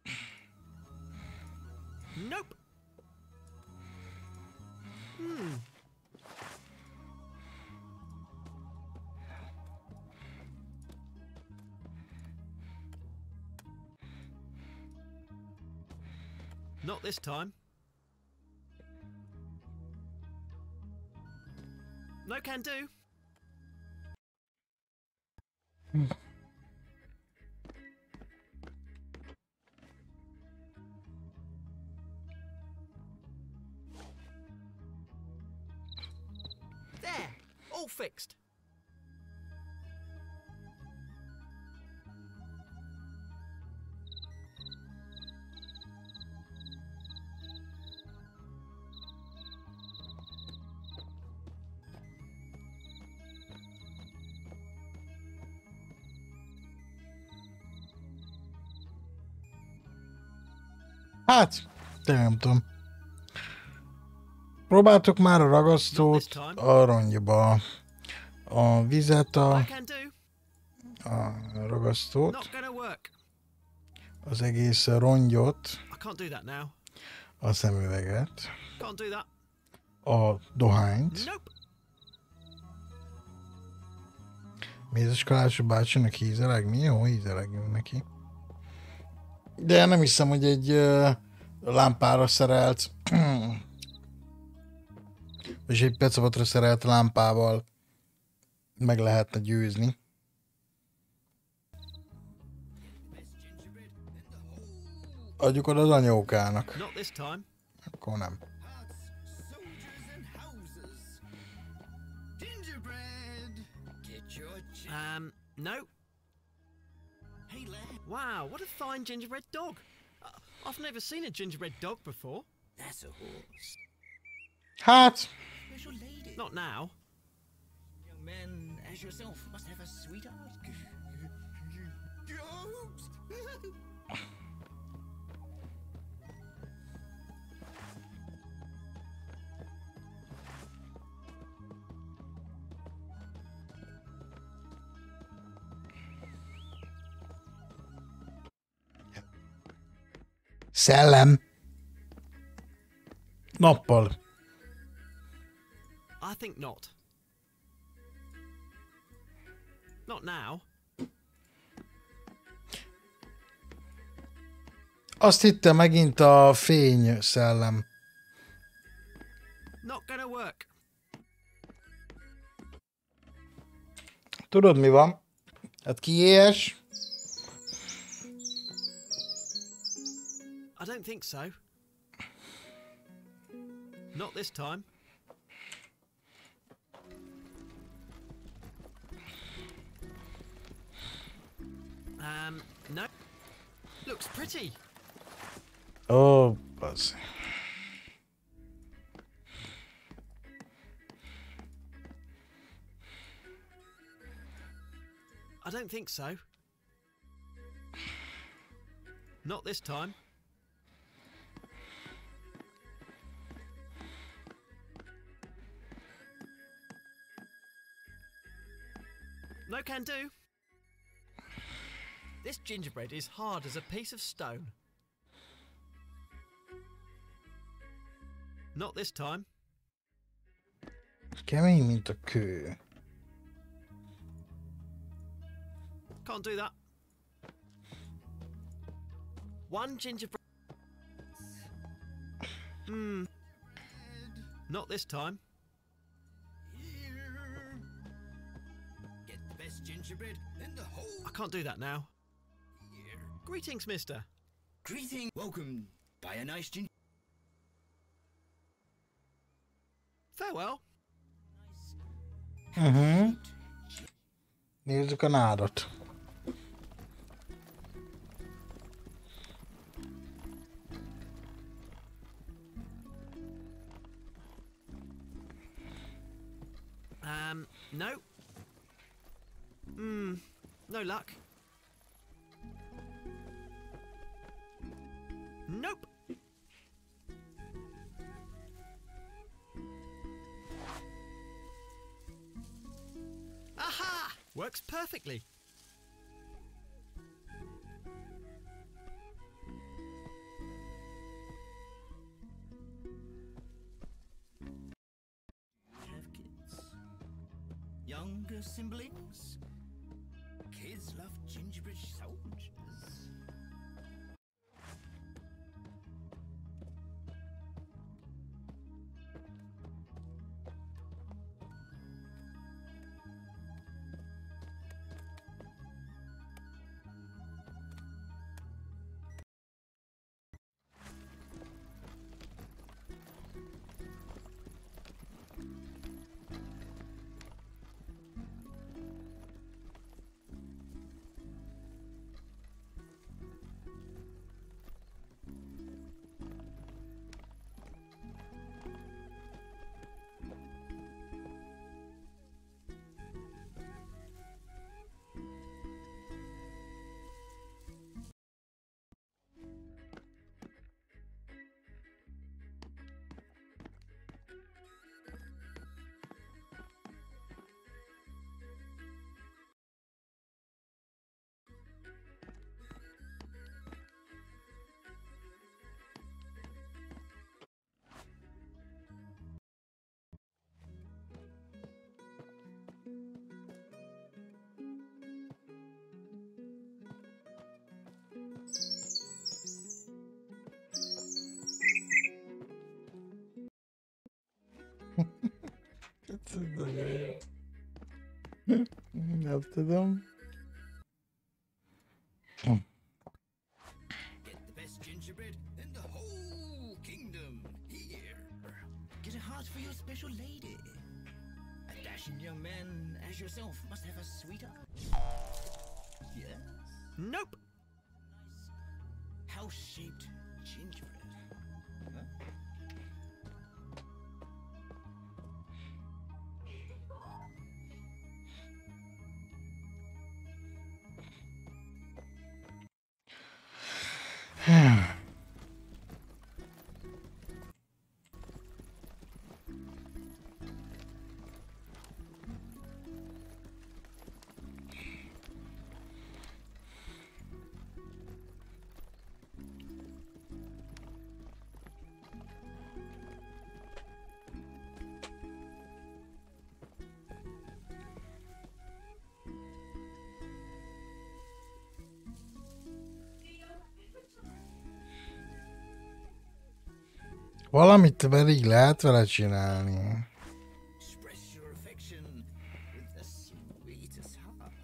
Nope. Hmm. Not this time. No can do. There, all fixed. Hát, tényleg nem tudom. Próbáltuk már a ragasztót, a rongyba, a vizet, a, a ragasztót, Not gonna work. az egész rongyot, I can't do that now. a szemüveget, Can't do that. a dohányt. Nope. Mézes Kalásos bácsinak hízelegni? Jó, hízelegjünk neki. De nem hiszem, hogy egy uh, lámpára szerelt, és egy pecavatra szerelt lámpával meg lehetne győzni. Adjuk oda az anyókának. Not this time. Akkor nem. Um, no. Wow, what a fine gingerbread dog. Uh, I've never seen a gingerbread dog before. That's a horse. Hát. Special lady. Not now. Young man as yourself must have a sweetheart. Oops. Szellem. Nappal. I think not. Not now. Azt hittem megint a fény szellem. Not gonna work. Tudod mi van? Hát kiés. I don't think so. Not this time. Um, no. Looks pretty. Ó, bazd. I don't think so. Not this time. No can do. This gingerbread is hard as a piece of stone. Not this time. Kemény, mint a kő. Can't do that. One gingerbread. Hmm. Not this time. gingerbread in the whole. I can't do that now. Year. Greetings, mister. Greeting. Welcome. Buy a nice ginger. Farewell. Uh-huh. Nézzük a nádat. Um, no. Hmm, no luck. Nope. Aha! Works perfectly. Have kids. Younger siblings. Kids love gingerbread soldiers. Nem tudom. Get the best gingerbread in the whole kingdom here. Get a heart for your special lady. A dashing young man as yourself must have a sweetheart. Yes? Nope. House-shaped gingerbread. Huh? Valamit pedig lehet vele csinálni. Express your affection with the sweetest heart.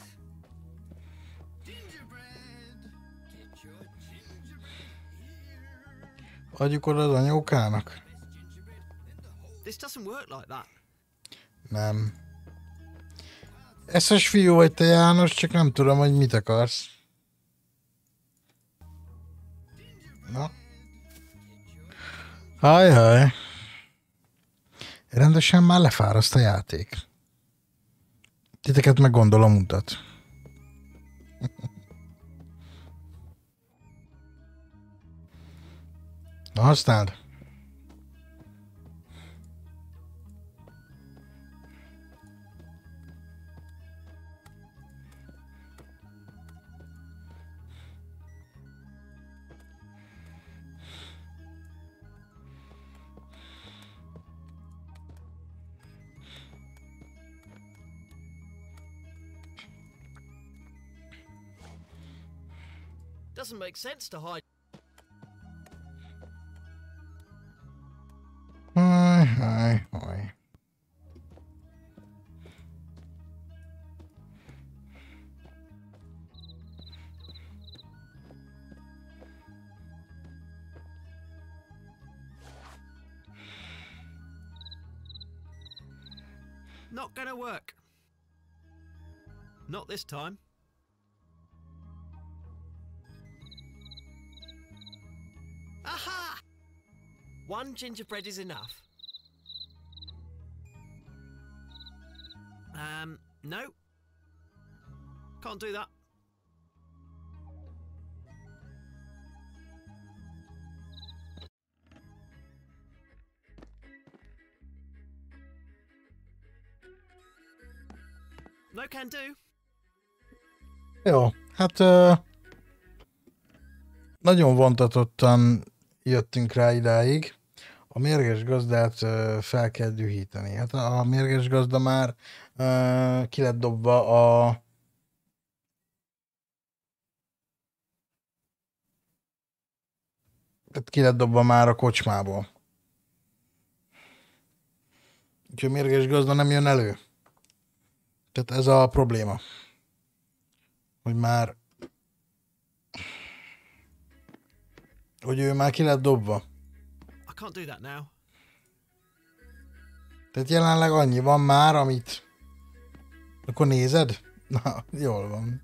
Gingerbread, get your gingerbread here. Adjuk oda az anyókának. This doesn't work like that. Nem. Eszes fiú vagy te, János, csak nem tudom, hogy mit akarsz. Na. Hajhaj. Rendesen már lefáraszt a játék. Titeket meg gondolom mutat. Na, használd. Doesn't make sense to hide. Haj, haj, haj. Not gonna work. Not this time. Aha! One gingerbread is enough. Um, no. Can't do that. No can do. Jó, hát uh, nagyon vontatottan jöttünk rá idáig. A mérges gazdát uh, fel kell dühíteni. Hát a, a mérges gazda már uh, ki lett dobva a tehát ki lett dobva már a kocsmából. Úgyhogy a mérges gazda nem jön elő. Tehát ez a probléma. Hogy már hogy ő már ki lett dobva. I can't do that now. Tehát jelenleg annyi van már, amit... Akkor nézed? Na, jól van.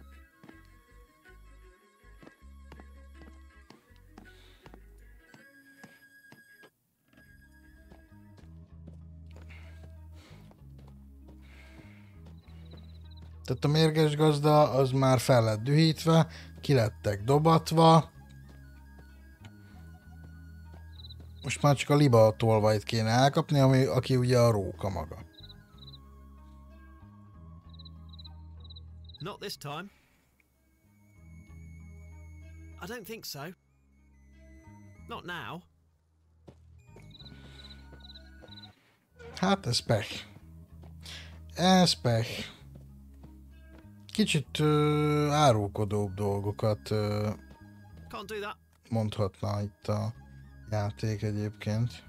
Tehát a mérges gazda az már fel lett dühítve, ki lettek dobatva. Most már csak a liba tolvajt kéne elkapni, ami, aki ugye a róka maga. Not this time. I don't think so. Not now. Hát ez pech. Ez pech. Kicsit uh, árulkodóbb dolgokat uh, Can't do that. mondhatna itt a játék egyébként.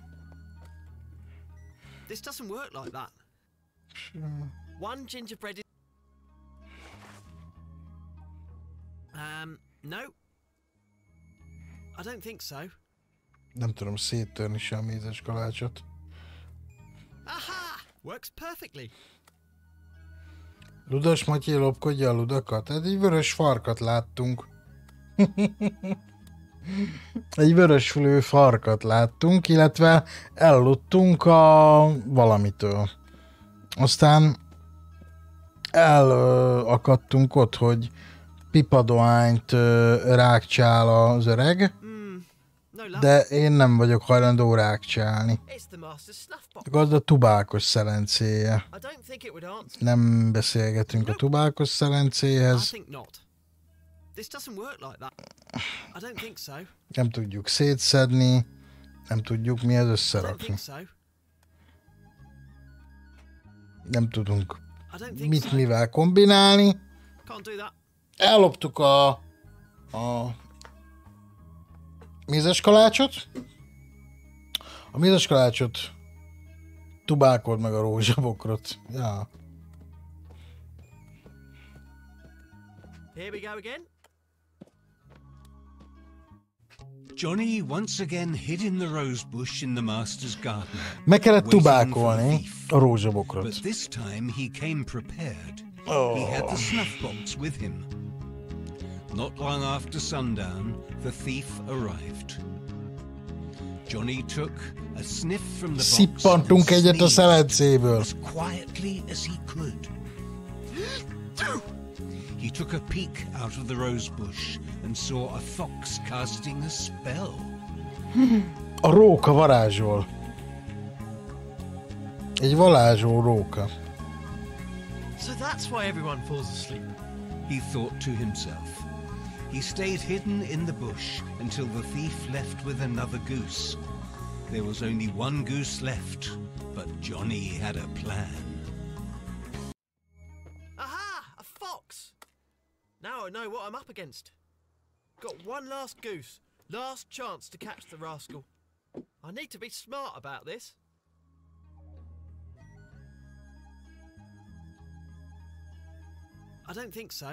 This doesn't work like that. One gingerbread is... Um, no. I don't think so. Nem tudom széttörni sem a mézes kalácsot. Aha! Works perfectly. Ludas Matyi lopkodja a ludakat? Hát egy vörös farkat láttunk. Egy vörös fülű farkat láttunk, illetve elludtunk a valamitől. Aztán elakadtunk ott, hogy pipadoányt rákcsál az öreg, de én nem vagyok hajlandó rákcsálni. A gazda tubákos szelencéje. Nem beszélgetünk a tubákos szelencéhez. Nem tudjuk szétszedni, nem tudjuk mihez összerakni. Nem tudunk mit mivel kombinálni. Elloptuk a, a mézes kalácsot. A mézes kalácsot, tubákod meg a rózsabokrot. Ja. Here we go again. Johnny once again hid in the rose bush in the master's garden. Meg kellett tubákolni a rózsabokrot. But this time he came prepared. Oh. He had the snuff box with him. Not long after sundown, the thief arrived. Johnny took a sniff from the box Szippantunk egyet a szelencéből. as quietly as he could. He took a peek out of the rose bush and saw a fox casting a spell. A róka varázsol. Egy varázsol róka. So that's why everyone falls asleep. He thought to himself. He stayed hidden in the bush until the thief left with another goose. There was only one goose left, but Johnny had a plan. Aha! A fox! Now I know what I'm up against. Got one last goose. Last chance to catch the rascal. I need to be smart about this. I don't think so.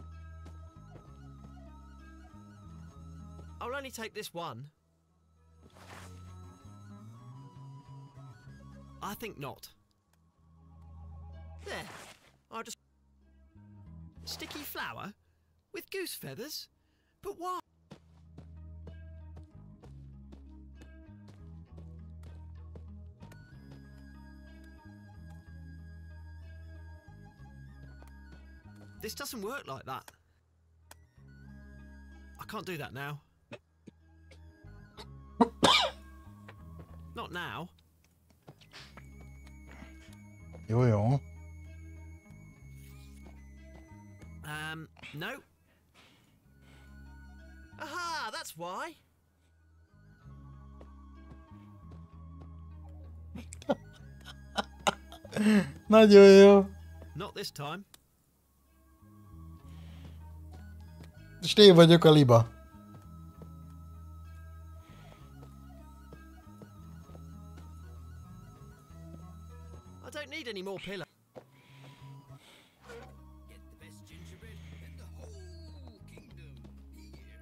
I'll only take this one. I think not. There. I'll just... Sticky flower? With goose feathers? But why? This doesn't work like that. I can't do that now. Not now. Jó, jó. Um, no. Aha, that's why. Nagyon jó. Not this time. És én vagyok a liba. I don't need any more pillows. Get the best gingerbread in the whole kingdom here.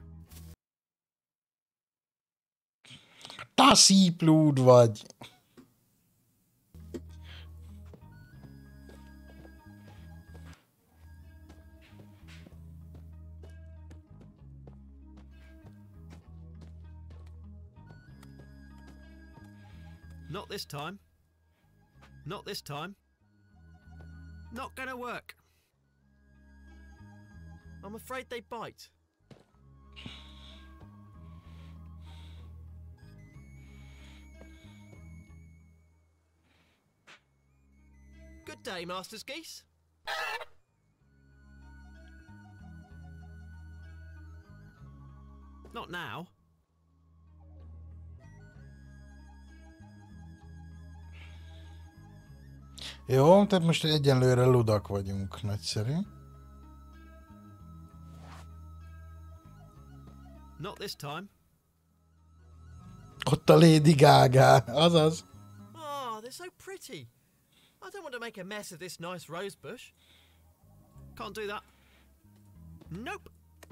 Taszíplúd vagy. Not this time. Not this time. Not gonna work. I'm afraid they bite. Good day, Master's Geese. Not now. Jó, tehát most egyenlőre ludak vagyunk. Nagyszerű. Not this time. Ott a Lady Gaga, azaz. Oh, they're so pretty. I don't want to make a mess of this nice rose bush. Can't do that. Nope.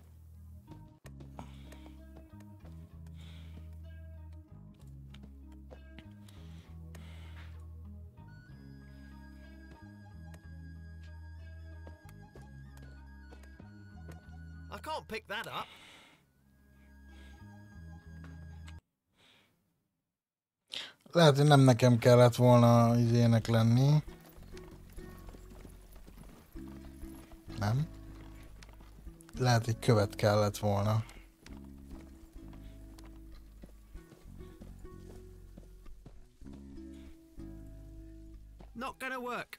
I can't pick that up. Lehet, hogy nem nekem kellett volna izének lenni. Nem. Lehet, hogy követ kellett volna. Not gonna work.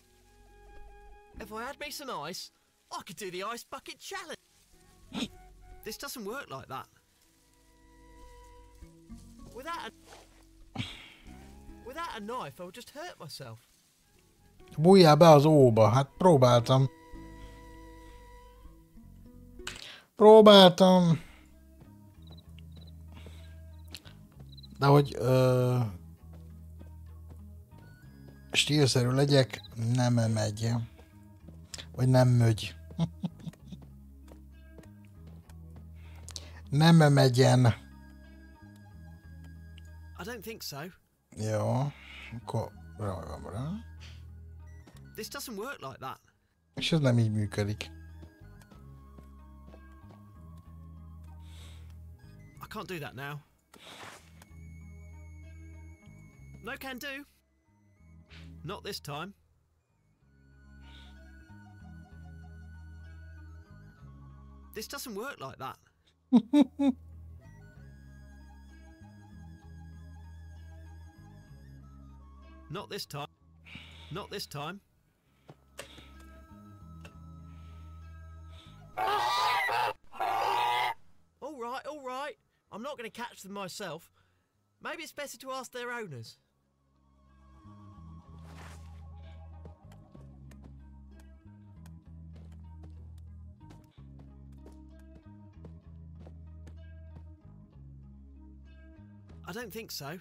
If I had me some ice, I could do the ice bucket challenge. This doesn't work like that. Without a... Without a knife, I would just hurt myself. Bújjál be az óba, hát próbáltam. Próbáltam. De hogy ö, stílszerű legyek, nem megy. Vagy nem mögy. Nem megyen. I don't think so. Jó. Akkor ragamra. This doesn't work like that. És ez nem így működik. I can't do that now. No can do. Not this time. This doesn't work like that. Not this time. Not this time. All right, all right. I'm not going to catch them myself. Maybe it's better to ask their owners. I don't think so.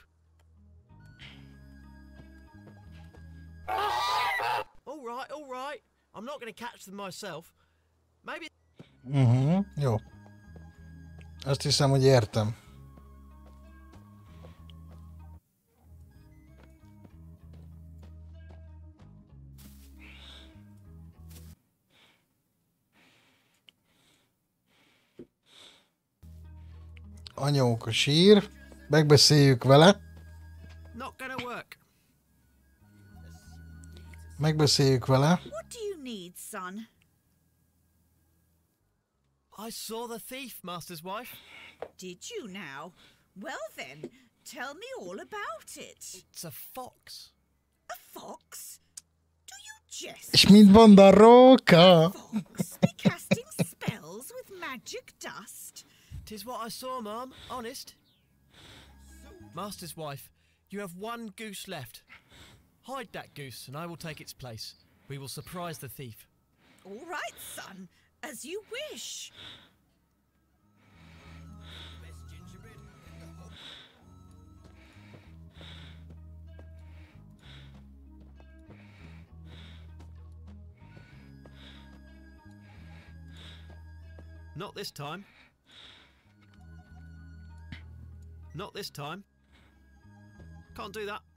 All right, all right. I'm not going to catch them myself. Maybe... Uh-huh, jó. Azt hiszem, hogy értem. Anyóka sír. Megbeszéljük vele. Not gonna work. Megbeszéljük vele. What do you need, son? I saw the thief, Master's wife. Did you now? Well then, tell me all about it. It's a fox. A fox? Do you jest? És mit mond a róka? Fox be casting spells with magic dust? Tis what I saw, ma'am. Honest. Master's wife, you have one goose left. Hide that goose, and I will take its place. We will surprise the thief. All right, son, as you wish. Not this time. Not this time. Can't do that.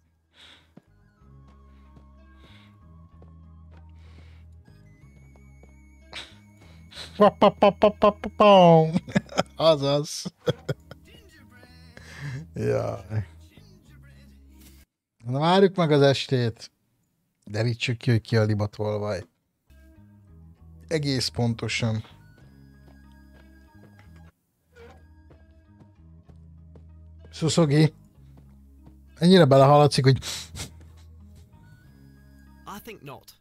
Azaz. Jaj. Na várjuk meg az estét. Derítsük ki, hogy ki a libatolvaj. Egész pontosan. Szuszogi. Ennyire belehaladszik, hogy... I think not.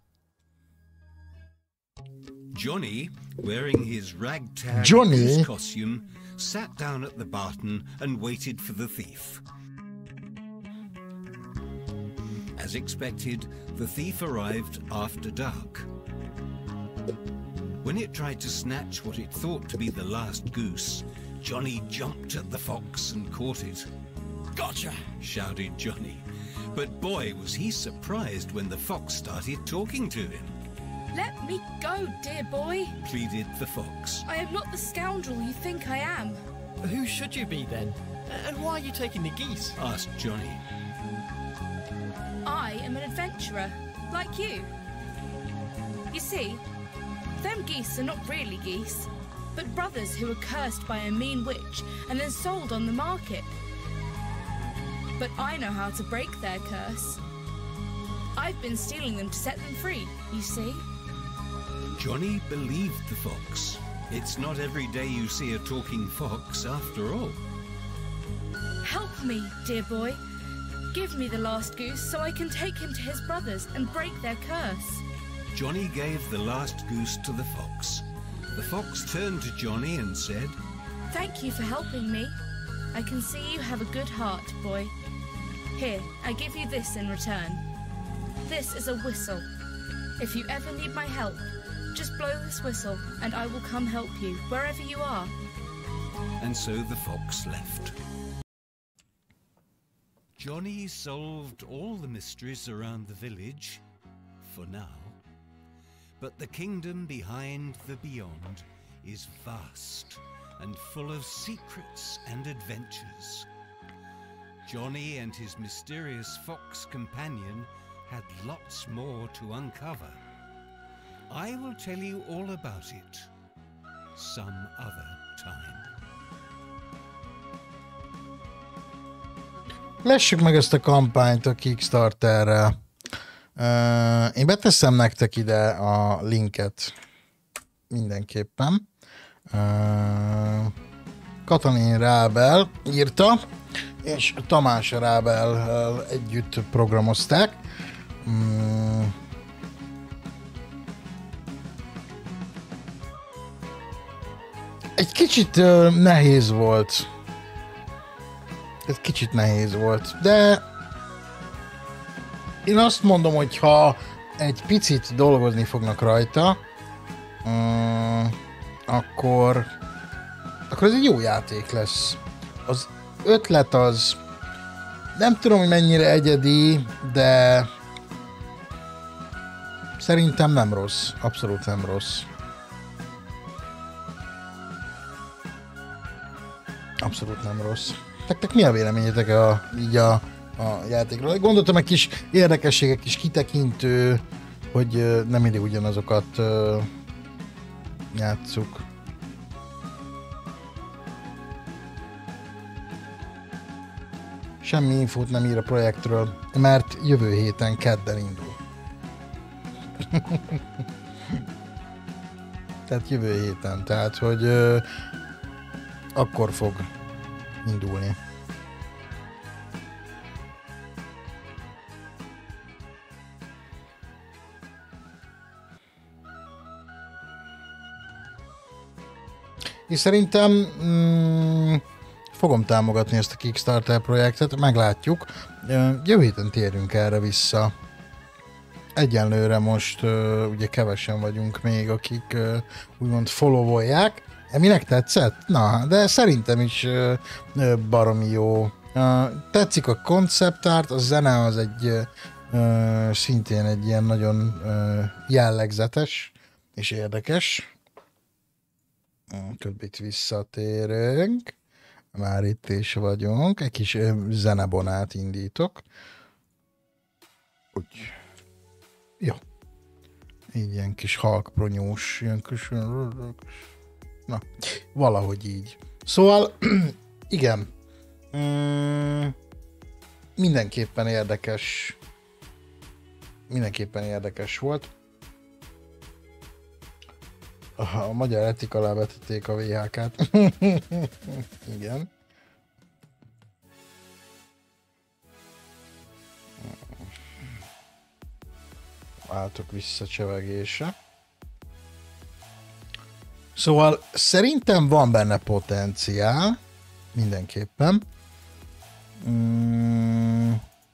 Johnny, wearing his ragtag Johnny? goose costume, sat down at the barton and waited for the thief. As expected, the thief arrived after dark. When it tried to snatch what it thought to be the last goose, Johnny jumped at the fox and caught it. "Gotcha!" shouted Johnny. But boy, was he surprised when the fox started talking to him. Let me go, dear boy. Pleaded the fox. I am not the scoundrel you think I am. Who should you be then? And why are you taking the geese? Asked Johnny. I am an adventurer, like you. You see, them geese are not really geese, but brothers who were cursed by a mean witch and then sold on the market. But I know how to break their curse. I've been stealing them to set them free, you see. Johnny believed the fox. It's not every day you see a talking fox, after all. Help me, dear boy. Give me the last goose so I can take him to his brothers and break their curse. Johnny gave the last goose to the fox. The fox turned to Johnny and said, Thank you for helping me. I can see you have a good heart, boy. Here, I give you this in return. This is a whistle. If you ever need my help, just blow this whistle and I will come help you, wherever you are. And so the fox left. Johnny solved all the mysteries around the village, for now. But the kingdom behind the beyond is vast and full of secrets and adventures. Johnny and his mysterious fox companion had lots more to uncover. I will tell you all about it some other time. Lessük meg ezt a kampányt a Kickstarterrel. Uh, én beteszem nektek ide a linket mindenképpen. Uh, Katalin Rábel írta, és Tamás Rábel együtt programozták. Um, egy kicsit uh, nehéz volt. Egy kicsit nehéz volt, de én azt mondom, hogy ha egy picit dolgozni fognak rajta, um, akkor, akkor ez egy jó játék lesz. Az ötlet az nem tudom, hogy mennyire egyedi, de szerintem nem rossz. Abszolút nem rossz. Abszolút nem rossz. Nektek mi a véleményetek a, így a, a játékról? Gondoltam egy kis érdekességek, kis kitekintő, hogy nem mindig ugyanazokat uh, játsszuk. semmi infót nem ír a projektről, mert jövő héten kedden indul. Tehát jövő héten, tehát hogy ö, akkor fog indulni. És szerintem mm, fogom támogatni ezt a Kickstarter projektet, meglátjuk. Jövő héten térünk erre vissza. Egyenlőre most uh, ugye kevesen vagyunk még, akik uh, úgymond followolják. Minek tetszett? Na, de szerintem is uh, baromi jó. Uh, tetszik a concept art, a zene az egy uh, szintén egy ilyen nagyon uh, jellegzetes és érdekes. Többit visszatérünk. Már itt is vagyunk. Egy kis uh, zenebonát indítok. Úgy. Jó. Így ilyen kis halkpronyós, ilyen kis... Na, valahogy így. Szóval, igen. Mm, mindenképpen érdekes. Mindenképpen érdekes volt. A magyar etik alá vetették a vé há ká-t. Igen. Váltok vissza csevegésre. Szóval szerintem van benne potenciál. Mindenképpen. Mm.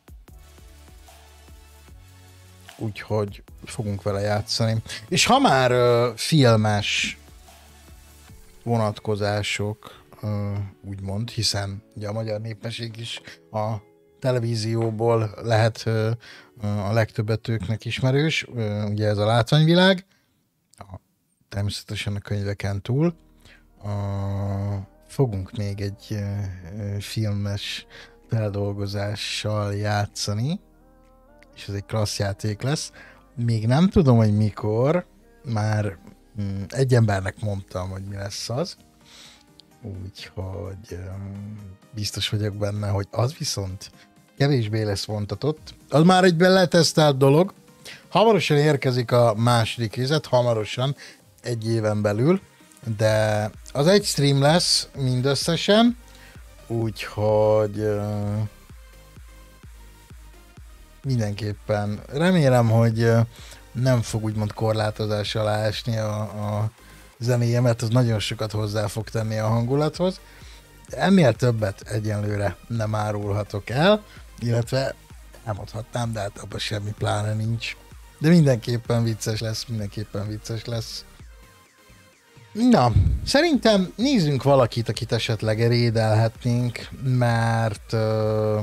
Úgyhogy fogunk vele játszani. És ha már uh, filmes vonatkozások, uh, úgymond, hiszen ugye a magyar népesség is a televízióból lehet uh, a legtöbbet őknek ismerős, uh, ugye ez a látványvilág, a, természetesen a könyveken túl. Uh, fogunk még egy uh, filmes feldolgozással játszani, és ez egy klassz játék lesz. Még nem tudom, hogy mikor, már mm, egy embernek mondtam, hogy mi lesz az. Úgyhogy um, biztos vagyok benne, hogy az viszont kevésbé lesz vontatott. Az már egy letesztelt dolog. Hamarosan érkezik a második részlet, hamarosan, egy éven belül, de az egy stream lesz mindösszesen, úgyhogy uh, mindenképpen remélem, hogy nem fog úgymond korlátozás alá esni a, a zenéje, mert az nagyon sokat hozzá fog tenni a hangulathoz. Ennél többet egyenlőre nem árulhatok el, illetve nem adhatnám, de hát abban semmi pláne nincs. De mindenképpen vicces lesz, mindenképpen vicces lesz. Na, szerintem nézzünk valakit, akit esetleg rédelhetnénk, mert uh,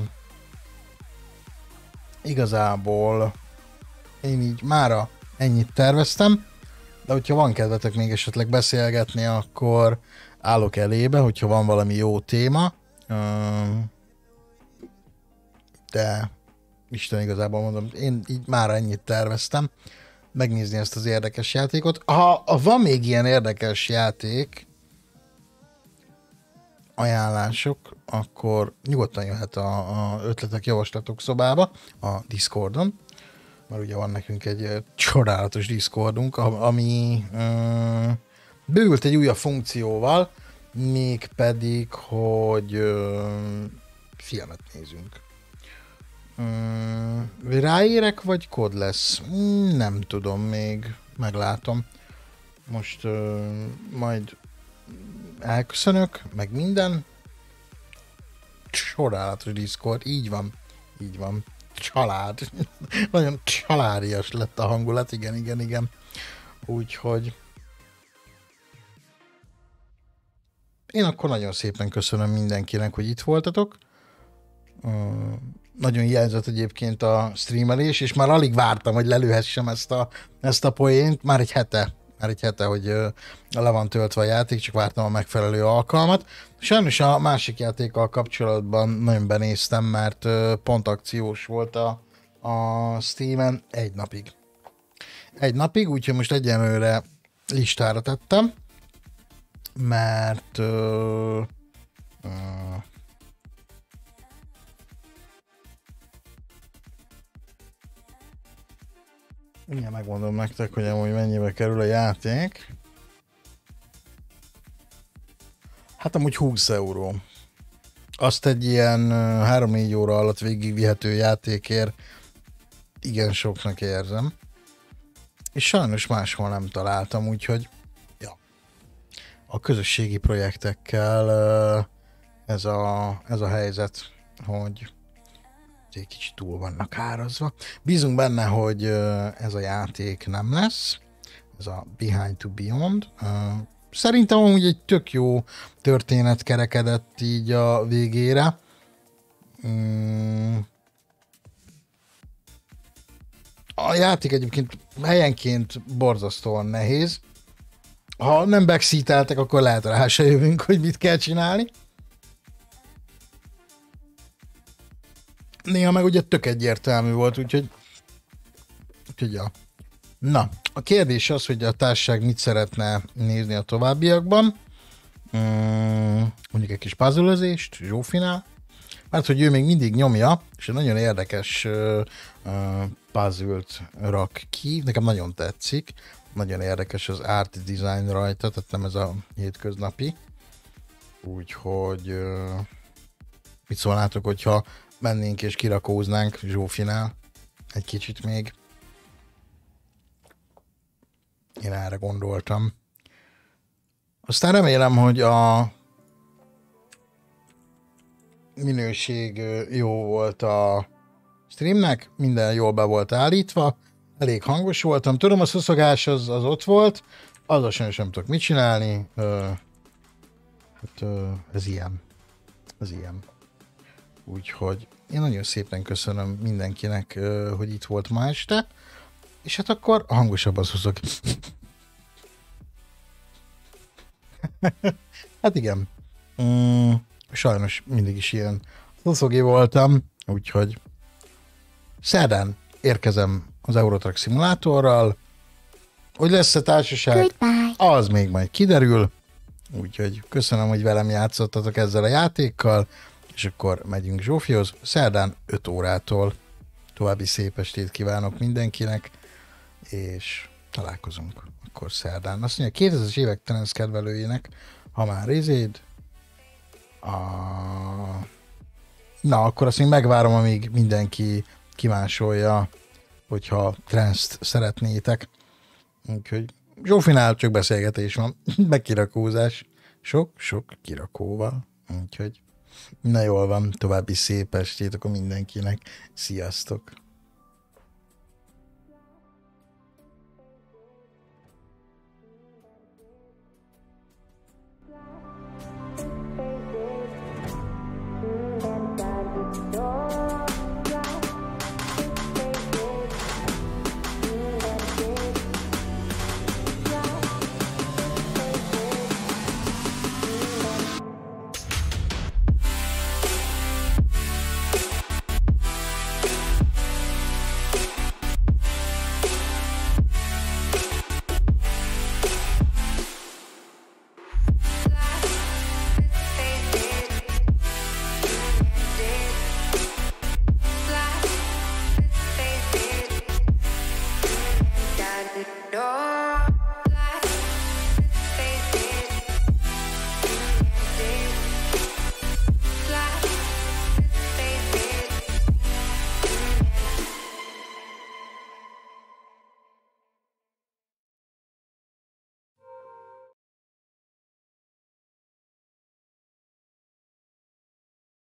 igazából én így mára ennyit terveztem, de hogyha van kedvetek még esetleg beszélgetni, akkor állok elébe, hogyha van valami jó téma. De Isten igazából mondom, én így mára ennyit terveztem, megnézni ezt az érdekes játékot. Ha van még ilyen érdekes játék, ajánlások, akkor nyugodtan jöhet a, a ötletek, javaslatok szobába, a Discordon, mert ugye van nekünk egy csodálatos Discordunk, ami ö, bővült egy újabb funkcióval, mégpedig, hogy ö, filmet nézünk. Ö, ráérek, vagy kód lesz? Nem tudom még, meglátom. Most ö, majd elköszönök, meg minden. Csodálatos Discord, így van, így van. Család. Nagyon családias lett a hangulat, igen, igen, igen. Úgyhogy én akkor nagyon szépen köszönöm mindenkinek, hogy itt voltatok. Uh, nagyon hiányzott egyébként a streamelés, és már alig vártam, hogy lelőhessem ezt a, ezt a poént. Már egy hete, már egy hete, hogy uh, le van töltve a játék, csak vártam a megfelelő alkalmat. Sajnos a másik játékkal kapcsolatban nagyon benéztem, mert uh, pont akciós volt a, a Steamen egy napig. Egy napig, úgyhogy most egyenlőre listára tettem, mert uh, uh, Igen, megmondom nektek, hogy amúgy mennyibe kerül a játék. Hát amúgy húsz euró. Azt egy ilyen három-négy óra alatt végigvihető játékért igen soknak érzem. És sajnos máshol nem találtam, úgyhogy ja. A közösségi projektekkel ez a, ez a helyzet, hogy egy kicsit túl vannak árazva. Bízunk benne, hogy ez a játék nem lesz. Ez a Behind to Beyond. Szerintem amúgy egy tök jó történet kerekedett így a végére. A játék egyébként helyenként borzasztóan nehéz. Ha nem backseateltek, akkor lehet rá se jövünk, hogy mit kell csinálni. Néha meg ugye tök egyértelmű volt, úgyhogy... Úgyhogy ja. Na, a kérdés az, hogy a társaság mit szeretne nézni a továbbiakban. Hmm, mondjuk egy kis puzzle-özést, Zsófinál. Mert hogy ő még mindig nyomja, és egy nagyon érdekes uh, uh, puzzle-t rak ki. Nekem nagyon tetszik. Nagyon érdekes az art design rajta, tehát nem ez a hétköznapi. Úgyhogy uh, mit szólnátok, hogyha mennénk és kirakóznánk Zsófinál egy kicsit még. Én erre gondoltam. Aztán remélem, hogy a minőség jó volt a streamnek, minden jól be volt állítva, elég hangos voltam. Tudom, a szuszogás az, az ott volt, azzal sem, sem tudok mit csinálni. Ö, hát ö, ez ilyen. Ez ilyen. Úgyhogy én nagyon szépen köszönöm mindenkinek, ö, hogy itt volt ma este. És hát akkor hangosabban szuszog. Hát igen. Mm, sajnos mindig is ilyen szuszogé voltam, úgyhogy szerdán érkezem az Eurotruck szimulátorral. Hogy lesz-e társaság? Goodbye. Az még majd kiderül. Úgyhogy köszönöm, hogy velem játszottatok ezzel a játékkal, és akkor megyünk Zsófihoz. Szerdán öt órától. További szép estét kívánok mindenkinek, és találkozunk akkor szerdán. Azt mondja, kétezres évek Tennis kedvelőjének, ha már izéd, a... na, akkor azt még megvárom, amíg mindenki kimásolja, hogyha trance-t szeretnétek. Úgyhogy Zsófinál csak beszélgetés van, meg kirakózás. Sok-sok kirakóval. Úgyhogy na jól van, további szép estét akkor mindenkinek. Sziasztok! No.